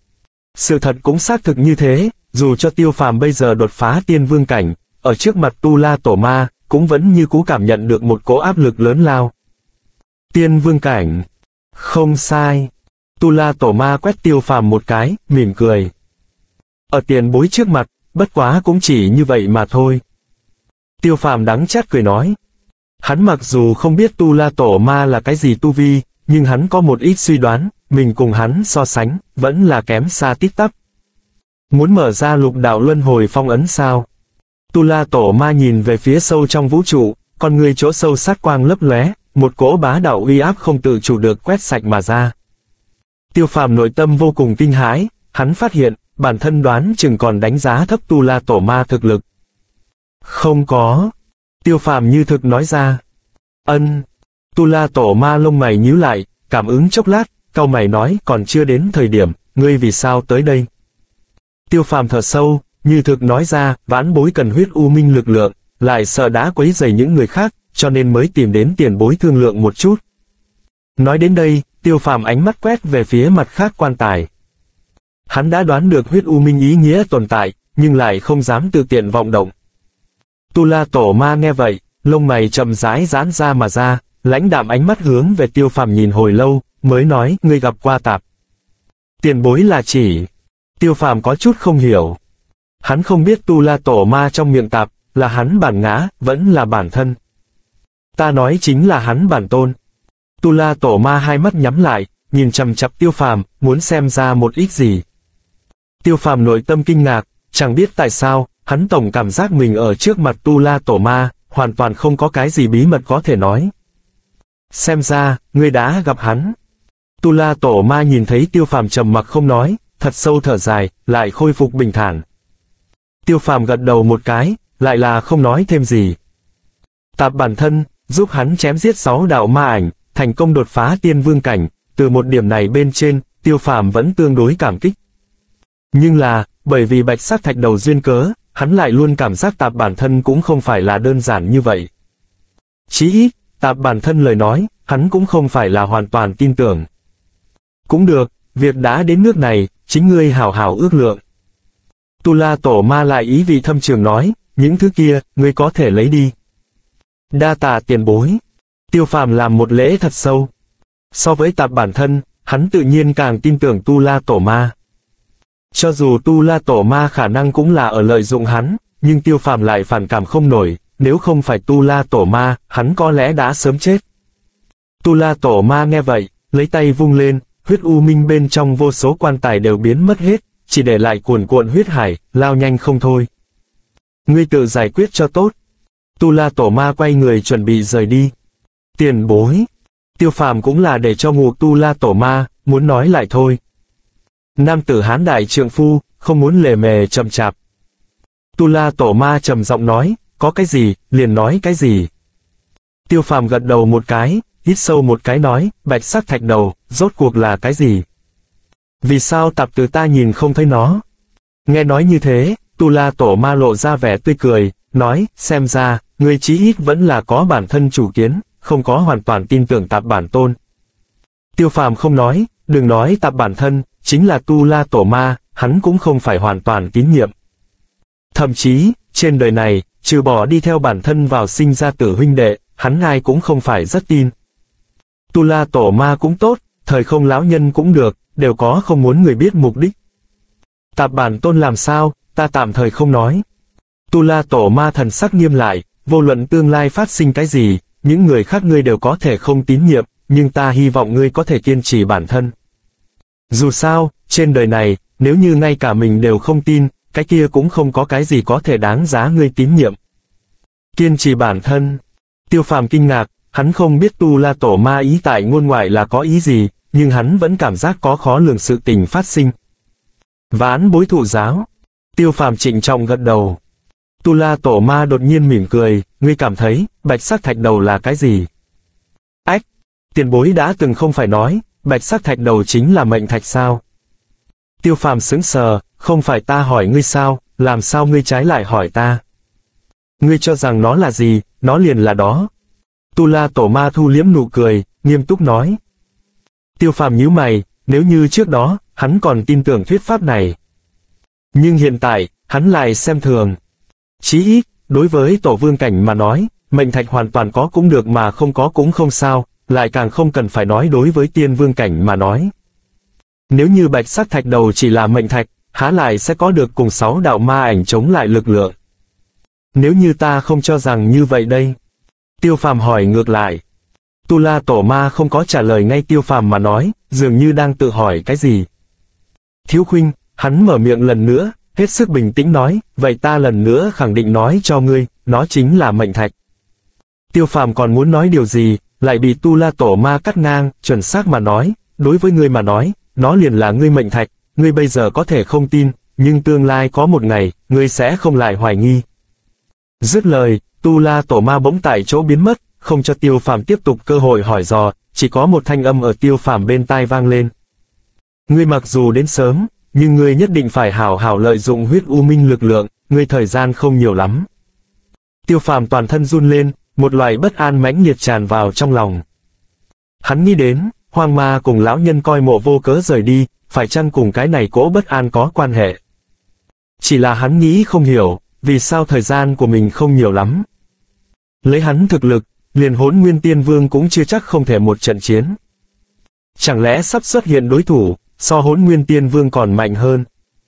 Sự thật cũng xác thực như thế, dù cho Tiêu Phàm bây giờ đột phá tiên vương cảnh, ở trước mặt Tu La Tổ Ma, cũng vẫn như cũ cảm nhận được một cỗ áp lực lớn lao. Tiên vương cảnh. Không sai. Tu La Tổ Ma quét Tiêu Phàm một cái, mỉm cười. Ở tiền bối trước mặt, bất quá cũng chỉ như vậy mà thôi. Tiêu Phàm đắng chát cười nói. Hắn mặc dù không biết Tu La Tổ Ma là cái gì tu vi, nhưng hắn có một ít suy đoán, mình cùng hắn so sánh, vẫn là kém xa tít tắp. Muốn mở ra lục đạo luân hồi phong ấn sao? Tu La Tổ Ma nhìn về phía sâu trong vũ trụ, con người chỗ sâu sát quang lấp lóe, một cỗ bá đạo uy áp không tự chủ được quét sạch mà ra. Tiêu Phàm nội tâm vô cùng kinh hãi, hắn phát hiện, bản thân đoán chừng còn đánh giá thấp Tu La Tổ Ma thực lực. Không có. Tiêu Phàm như thực nói ra. Ân. Tu La Tổ Ma lông mày nhíu lại, cảm ứng chốc lát, cau mày nói còn chưa đến thời điểm, ngươi vì sao tới đây? Tiêu Phàm thở sâu, như thực nói ra, vãn bối cần huyết u minh lực lượng, lại sợ đã quấy rầy những người khác, cho nên mới tìm đến tiền bối thương lượng một chút. Nói đến đây, Tiêu Phàm ánh mắt quét về phía mặt khác quan tài. Hắn đã đoán được huyết u minh ý nghĩa tồn tại, nhưng lại không dám tự tiện vọng động. Tu La Tổ Ma nghe vậy, lông mày chậm rãi giãn ra mà ra, lãnh đạm ánh mắt hướng về Tiêu Phàm nhìn hồi lâu, mới nói, ngươi gặp qua Tạp. Tiền bối là chỉ. Tiêu Phàm có chút không hiểu. Hắn không biết Tu La Tổ Ma trong miệng Tạp, là hắn bản ngã, vẫn là bản thân. Ta nói chính là hắn bản tôn. Tu La Tổ Ma hai mắt nhắm lại, nhìn chằm chằm Tiêu Phàm, muốn xem ra một ít gì. Tiêu Phàm nội tâm kinh ngạc, chẳng biết tại sao, hắn tổng cảm giác mình ở trước mặt Tu La Tổ Ma, hoàn toàn không có cái gì bí mật có thể nói. Xem ra, ngươi đã gặp hắn. Tu La Tổ Ma nhìn thấy Tiêu Phàm trầm mặc không nói, thật sâu thở dài, lại khôi phục bình thản. Tiêu Phàm gật đầu một cái, lại là không nói thêm gì. Tạp bản thân, giúp hắn chém giết sáu đạo ma ảnh, thành công đột phá tiên vương cảnh, từ một điểm này bên trên, Tiêu Phàm vẫn tương đối cảm kích. Nhưng là, bởi vì bạch sắc thạch đầu duyên cớ, hắn lại luôn cảm giác Tạp bản thân cũng không phải là đơn giản như vậy. Chí ít, Tạp bản thân lời nói, hắn cũng không phải là hoàn toàn tin tưởng. Cũng được, việc đã đến nước này, chính ngươi hảo hảo ước lượng. Tu La Tổ Ma lại ý vị thâm trường nói, những thứ kia, ngươi có thể lấy đi. Đa tạ tiền bối. Tiêu Phàm làm một lễ thật sâu. So với Tạp bản thân, hắn tự nhiên càng tin tưởng Tu La Tổ Ma. Cho dù Tu La Tổ Ma khả năng cũng là ở lợi dụng hắn, nhưng Tiêu Phàm lại phản cảm không nổi, nếu không phải Tu La Tổ Ma, hắn có lẽ đã sớm chết. Tu La Tổ Ma nghe vậy, lấy tay vung lên, huyết u minh bên trong vô số quan tài đều biến mất hết, chỉ để lại cuồn cuộn huyết hải, lao nhanh không thôi. Ngươi tự giải quyết cho tốt. Tu La Tổ Ma quay người chuẩn bị rời đi. Tiền bối. Tiêu Phàm cũng là để cho ngụ Tu La Tổ Ma, muốn nói lại thôi. Nam tử hán đại trượng phu, không muốn lề mề chậm chạp. Tu La Tổ Ma trầm giọng nói, có cái gì, liền nói cái gì. Tiêu Phàm gật đầu một cái, hít sâu một cái nói, bạch sắc thạch đầu, rốt cuộc là cái gì? Vì sao Tạp từ ta nhìn không thấy nó? Nghe nói như thế, Tu La Tổ Ma lộ ra vẻ tươi cười, nói, xem ra, ngươi chí ít vẫn là có bản thân chủ kiến, không có hoàn toàn tin tưởng Tạp bản tôn. Tiêu Phàm không nói, đừng nói Tạp bản thân, chính là Tu La Tổ Ma, hắn cũng không phải hoàn toàn tín nhiệm. Thậm chí, trên đời này, trừ bỏ đi theo bản thân vào sinh ra tử huynh đệ, hắn ai cũng không phải rất tin. Tu La Tổ Ma cũng tốt, thời không lão nhân cũng được, đều có không muốn người biết mục đích. Tạp bản tôn làm sao, ta tạm thời không nói. Tu La Tổ Ma thần sắc nghiêm lại, vô luận tương lai phát sinh cái gì, những người khác ngươi đều có thể không tín nhiệm, nhưng ta hy vọng ngươi có thể kiên trì bản thân. Dù sao, trên đời này, nếu như ngay cả mình đều không tin, cái kia cũng không có cái gì có thể đáng giá ngươi tín nhiệm. Kiên trì bản thân. Tiêu Phàm kinh ngạc, hắn không biết Tu La Tổ Ma ý tại ngôn ngoại là có ý gì, nhưng hắn vẫn cảm giác có khó lường sự tình phát sinh. Vãn bối thụ giáo. Tiêu Phàm trịnh trọng gật đầu. Tu La Tổ Ma đột nhiên mỉm cười, ngươi cảm thấy, bạch sắc thạch đầu là cái gì? Ách! Tiền bối đã từng không phải nói, bạch sắc thạch đầu chính là mệnh thạch sao? Tiêu Phàm sững sờ, không phải ta hỏi ngươi sao, làm sao ngươi trái lại hỏi ta? Ngươi cho rằng nó là gì, nó liền là đó. Tu La Tổ Ma thu liếm nụ cười, nghiêm túc nói. Tiêu Phàm nhíu mày, nếu như trước đó, hắn còn tin tưởng thuyết pháp này. Nhưng hiện tại, hắn lại xem thường. Chí ít, đối với tổ vương cảnh mà nói, mệnh thạch hoàn toàn có cũng được mà không có cũng không sao, lại càng không cần phải nói đối với tiên vương cảnh mà nói. Nếu như bạch sắc thạch đầu chỉ là mệnh thạch, há lại sẽ có được cùng sáu đạo ma ảnh chống lại lực lượng. Nếu như ta không cho rằng như vậy đây? Tiêu Phàm hỏi ngược lại. Tu La Tổ Ma không có trả lời ngay Tiêu Phàm mà nói, dường như đang tự hỏi cái gì. Thiếu Khuynh, hắn mở miệng lần nữa, hết sức bình tĩnh nói, vậy ta lần nữa khẳng định nói cho ngươi, nó chính là mệnh thạch. Tiêu Phàm còn muốn nói điều gì, lại bị Tu La Tổ Ma cắt ngang, chuẩn xác mà nói, đối với ngươi mà nói, nó liền là ngươi mệnh thạch, ngươi bây giờ có thể không tin, nhưng tương lai có một ngày, ngươi sẽ không lại hoài nghi. Dứt lời, Tu La Tổ Ma bỗng tại chỗ biến mất, không cho Tiêu Phàm tiếp tục cơ hội hỏi dò, chỉ có một thanh âm ở Tiêu Phàm bên tai vang lên. Ngươi mặc dù đến sớm, nhưng ngươi nhất định phải hảo hảo lợi dụng huyết u minh lực lượng, ngươi thời gian không nhiều lắm. Tiêu Phàm toàn thân run lên, một loại bất an mãnh liệt tràn vào trong lòng. Hắn nghĩ đến, Hoang Ma cùng lão nhân coi mộ vô cớ rời đi, phải chăng cùng cái này cỗ bất an có quan hệ. Chỉ là hắn nghĩ không hiểu, vì sao thời gian của mình không nhiều lắm. Lấy hắn thực lực, liền Hỗn Nguyên Tiên Vương cũng chưa chắc không thể một trận chiến. Chẳng lẽ sắp xuất hiện đối thủ, so Hỗn Nguyên Tiên Vương còn mạnh hơn.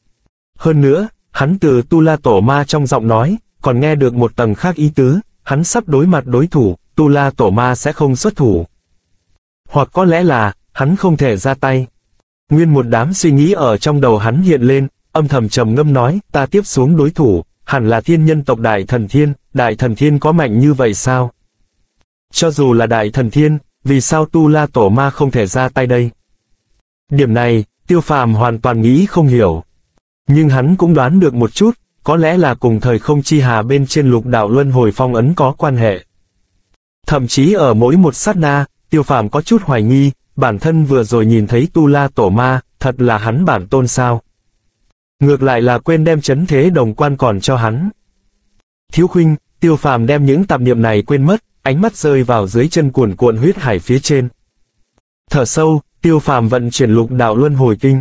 Hơn nữa, hắn từ Tu La Tổ Ma trong giọng nói, còn nghe được một tầng khác ý tứ, hắn sắp đối mặt đối thủ, Tu La Tổ Ma sẽ không xuất thủ. Hoặc có lẽ là, hắn không thể ra tay. Nguyên một đám suy nghĩ ở trong đầu hắn hiện lên, âm thầm trầm ngâm nói, ta tiếp xuống đối thủ, hẳn là thiên nhân tộc Đại Thần Thiên, Đại Thần Thiên có mạnh như vậy sao? Cho dù là Đại Thần Thiên, vì sao Tu La Tổ Ma không thể ra tay đây? Điểm này, Tiêu Phàm hoàn toàn nghĩ không hiểu. Nhưng hắn cũng đoán được một chút, có lẽ là cùng thời không chi hà bên trên lục đạo luân hồi phong ấn có quan hệ. Thậm chí ở mỗi một sát na, Tiêu Phàm có chút hoài nghi, bản thân vừa rồi nhìn thấy Tu La Tổ Ma, thật là hắn bản tôn sao? Ngược lại là quên đem chấn thế đồng quan còn cho hắn. Thiếu Khuynh, Tiêu Phàm đem những tạp niệm này quên mất, ánh mắt rơi vào dưới chân cuồn cuộn huyết hải phía trên. Thở sâu, Tiêu Phàm vận chuyển lục đạo luân hồi kinh.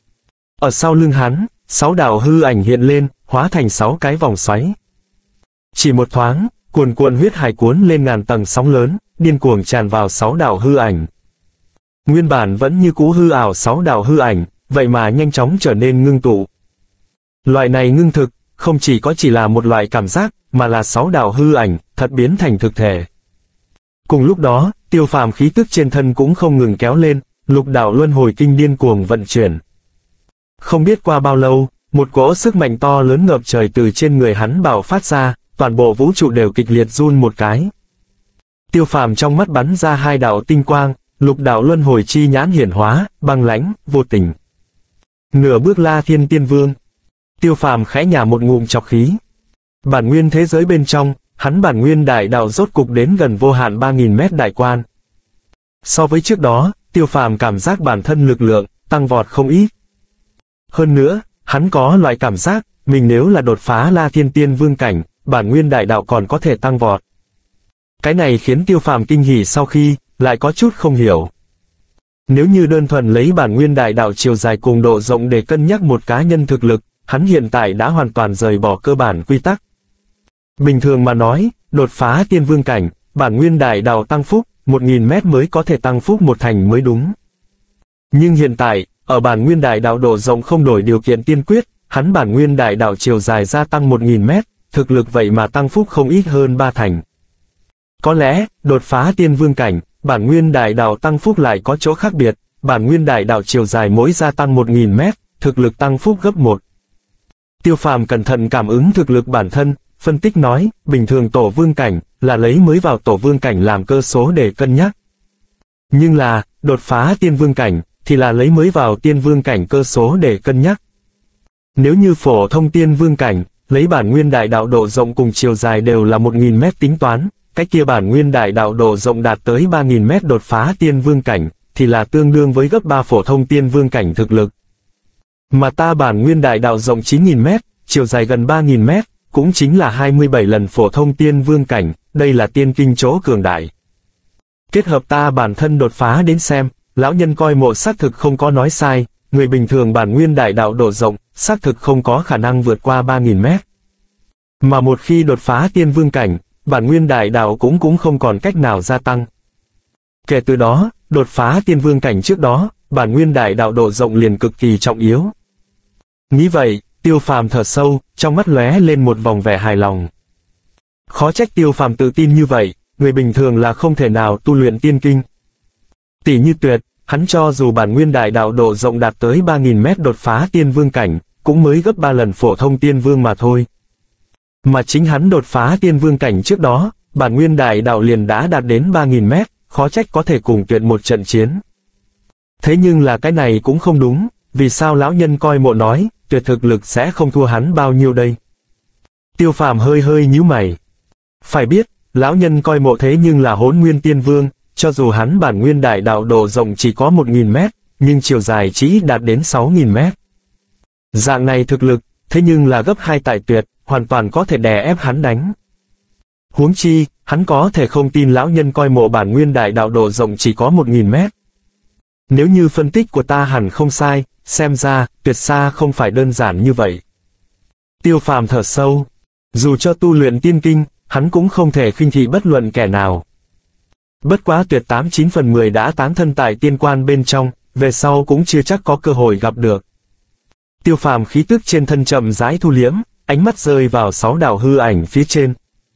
Ở sau lưng hắn, sáu đạo hư ảnh hiện lên, hóa thành sáu cái vòng xoáy. Chỉ một thoáng, cuồn cuộn huyết hải cuốn lên ngàn tầng sóng lớn, điên cuồng tràn vào sáu đạo hư ảnh. Nguyên bản vẫn như cũ hư ảo sáu đạo hư ảnh, vậy mà nhanh chóng trở nên ngưng tụ. Loại này ngưng thực, không chỉ có chỉ là một loại cảm giác, mà là sáu đạo hư ảnh, thật biến thành thực thể. Cùng lúc đó, Tiêu Phàm khí tức trên thân cũng không ngừng kéo lên, lục đạo luân hồi kinh điên cuồng vận chuyển. Không biết qua bao lâu, một cỗ sức mạnh to lớn ngập trời từ trên người hắn bạo phát ra, toàn bộ vũ trụ đều kịch liệt run một cái. Tiêu Phàm trong mắt bắn ra hai đạo tinh quang, lục đạo luân hồi chi nhãn hiển hóa, băng lãnh, vô tình. Nửa bước La Thiên Tiên Vương. Tiêu Phàm khẽ nhả một ngụm trọc khí. Bản nguyên thế giới bên trong, hắn bản nguyên đại đạo rốt cục đến gần vô hạn ba nghìn mét đại quan. So với trước đó, Tiêu Phàm cảm giác bản thân lực lượng tăng vọt không ít. Hơn nữa, hắn có loại cảm giác, mình nếu là đột phá La Thiên Tiên Vương cảnh, bản nguyên đại đạo còn có thể tăng vọt. Cái này khiến Tiêu Phàm kinh hỉ sau khi, lại có chút không hiểu. Nếu như đơn thuần lấy bản nguyên đại đạo chiều dài cùng độ rộng để cân nhắc một cá nhân thực lực, hắn hiện tại đã hoàn toàn rời bỏ cơ bản quy tắc. Bình thường mà nói, đột phá tiên vương cảnh, bản nguyên đại đạo tăng phúc, một nghìn mét mới có thể tăng phúc một thành mới đúng. Nhưng hiện tại, ở bản nguyên đại đạo độ rộng không đổi điều kiện tiên quyết, hắn bản nguyên đại đạo chiều dài gia tăng một nghìn mét, thực lực vậy mà tăng phúc không ít hơn ba thành. Có lẽ, đột phá tiên vương cảnh, bản nguyên đại đạo tăng phúc lại có chỗ khác biệt, bản nguyên đại đạo chiều dài mỗi gia tăng một nghìn mét, thực lực tăng phúc gấp một. Tiêu Phàm cẩn thận cảm ứng thực lực bản thân, phân tích nói, bình thường tổ vương cảnh, là lấy mới vào tổ vương cảnh làm cơ số để cân nhắc. Nhưng là, đột phá tiên vương cảnh, thì là lấy mới vào tiên vương cảnh cơ số để cân nhắc. Nếu như phổ thông tiên vương cảnh, lấy bản nguyên đại đạo độ rộng cùng chiều dài đều là một nghìn mét tính toán, cái kia bản nguyên đại đạo độ rộng đạt tới ba nghìn mét đột phá tiên vương cảnh, thì là tương đương với gấp ba phổ thông tiên vương cảnh thực lực. Mà ta bản nguyên đại đạo rộng chín nghìn mét, chiều dài gần ba nghìn mét, cũng chính là hai mươi bảy lần phổ thông tiên vương cảnh, đây là tiên kinh chỗ cường đại. Kết hợp ta bản thân đột phá đến xem, lão nhân coi mộ xác thực không có nói sai, người bình thường bản nguyên đại đạo độ rộng, xác thực không có khả năng vượt qua ba nghìn mét. Mà một khi đột phá tiên vương cảnh, bản nguyên đại đạo cũng cũng không còn cách nào gia tăng. Kể từ đó, đột phá tiên vương cảnh trước đó, bản nguyên đại đạo độ rộng liền cực kỳ trọng yếu. Nghĩ vậy, Tiêu Phàm thở sâu, trong mắt lóe lên một vòng vẻ hài lòng. Khó trách Tiêu Phàm tự tin như vậy, người bình thường là không thể nào tu luyện tiên kinh. Tỷ như Tuyệt, hắn cho dù bản nguyên đại đạo độ rộng đạt tới ba nghìn mét đột phá tiên vương cảnh, cũng mới gấp ba lần phổ thông tiên vương mà thôi. Mà chính hắn đột phá tiên vương cảnh trước đó, bản nguyên đại đạo liền đã đạt đến ba nghìn mét, khó trách có thể cùng Tuyệt một trận chiến. Thế nhưng là cái này cũng không đúng, vì sao lão nhân coi mộ nói, Tuyệt thực lực sẽ không thua hắn bao nhiêu đây? Tiêu Phàm hơi hơi nhíu mày. Phải biết, lão nhân coi mộ thế nhưng là Hỗn Nguyên Tiên Vương, cho dù hắn bản nguyên đại đạo độ rộng chỉ có một nghìn mét, nhưng chiều dài chỉ đạt đến sáu nghìn mét. Dạng này thực lực, thế nhưng là gấp hai tại Tuyệt, hoàn toàn có thể đè ép hắn đánh. Huống chi, hắn có thể không tin lão nhân coi mộ bản nguyên đại đạo độ rộng chỉ có một nghìn mét. Nếu như phân tích của ta hẳn không sai, xem ra, Tuyệt xa không phải đơn giản như vậy. Tiêu Phàm thở sâu. Dù cho tu luyện tiên kinh, hắn cũng không thể khinh thị bất luận kẻ nào. Bất quá Tuyệt tám chín phần mười đã táng thân tại tiên quan bên trong, về sau cũng chưa chắc có cơ hội gặp được. Tiêu Phàm khí tức trên thân chậm rãi thu liễm, ánh mắt rơi vào sáu đạo hư ảnh phía trên.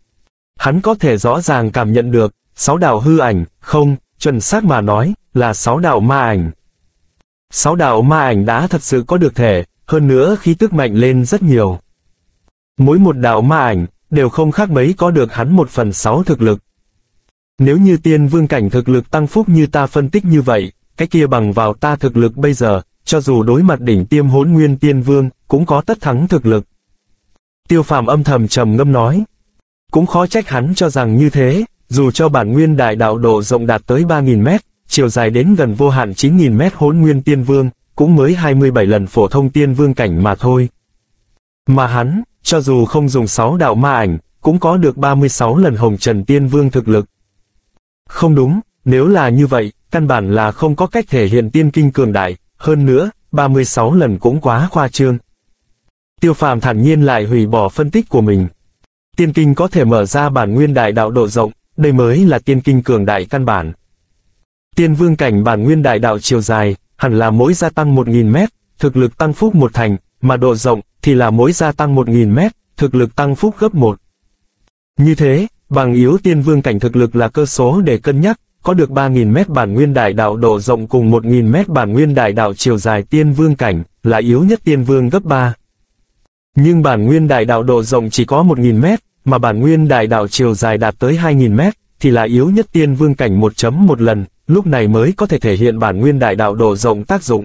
Hắn có thể rõ ràng cảm nhận được, sáu đạo hư ảnh, không, chuẩn xác mà nói, là sáu đạo ma ảnh. Sáu đạo ma ảnh đã thật sự có được thể, hơn nữa khí tức mạnh lên rất nhiều. Mỗi một đạo ma ảnh, đều không khác mấy có được hắn một phần sáu thực lực. Nếu như tiên vương cảnh thực lực tăng phúc như ta phân tích như vậy, cái kia bằng vào ta thực lực bây giờ, cho dù đối mặt đỉnh tiêm Hỗn Nguyên Tiên Vương, cũng có tất thắng thực lực. Tiêu Phàm âm thầm trầm ngâm nói. Cũng khó trách hắn cho rằng như thế, dù cho bản nguyên đại đạo độ rộng đạt tới ba nghìn mét, chiều dài đến gần vô hạn chín nghìn mét Hỗn Nguyên Tiên Vương, cũng mới hai mươi bảy lần phổ thông tiên vương cảnh mà thôi. Mà hắn, cho dù không dùng sáu đạo ma ảnh, cũng có được ba mươi sáu lần Hồng Trần Tiên Vương thực lực. Không đúng, nếu là như vậy, căn bản là không có cách thể hiện tiên kinh cường đại, hơn nữa, ba mươi sáu lần cũng quá khoa trương. Tiêu Phàm thản nhiên lại hủy bỏ phân tích của mình. Tiên kinh có thể mở ra bản nguyên đại đạo độ rộng, đây mới là tiên kinh cường đại căn bản. Tiên vương cảnh bản nguyên đại đạo chiều dài, hẳn là mỗi gia tăng một nghìn mét, thực lực tăng phúc một thành, mà độ rộng, thì là mỗi gia tăng một nghìn mét, thực lực tăng phúc gấp một. Như thế, bằng yếu tiên vương cảnh thực lực là cơ số để cân nhắc, có được ba nghìn mét bản nguyên đại đạo độ rộng cùng một nghìn mét bản nguyên đại đạo chiều dài tiên vương cảnh, là yếu nhất tiên vương gấp ba. Nhưng bản nguyên đại đạo độ rộng chỉ có một nghìn mét, mà bản nguyên đại đạo chiều dài đạt tới hai nghìn mét, thì là yếu nhất tiên vương cảnh một phẩy một lần, lúc này mới có thể thể hiện bản nguyên đại đạo độ rộng tác dụng.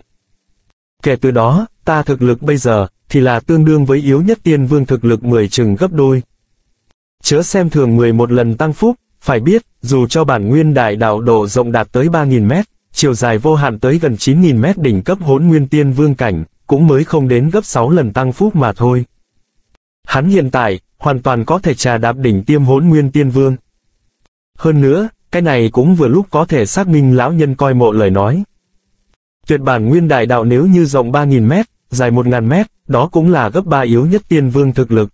Kể từ đó, ta thực lực bây giờ, thì là tương đương với yếu nhất tiên vương thực lực mười chừng gấp đôi. Chớ xem thường mười một lần tăng phúc, phải biết, dù cho bản nguyên đại đạo độ rộng đạt tới ba nghìn mét, chiều dài vô hạn tới gần chín nghìn mét đỉnh cấp Hỗn Nguyên Tiên Vương cảnh, cũng mới không đến gấp sáu lần tăng phúc mà thôi. Hắn hiện tại, hoàn toàn có thể trà đạp đỉnh tiêm Hỗn Nguyên Tiên Vương. Hơn nữa, cái này cũng vừa lúc có thể xác minh lão nhân coi mộ lời nói. Tuyệt bản nguyên đại đạo nếu như rộng ba nghìn mét, dài một nghìn mét, đó cũng là gấp ba yếu nhất tiên vương thực lực.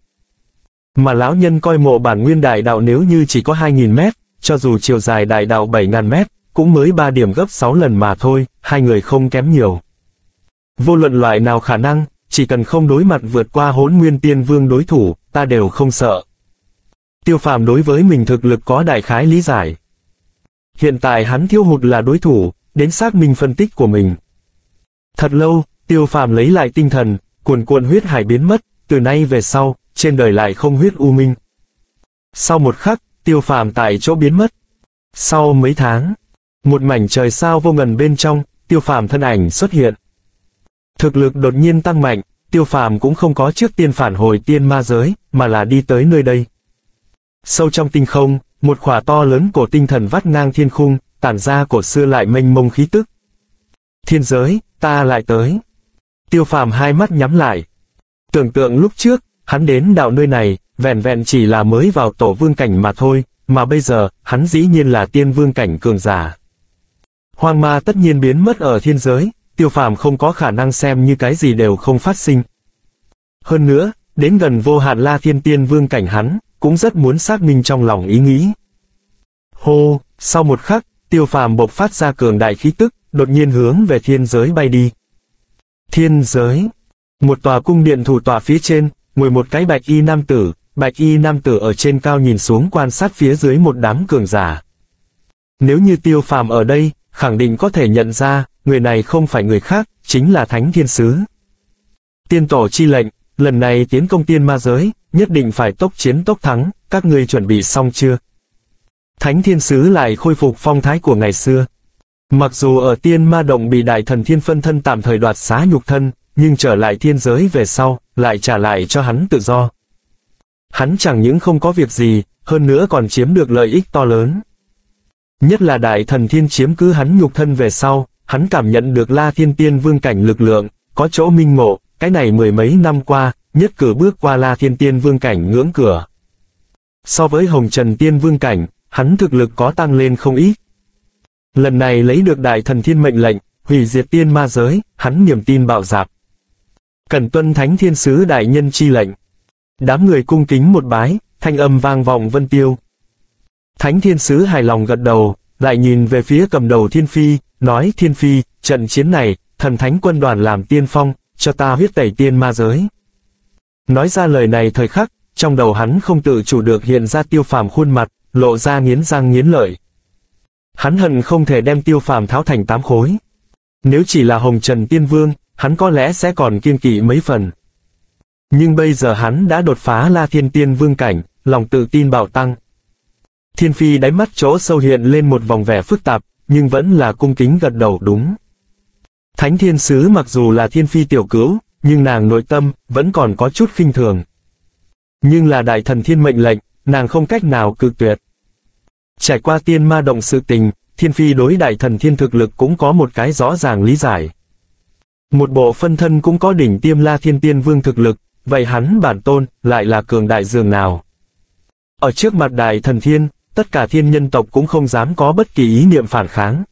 Mà lão nhân coi mộ bản nguyên đại đạo nếu như chỉ có hai nghìn mét, cho dù chiều dài đại đạo bảy nghìn mét, cũng mới ba điểm gấp sáu lần mà thôi, hai người không kém nhiều. Vô luận loại nào khả năng, chỉ cần không đối mặt vượt qua Hỗn Nguyên Tiên Vương đối thủ, ta đều không sợ. Tiêu Phàm đối với mình thực lực có đại khái lý giải. Hiện tại hắn thiếu hụt là đối thủ, đến xác minh phân tích của mình. Thật lâu, Tiêu Phàm lấy lại tinh thần, cuồn cuộn huyết hải biến mất, từ nay về sau, trên đời lại không huyết u minh. Sau một khắc, Tiêu Phàm tại chỗ biến mất. Sau mấy tháng, một mảnh trời sao vô ngần bên trong, Tiêu Phàm thân ảnh xuất hiện. Thực lực đột nhiên tăng mạnh, Tiêu Phàm cũng không có trước tiên phản hồi tiên ma giới, mà là đi tới nơi đây. Sâu trong tinh không, một khỏa to lớn cổ tinh thần vắt ngang thiên khung, tản ra cổ xưa lại mênh mông khí tức. Thiên giới, ta lại tới. Tiêu Phàm hai mắt nhắm lại. Tưởng tượng lúc trước, hắn đến đạo nơi này, vẹn vẹn chỉ là mới vào tổ vương cảnh mà thôi, mà bây giờ, hắn dĩ nhiên là tiên vương cảnh cường giả. Hoang ma tất nhiên biến mất ở thiên giới, Tiêu Phàm không có khả năng xem như cái gì đều không phát sinh. Hơn nữa, đến gần vô hạn La Thiên tiên vương cảnh hắn, cũng rất muốn xác minh trong lòng ý nghĩ. Hô, sau một khắc, Tiêu Phàm bộc phát ra cường đại khí tức, đột nhiên hướng về thiên giới bay đi. Thiên giới. Một tòa cung điện thủ tọa phía trên, ngồi một cái bạch y nam tử, bạch y nam tử ở trên cao nhìn xuống quan sát phía dưới một đám cường giả. Nếu như Tiêu Phàm ở đây, khẳng định có thể nhận ra, người này không phải người khác, chính là Thánh Thiên Sứ. Tiên tổ chi lệnh, lần này tiến công tiên ma giới, nhất định phải tốc chiến tốc thắng, các ngươi chuẩn bị xong chưa? Thánh Thiên Sứ lại khôi phục phong thái của ngày xưa. Mặc dù ở tiên ma động bị đại thần thiên phân thân tạm thời đoạt xá nhục thân, nhưng trở lại thiên giới về sau, lại trả lại cho hắn tự do. Hắn chẳng những không có việc gì, hơn nữa còn chiếm được lợi ích to lớn. Nhất là đại thần thiên chiếm cứ hắn nhục thân về sau, hắn cảm nhận được La Thiên Tiên Vương cảnh lực lượng, có chỗ minh ngộ, cái này mười mấy năm qua, nhất cử bước qua La Thiên Tiên Vương cảnh ngưỡng cửa. So với Hồng Trần Tiên Vương cảnh, hắn thực lực có tăng lên không ít. Lần này lấy được đại thần thiên mệnh lệnh, hủy diệt tiên ma giới, hắn niềm tin bạo dạp. Cần tuân Thánh Thiên Sứ đại nhân chi lệnh. Đám người cung kính một bái, thanh âm vang vọng vân tiêu. Thánh Thiên Sứ hài lòng gật đầu, lại nhìn về phía cầm đầu Thiên Phi, nói: Thiên Phi, trận chiến này, thần thánh quân đoàn làm tiên phong, cho ta huyết tẩy tiên ma giới. Nói ra lời này thời khắc, trong đầu hắn không tự chủ được hiện ra Tiêu Phàm khuôn mặt, lộ ra nghiến răng nghiến lợi. Hắn hận không thể đem Tiêu Phàm tháo thành tám khối. Nếu chỉ là Hồng Trần Tiên Vương, hắn có lẽ sẽ còn kiêng kỵ mấy phần. Nhưng bây giờ hắn đã đột phá La Thiên Tiên Vương cảnh, lòng tự tin bạo tăng. Thiên Phi đáy mắt chỗ sâu hiện lên một vòng vẻ phức tạp, nhưng vẫn là cung kính gật đầu đúng. Thánh Thiên Sứ mặc dù là Thiên Phi tiểu cữu, nhưng nàng nội tâm vẫn còn có chút khinh thường. Nhưng là đại thần thiên mệnh lệnh, nàng không cách nào cự tuyệt. Trải qua tiên ma động sự tình, Thiên Phi đối đại thần thiên thực lực cũng có một cái rõ ràng lý giải. Một bộ phân thân cũng có đỉnh tiêm La Thiên Tiên Vương thực lực, vậy hắn bản tôn lại là cường đại dường nào? Ở trước mặt đại thần thiên, tất cả thiên nhân tộc cũng không dám có bất kỳ ý niệm phản kháng.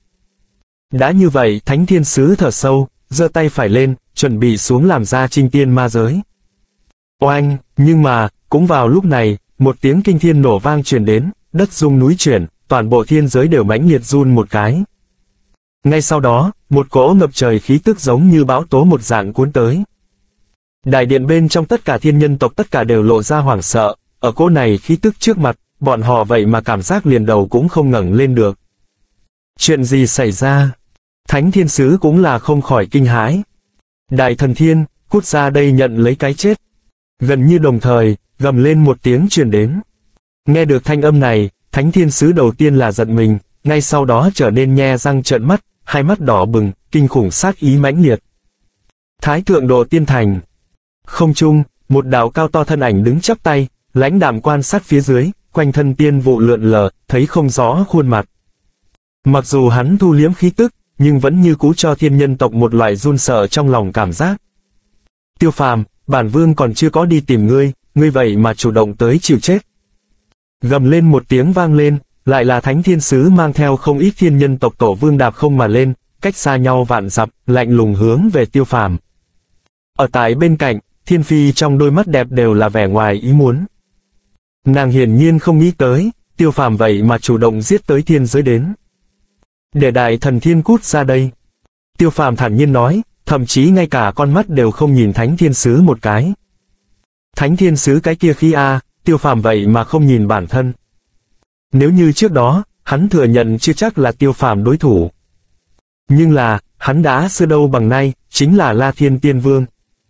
Đã như vậy, Thánh Thiên Sứ thở sâu, giơ tay phải lên, chuẩn bị xuống làm ra chinh tiên ma giới. Oanh, nhưng mà, cũng vào lúc này, một tiếng kinh thiên nổ vang truyền đến, đất rung núi chuyển, toàn bộ thiên giới đều mãnh liệt run một cái. Ngay sau đó, một cỗ ngập trời khí tức giống như bão tố một dạng cuốn tới. Đại điện bên trong tất cả thiên nhân tộc tất cả đều lộ ra hoảng sợ, ở cỗ này khí tức trước mặt, bọn họ vậy mà cảm giác liền đầu cũng không ngẩng lên được. Chuyện gì xảy ra? Thánh Thiên Sứ cũng là không khỏi kinh hãi. Đại thần thiên, cút ra đây nhận lấy cái chết. Gần như đồng thời, gầm lên một tiếng truyền đến. Nghe được thanh âm này, Thánh Thiên Sứ đầu tiên là giật mình, ngay sau đó trở nên nhe răng trợn mắt, hai mắt đỏ bừng, kinh khủng sát ý mãnh liệt. Thái thượng độ tiên thành. Không trung, một đạo cao to thân ảnh đứng chắp tay, lãnh đạm quan sát phía dưới, quanh thân tiên vụ lượn lờ, thấy không rõ khuôn mặt. Mặc dù hắn thu liếm khí tức, nhưng vẫn như cũ cho thiên nhân tộc một loại run sợ trong lòng cảm giác. Tiêu Phàm, bản vương còn chưa có đi tìm ngươi, ngươi vậy mà chủ động tới chịu chết. Gầm lên một tiếng vang lên, lại là Thánh Thiên Sứ mang theo không ít thiên nhân tộc tổ vương đạp không mà lên, cách xa nhau vạn dặm, lạnh lùng hướng về Tiêu Phàm. Ở tại bên cạnh, Thiên Phi trong đôi mắt đẹp đều là vẻ ngoài ý muốn. Nàng hiển nhiên không nghĩ tới, Tiêu Phàm vậy mà chủ động giết tới thiên giới đến. Để đại thần thiên cút ra đây. Tiêu Phàm thản nhiên nói, thậm chí ngay cả con mắt đều không nhìn Thánh Thiên Sứ một cái. Thánh Thiên Sứ cái kia khi a, Tiêu Phàm vậy mà không nhìn bản thân. Nếu như trước đó, hắn thừa nhận chưa chắc là Tiêu Phàm đối thủ. Nhưng là, hắn đã xưa đâu bằng nay, chính là La Thiên Tiên Vương.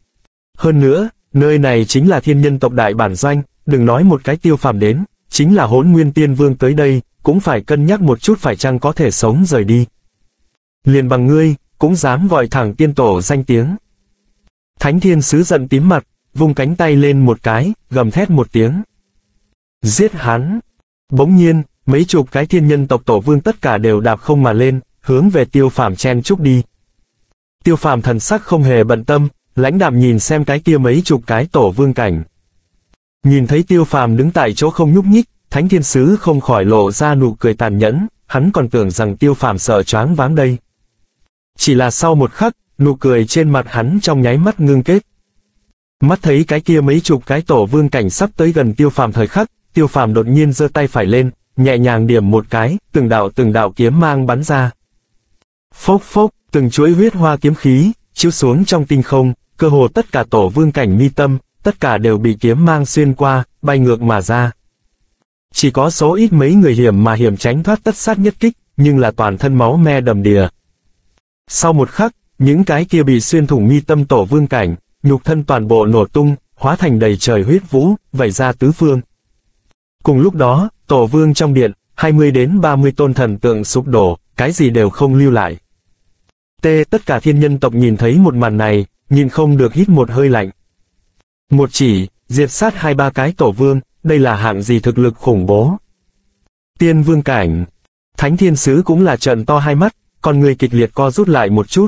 Hơn nữa, nơi này chính là thiên nhân tộc đại bản doanh, đừng nói một cái Tiêu Phàm đến, chính là Hỗn Nguyên Tiên Vương tới đây, cũng phải cân nhắc một chút phải chăng có thể sống rời đi. Liền bằng ngươi, cũng dám gọi thẳng tiên tổ danh tiếng. Thánh Thiên Sứ giận tím mặt, vung cánh tay lên một cái, gầm thét một tiếng. Giết hắn! Bỗng nhiên, mấy chục cái thiên nhân tộc tổ vương tất cả đều đạp không mà lên, hướng về Tiêu Phàm chen chúc đi. Tiêu Phàm thần sắc không hề bận tâm, lãnh đạm nhìn xem cái kia mấy chục cái tổ vương cảnh. Nhìn thấy Tiêu Phàm đứng tại chỗ không nhúc nhích, Thánh Thiên Sứ không khỏi lộ ra nụ cười tàn nhẫn, hắn còn tưởng rằng Tiêu Phàm sợ choáng váng đây. Chỉ là sau một khắc, nụ cười trên mặt hắn trong nháy mắt ngưng kết. Mắt thấy cái kia mấy chục cái tổ vương cảnh sắp tới gần Tiêu Phàm thời khắc, Tiêu Phàm đột nhiên giơ tay phải lên, nhẹ nhàng điểm một cái, từng đạo từng đạo kiếm mang bắn ra. Phốc phốc, từng chuỗi huyết hoa kiếm khí chiếu xuống trong tinh không, cơ hồ tất cả tổ vương cảnh mi tâm, tất cả đều bị kiếm mang xuyên qua, bay ngược mà ra. Chỉ có số ít mấy người hiểm mà hiểm tránh thoát tất sát nhất kích, nhưng là toàn thân máu me đầm đìa. Sau một khắc, những cái kia bị xuyên thủng mi tâm tổ vương cảnh, nhục thân toàn bộ nổ tung, hóa thành đầy trời huyết vũ, vẩy ra tứ phương. Cùng lúc đó, tổ vương trong điện, hai mươi đến ba mươi tôn thần tượng sụp đổ, cái gì đều không lưu lại. T tất cả thiên nhân tộc nhìn thấy một màn này, nhìn không được hít một hơi lạnh. Một chỉ, diệt sát hai ba cái tổ vương, đây là hạng gì thực lực khủng bố. Tiên vương cảnh, Thánh Thiên Sứ cũng là trợn to hai mắt, con người kịch liệt co rút lại một chút.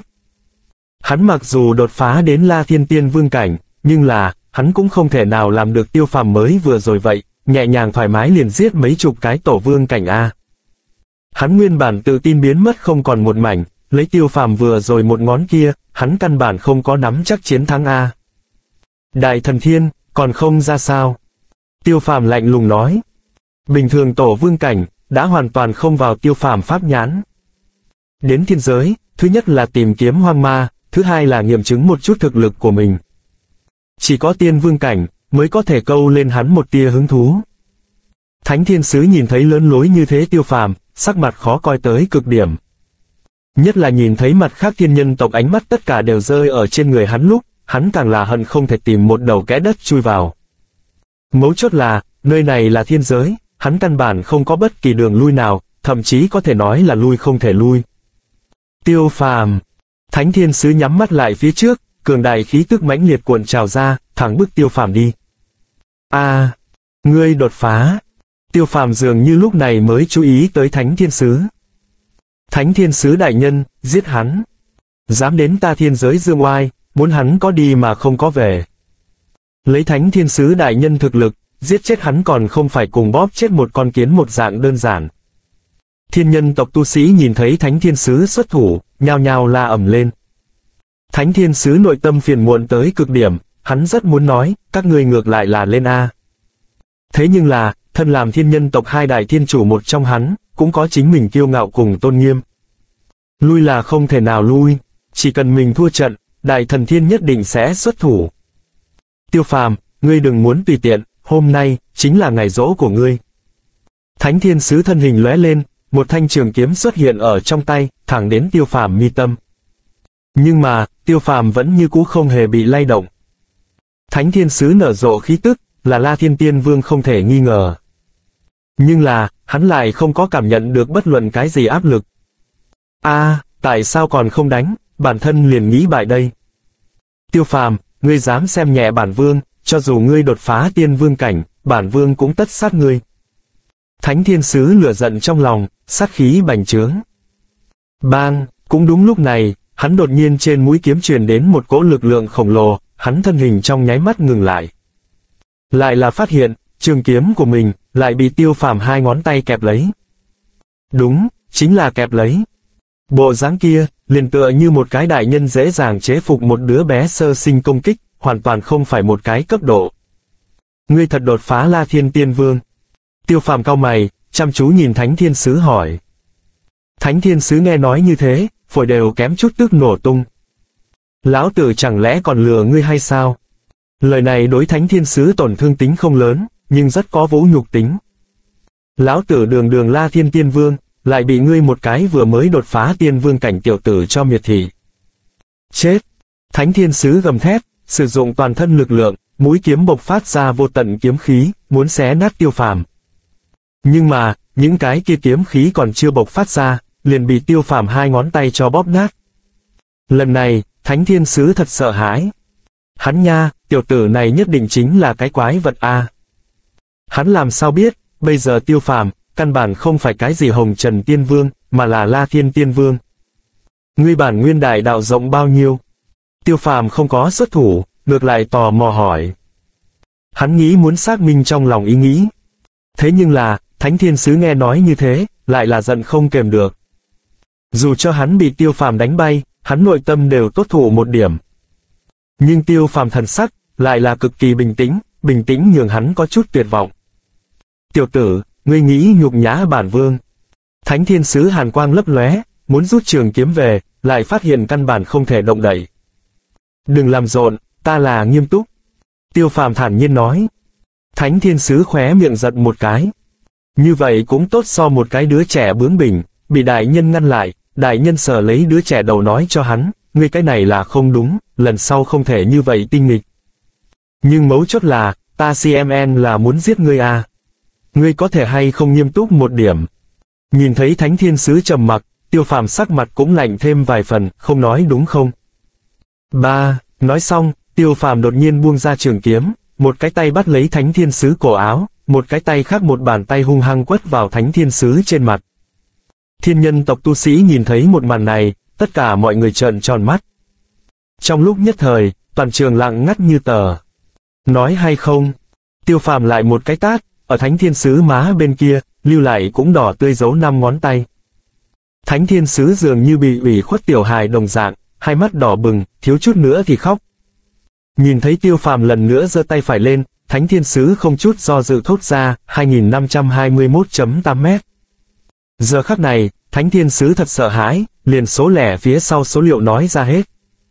Hắn mặc dù đột phá đến La Thiên Tiên vương cảnh, nhưng là, hắn cũng không thể nào làm được Tiêu Phàm mới vừa rồi vậy, nhẹ nhàng thoải mái liền giết mấy chục cái tổ vương cảnh A. Hắn nguyên bản tự tin biến mất không còn một mảnh, lấy Tiêu Phàm vừa rồi một ngón kia, hắn căn bản không có nắm chắc chiến thắng A. Đại Thần Thiên, còn không ra sao? Tiêu Phàm lạnh lùng nói. Bình thường tổ vương cảnh, đã hoàn toàn không vào Tiêu Phàm pháp nhãn. Đến thiên giới, thứ nhất là tìm kiếm hoang ma, thứ hai là nghiệm chứng một chút thực lực của mình. Chỉ có tiên vương cảnh, mới có thể câu lên hắn một tia hứng thú. Thánh Thiên Sứ nhìn thấy lớn lối như thế Tiêu Phàm, sắc mặt khó coi tới cực điểm. Nhất là nhìn thấy mặt khác thiên nhân tộc ánh mắt tất cả đều rơi ở trên người hắn lúc, hắn càng là hận không thể tìm một đầu kẽ đất chui vào. Mấu chốt là, nơi này là thiên giới, hắn căn bản không có bất kỳ đường lui nào, thậm chí có thể nói là lui không thể lui. Tiêu Phàm, Thánh Thiên Sứ nhắm mắt lại phía trước, cường đại khí tức mãnh liệt cuộn trào ra, thẳng bức Tiêu Phàm đi. A, à, ngươi đột phá. Tiêu Phàm dường như lúc này mới chú ý tới Thánh Thiên Sứ. Thánh Thiên Sứ đại nhân, giết hắn. Dám đến ta thiên giới dương oai, muốn hắn có đi mà không có về. Lấy Thánh Thiên Sứ đại nhân thực lực, giết chết hắn còn không phải cùng bóp chết một con kiến một dạng đơn giản. Thiên nhân tộc tu sĩ nhìn thấy Thánh Thiên Sứ xuất thủ, nhao nhao la ầm lên. Thánh Thiên Sứ nội tâm phiền muộn tới cực điểm, hắn rất muốn nói, các ngươi ngược lại là lên A. Thế nhưng là, thân làm thiên nhân tộc hai đại thiên chủ một trong hắn, cũng có chính mình kiêu ngạo cùng tôn nghiêm. Lui là không thể nào lui, chỉ cần mình thua trận, Đại Thần Thiên nhất định sẽ xuất thủ. Tiêu Phàm, ngươi đừng muốn tùy tiện, hôm nay, chính là ngày giỗ của ngươi. Thánh Thiên Sứ thân hình lóe lên, một thanh trường kiếm xuất hiện ở trong tay, thẳng đến Tiêu Phàm mi tâm. Nhưng mà, Tiêu Phàm vẫn như cũ không hề bị lay động. Thánh Thiên Sứ nở rộ khí tức, là La Thiên Tiên Vương không thể nghi ngờ. Nhưng là, hắn lại không có cảm nhận được bất luận cái gì áp lực. A, à, tại sao còn không đánh, bản thân liền nghĩ bại đây. Tiêu Phàm, ngươi dám xem nhẹ bản vương, cho dù ngươi đột phá tiên vương cảnh, bản vương cũng tất sát ngươi. Thánh Thiên Sứ lửa giận trong lòng, sát khí bành trướng. Bang, cũng đúng lúc này, hắn đột nhiên trên mũi kiếm truyền đến một cỗ lực lượng khổng lồ, hắn thân hình trong nháy mắt ngừng lại. Lại là phát hiện, trường kiếm của mình, lại bị Tiêu Phàm hai ngón tay kẹp lấy. Đúng, chính là kẹp lấy. Bộ dáng kia, liền tựa như một cái đại nhân dễ dàng chế phục một đứa bé sơ sinh công kích, hoàn toàn không phải một cái cấp độ. Ngươi thật đột phá La Thiên Tiên Vương. Tiêu Phàm cau mày, chăm chú nhìn Thánh Thiên Sứ hỏi. Thánh Thiên Sứ nghe nói như thế, phổi đều kém chút tức nổ tung. Lão tử chẳng lẽ còn lừa ngươi hay sao? Lời này đối Thánh Thiên Sứ tổn thương tính không lớn, nhưng rất có vũ nhục tính. Lão tử đường đường La Thiên Tiên Vương, lại bị ngươi một cái vừa mới đột phá tiên vương cảnh tiểu tử cho miệt thị. Chết! Thánh Thiên Sứ gầm thét, sử dụng toàn thân lực lượng, mũi kiếm bộc phát ra vô tận kiếm khí, muốn xé nát Tiêu Phàm. Nhưng mà, những cái kia kiếm khí còn chưa bộc phát ra, liền bị Tiêu Phàm hai ngón tay cho bóp nát. Lần này, Thánh Thiên Sứ thật sợ hãi. Hắn nha, tiểu tử này nhất định chính là cái quái vật a. Hắn làm sao biết, bây giờ Tiêu Phàm, căn bản không phải cái gì Hồng Trần Tiên Vương, mà là La Thiên Tiên Vương. Ngươi bản nguyên đại đạo rộng bao nhiêu? Tiêu Phàm không có xuất thủ, ngược lại tò mò hỏi. Hắn nghĩ muốn xác minh trong lòng ý nghĩ. Thế nhưng là, Thánh Thiên Sứ nghe nói như thế, lại là giận không kềm được. Dù cho hắn bị Tiêu Phàm đánh bay, hắn nội tâm đều tốt thủ một điểm. Nhưng Tiêu Phàm thần sắc, lại là cực kỳ bình tĩnh, bình tĩnh nhường hắn có chút tuyệt vọng. Tiểu tử, ngươi nghĩ nhục nhã bản vương. Thánh thiên sứ hàn quang lấp lóe, muốn rút trường kiếm về, lại phát hiện căn bản không thể động đậy. Đừng làm rộn, ta là nghiêm túc. Tiêu Phàm thản nhiên nói. Thánh thiên sứ khóe miệng giật một cái. Như vậy cũng tốt so một cái đứa trẻ bướng bỉnh, bị đại nhân ngăn lại, đại nhân sờ lấy đứa trẻ đầu nói cho hắn, ngươi cái này là không đúng, lần sau không thể như vậy tinh nghịch. Nhưng mấu chốt là, ta xê em en là muốn giết ngươi à. Ngươi có thể hay không nghiêm túc một điểm. Nhìn thấy thánh thiên sứ trầm mặc, Tiêu Phàm sắc mặt cũng lạnh thêm vài phần, không nói đúng không? Ba, nói xong, Tiêu Phàm đột nhiên buông ra trường kiếm, một cái tay bắt lấy thánh thiên sứ cổ áo, một cái tay khác một bàn tay hung hăng quất vào thánh thiên sứ trên mặt. Thiên nhân tộc tu sĩ nhìn thấy một màn này, tất cả mọi người trợn tròn mắt. Trong lúc nhất thời, toàn trường lặng ngắt như tờ. Nói hay không? Tiêu Phàm lại một cái tát, ở thánh thiên sứ má bên kia, lưu lại cũng đỏ tươi dấu năm ngón tay. Thánh thiên sứ dường như bị ủy khuất tiểu hài đồng dạng, hai mắt đỏ bừng, thiếu chút nữa thì khóc. Nhìn thấy Tiêu Phàm lần nữa giơ tay phải lên, thánh thiên sứ không chút do dự thốt ra, hai nghìn năm trăm hai mươi mốt phẩy tám mét. Giờ khắc này, thánh thiên sứ thật sợ hãi, liền số lẻ phía sau số liệu nói ra hết.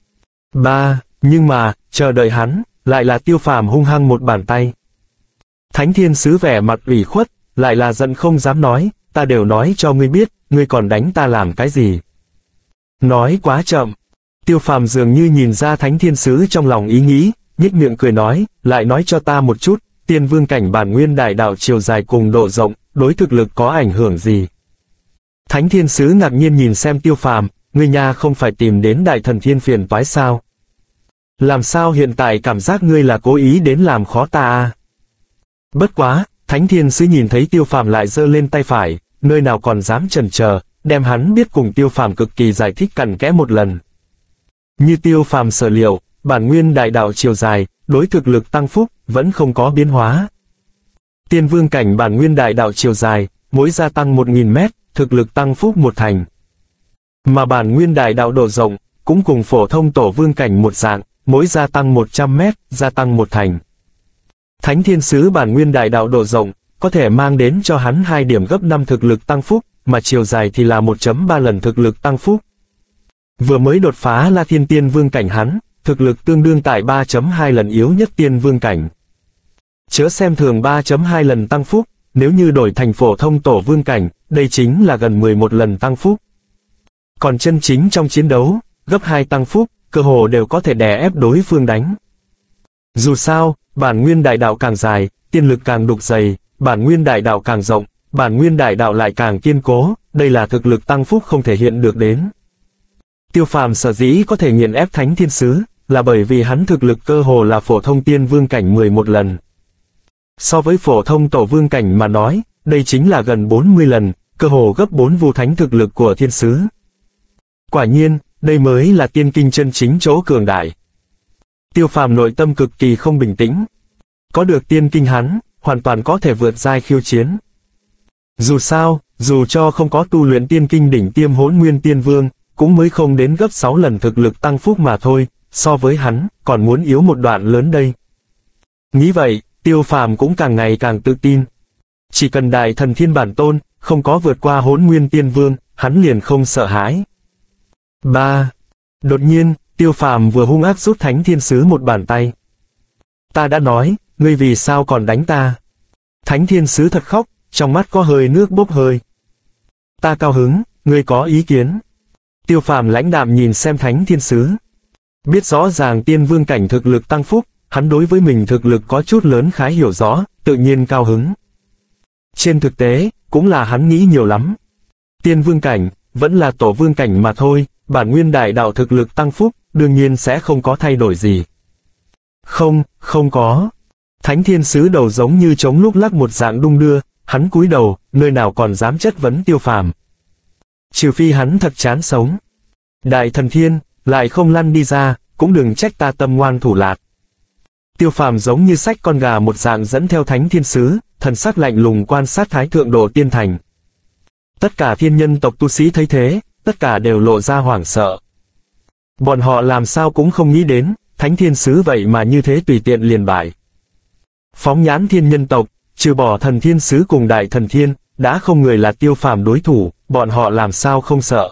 Ba, nhưng mà, chờ đợi hắn, lại là Tiêu Phàm hung hăng một bàn tay. Thánh thiên sứ vẻ mặt ủy khuất, lại là giận không dám nói, ta đều nói cho ngươi biết, ngươi còn đánh ta làm cái gì. Nói quá chậm. Tiêu Phàm dường như nhìn ra thánh thiên sứ trong lòng ý nghĩ, nhếch miệng cười nói, lại nói cho ta một chút, tiên vương cảnh bản nguyên đại đạo chiều dài cùng độ rộng, đối thực lực có ảnh hưởng gì. Thánh thiên sứ ngạc nhiên nhìn xem Tiêu Phàm, ngươi nha không phải tìm đến đại thần thiên phiền toái sao? Làm sao hiện tại cảm giác ngươi là cố ý đến làm khó ta à? Bất quá, thánh thiên sứ nhìn thấy Tiêu Phàm lại giơ lên tay phải, nơi nào còn dám chần chờ, đem hắn biết cùng Tiêu Phàm cực kỳ giải thích cặn kẽ một lần. Như Tiêu Phàm sở liệu, bản nguyên đại đạo chiều dài, đối thực lực tăng phúc, vẫn không có biến hóa. Tiên vương cảnh bản nguyên đại đạo chiều dài, mỗi gia tăng một nghìn mét, thực lực tăng phúc một thành. Mà bản nguyên đại đạo độ rộng, cũng cùng phổ thông tổ vương cảnh một dạng, mỗi gia tăng một trăm mét, gia tăng một thành. Thánh thiên sứ bản nguyên đại đạo độ rộng, có thể mang đến cho hắn hai điểm gấp năm thực lực tăng phúc, mà chiều dài thì là một phẩy ba lần thực lực tăng phúc. Vừa mới đột phá La Thiên Tiên Vương cảnh hắn, thực lực tương đương tại ba phẩy hai lần yếu nhất Tiên Vương cảnh. Chớ xem thường ba phẩy hai lần tăng phúc, nếu như đổi thành phổ thông tổ vương cảnh, đây chính là gần mười một lần tăng phúc. Còn chân chính trong chiến đấu, gấp hai tăng phúc, cơ hồ đều có thể đè ép đối phương đánh. Dù sao, bản nguyên đại đạo càng dài, tiên lực càng đục dày, bản nguyên đại đạo càng rộng, bản nguyên đại đạo lại càng kiên cố, đây là thực lực tăng phúc không thể hiện được đến. Tiêu Phàm sở dĩ có thể nghiền ép thánh thiên sứ, là bởi vì hắn thực lực cơ hồ là phổ thông tiên vương cảnh mười một lần. So với phổ thông tổ vương cảnh mà nói, đây chính là gần bốn mươi lần, cơ hồ gấp bốn vu thánh thực lực của thiên sứ. Quả nhiên, đây mới là tiên kinh chân chính chỗ cường đại. Tiêu Phàm nội tâm cực kỳ không bình tĩnh. Có được tiên kinh hắn, hoàn toàn có thể vượt giai khiêu chiến. Dù sao, dù cho không có tu luyện tiên kinh đỉnh tiêm Hỗn Nguyên Tiên Vương, cũng mới không đến gấp sáu lần thực lực tăng phúc mà thôi, so với hắn, còn muốn yếu một đoạn lớn đây. Nghĩ vậy, Tiêu Phàm cũng càng ngày càng tự tin. Chỉ cần đại thần thiên bản tôn, không có vượt qua Hỗn Nguyên Tiên Vương, hắn liền không sợ hãi. Ba. Đột nhiên, Tiêu Phàm vừa hung ác rút thánh thiên sứ một bàn tay. Ta đã nói, ngươi vì sao còn đánh ta? Thánh thiên sứ thật khóc, trong mắt có hơi nước bốc hơi. Ta cao hứng, ngươi có ý kiến? Tiêu Phàm lãnh đạm nhìn xem thánh thiên sứ. Biết rõ ràng tiên vương cảnh thực lực tăng phúc, hắn đối với mình thực lực có chút lớn khá hiểu rõ, tự nhiên cao hứng. Trên thực tế, cũng là hắn nghĩ nhiều lắm. Tiên vương cảnh, vẫn là tổ vương cảnh mà thôi, bản nguyên đại đạo thực lực tăng phúc, đương nhiên sẽ không có thay đổi gì. Không, không có. Thánh thiên sứ đầu giống như trống lúc lắc một dạng đung đưa, hắn cúi đầu, nơi nào còn dám chất vấn Tiêu Phàm. Trừ phi hắn thật chán sống. Đại thần thiên, lại không lăn đi ra, cũng đừng trách ta tâm ngoan thủ lạt. Tiêu Phàm giống như sách con gà một dạng dẫn theo thánh thiên sứ, thần sắc lạnh lùng quan sát thái thượng độ tiên thành. Tất cả thiên nhân tộc tu sĩ thấy thế, tất cả đều lộ ra hoảng sợ. Bọn họ làm sao cũng không nghĩ đến, thánh thiên sứ vậy mà như thế tùy tiện liền bại. Phóng nhãn thiên nhân tộc, trừ bỏ thần thiên sứ cùng đại thần thiên, đã không người là Tiêu Phàm đối thủ, bọn họ làm sao không sợ.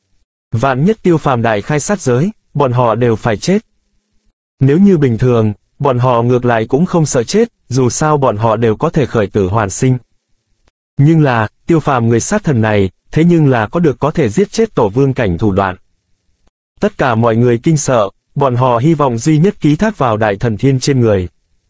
Vạn nhất Tiêu Phàm đại khai sát giới, bọn họ đều phải chết. Nếu như bình thường, bọn họ ngược lại cũng không sợ chết, dù sao bọn họ đều có thể khởi tử hoàn sinh. Nhưng là, Tiêu Phàm người sát thần này, thế nhưng là có được có thể giết chết tổ vương cảnh thủ đoạn. Tất cả mọi người kinh sợ, bọn họ hy vọng duy nhất ký thác vào đại thần thiên trên người.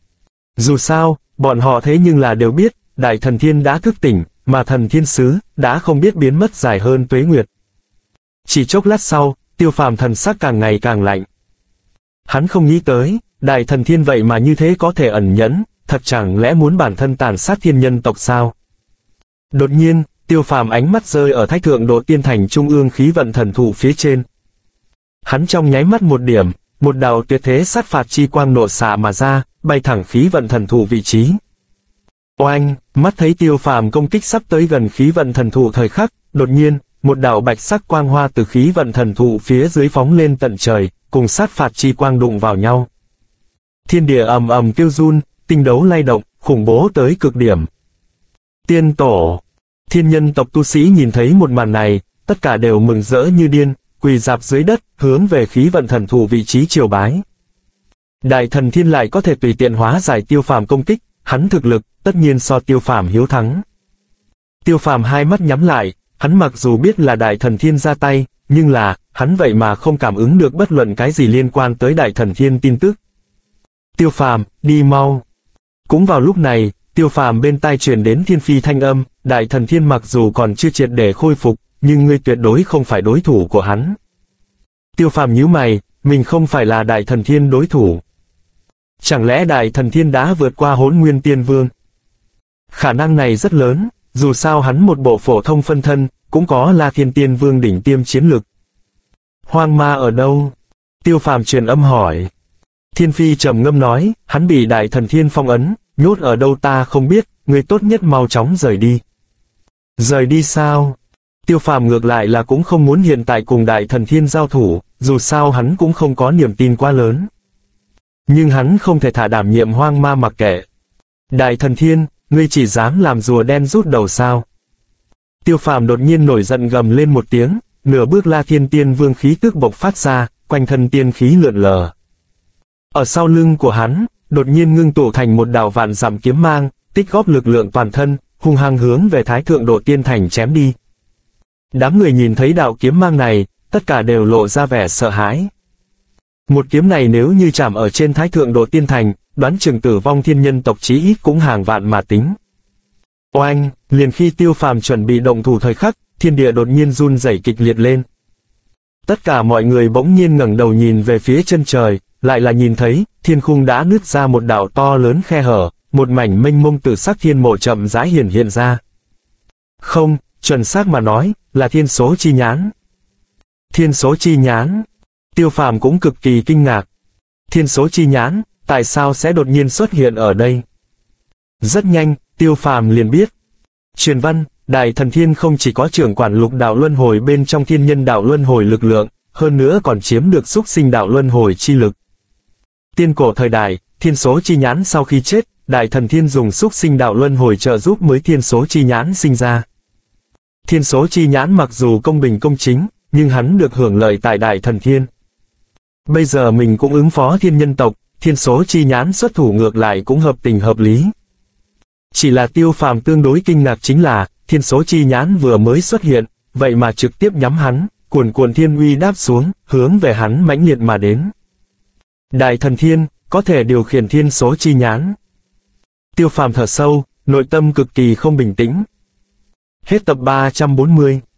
Dù sao, bọn họ thế nhưng là đều biết, đại thần thiên đã thức tỉnh, mà thần thiên sứ, đã không biết biến mất dài hơn tuế nguyệt. Chỉ chốc lát sau, Tiêu Phàm thần sắc càng ngày càng lạnh. Hắn không nghĩ tới, đại thần thiên vậy mà như thế có thể ẩn nhẫn, thật chẳng lẽ muốn bản thân tàn sát thiên nhân tộc sao? Đột nhiên, Tiêu Phàm ánh mắt rơi ở Thái Thượng Độ Tiên Thành trung ương khí vận thần thụ phía trên. Hắn trong nháy mắt một điểm, một đạo tuyệt thế sát phạt chi quang nổ xạ mà ra, bay thẳng khí vận thần thụ vị trí. Oanh, mắt thấy Tiêu Phàm công kích sắp tới gần khí vận thần thụ thời khắc, đột nhiên, một đạo bạch sắc quang hoa từ khí vận thần thụ phía dưới phóng lên tận trời, cùng sát phạt chi quang đụng vào nhau. Thiên địa ầm ầm kêu run, tinh đấu lay động, khủng bố tới cực điểm. Tiên tổ, thiên nhân tộc tu sĩ nhìn thấy một màn này, tất cả đều mừng rỡ như điên, quỳ rạp dưới đất, hướng về khí vận thần thụ vị trí triều bái. Đại thần thiên lại có thể tùy tiện hóa giải Tiêu Phàm công kích, hắn thực lực, tất nhiên so Tiêu Phàm hiếu thắng. Tiêu Phàm hai mắt nhắm lại, hắn mặc dù biết là đại thần thiên ra tay, nhưng là, hắn vậy mà không cảm ứng được bất luận cái gì liên quan tới đại thần thiên tin tức. Tiêu Phàm, đi mau. Cũng vào lúc này, Tiêu Phàm bên tai truyền đến thiên phi thanh âm, đại thần thiên mặc dù còn chưa triệt để khôi phục, nhưng ngươi tuyệt đối không phải đối thủ của hắn. Tiêu Phàm nhíu mày, mình không phải là đại thần thiên đối thủ. Chẳng lẽ đại thần thiên đã vượt qua Hỗn Nguyên Tiên Vương? Khả năng này rất lớn, dù sao hắn một bộ phổ thông phân thân, cũng có La Thiên Tiên Vương đỉnh tiêm chiến lực. Hoang ma ở đâu? Tiêu Phàm truyền âm hỏi. Thiên phi trầm ngâm nói, hắn bị đại thần thiên phong ấn, nhốt ở đâu ta không biết, người tốt nhất mau chóng rời đi. Rời đi sao? Tiêu Phàm ngược lại là cũng không muốn hiện tại cùng đại thần thiên giao thủ, dù sao hắn cũng không có niềm tin quá lớn. Nhưng hắn không thể thả đảm nhiệm hoang ma mặc kệ. Đại thần thiên, ngươi chỉ dám làm rùa đen rút đầu sao? Tiêu Phàm đột nhiên nổi giận gầm lên một tiếng, nửa bước La Thiên Tiên Vương khí tức bộc phát ra, quanh thân tiên khí lượn lờ. Ở sau lưng của hắn, đột nhiên ngưng tụ thành một đạo vạn dặm kiếm mang, tích góp lực lượng toàn thân, hung hăng hướng về Thái Thượng Độ Tiên Thành chém đi. Đám người nhìn thấy đạo kiếm mang này, tất cả đều lộ ra vẻ sợ hãi. Một kiếm này nếu như chạm ở trên Thái Thượng Độ Tiên Thành, đoán chừng tử vong thiên nhân tộc chí ít cũng hàng vạn mà tính. Oanh, liền khi Tiêu Phàm chuẩn bị động thủ thời khắc, thiên địa đột nhiên run rẩy kịch liệt lên. Tất cả mọi người bỗng nhiên ngẩng đầu nhìn về phía chân trời, lại là nhìn thấy, thiên khung đã nứt ra một đạo to lớn khe hở, một mảnh mênh mông tử sắc thiên mộ chậm rãi hiển hiện ra. Không, chuẩn xác mà nói, là thiên số chi nhãn. Thiên số chi nhãn. Tiêu Phàm cũng cực kỳ kinh ngạc. Thiên số chi nhãn, tại sao sẽ đột nhiên xuất hiện ở đây? Rất nhanh, Tiêu Phàm liền biết. Truyền văn, đại thần thiên không chỉ có trưởng quản lục đạo luân hồi bên trong thiên nhân đạo luân hồi lực lượng, hơn nữa còn chiếm được xúc sinh đạo luân hồi chi lực. Tiên cổ thời đại, thiên số chi nhãn sau khi chết, đại thần thiên dùng xúc sinh đạo luân hồi trợ giúp mới thiên số chi nhãn sinh ra. Thiên số chi nhãn mặc dù công bình công chính, nhưng hắn được hưởng lợi tại đại thần thiên. Bây giờ mình cũng ứng phó thiên nhân tộc, thiên số chi nhãn xuất thủ ngược lại cũng hợp tình hợp lý. Chỉ là Tiêu Phàm tương đối kinh ngạc chính là, thiên số chi nhãn vừa mới xuất hiện, vậy mà trực tiếp nhắm hắn, cuồn cuộn thiên uy đáp xuống, hướng về hắn mãnh liệt mà đến. Đại thần thiên, có thể điều khiển thiên số chi nhãn. Tiêu Phàm thở sâu, nội tâm cực kỳ không bình tĩnh. Hết tập ba trăm bốn mươi.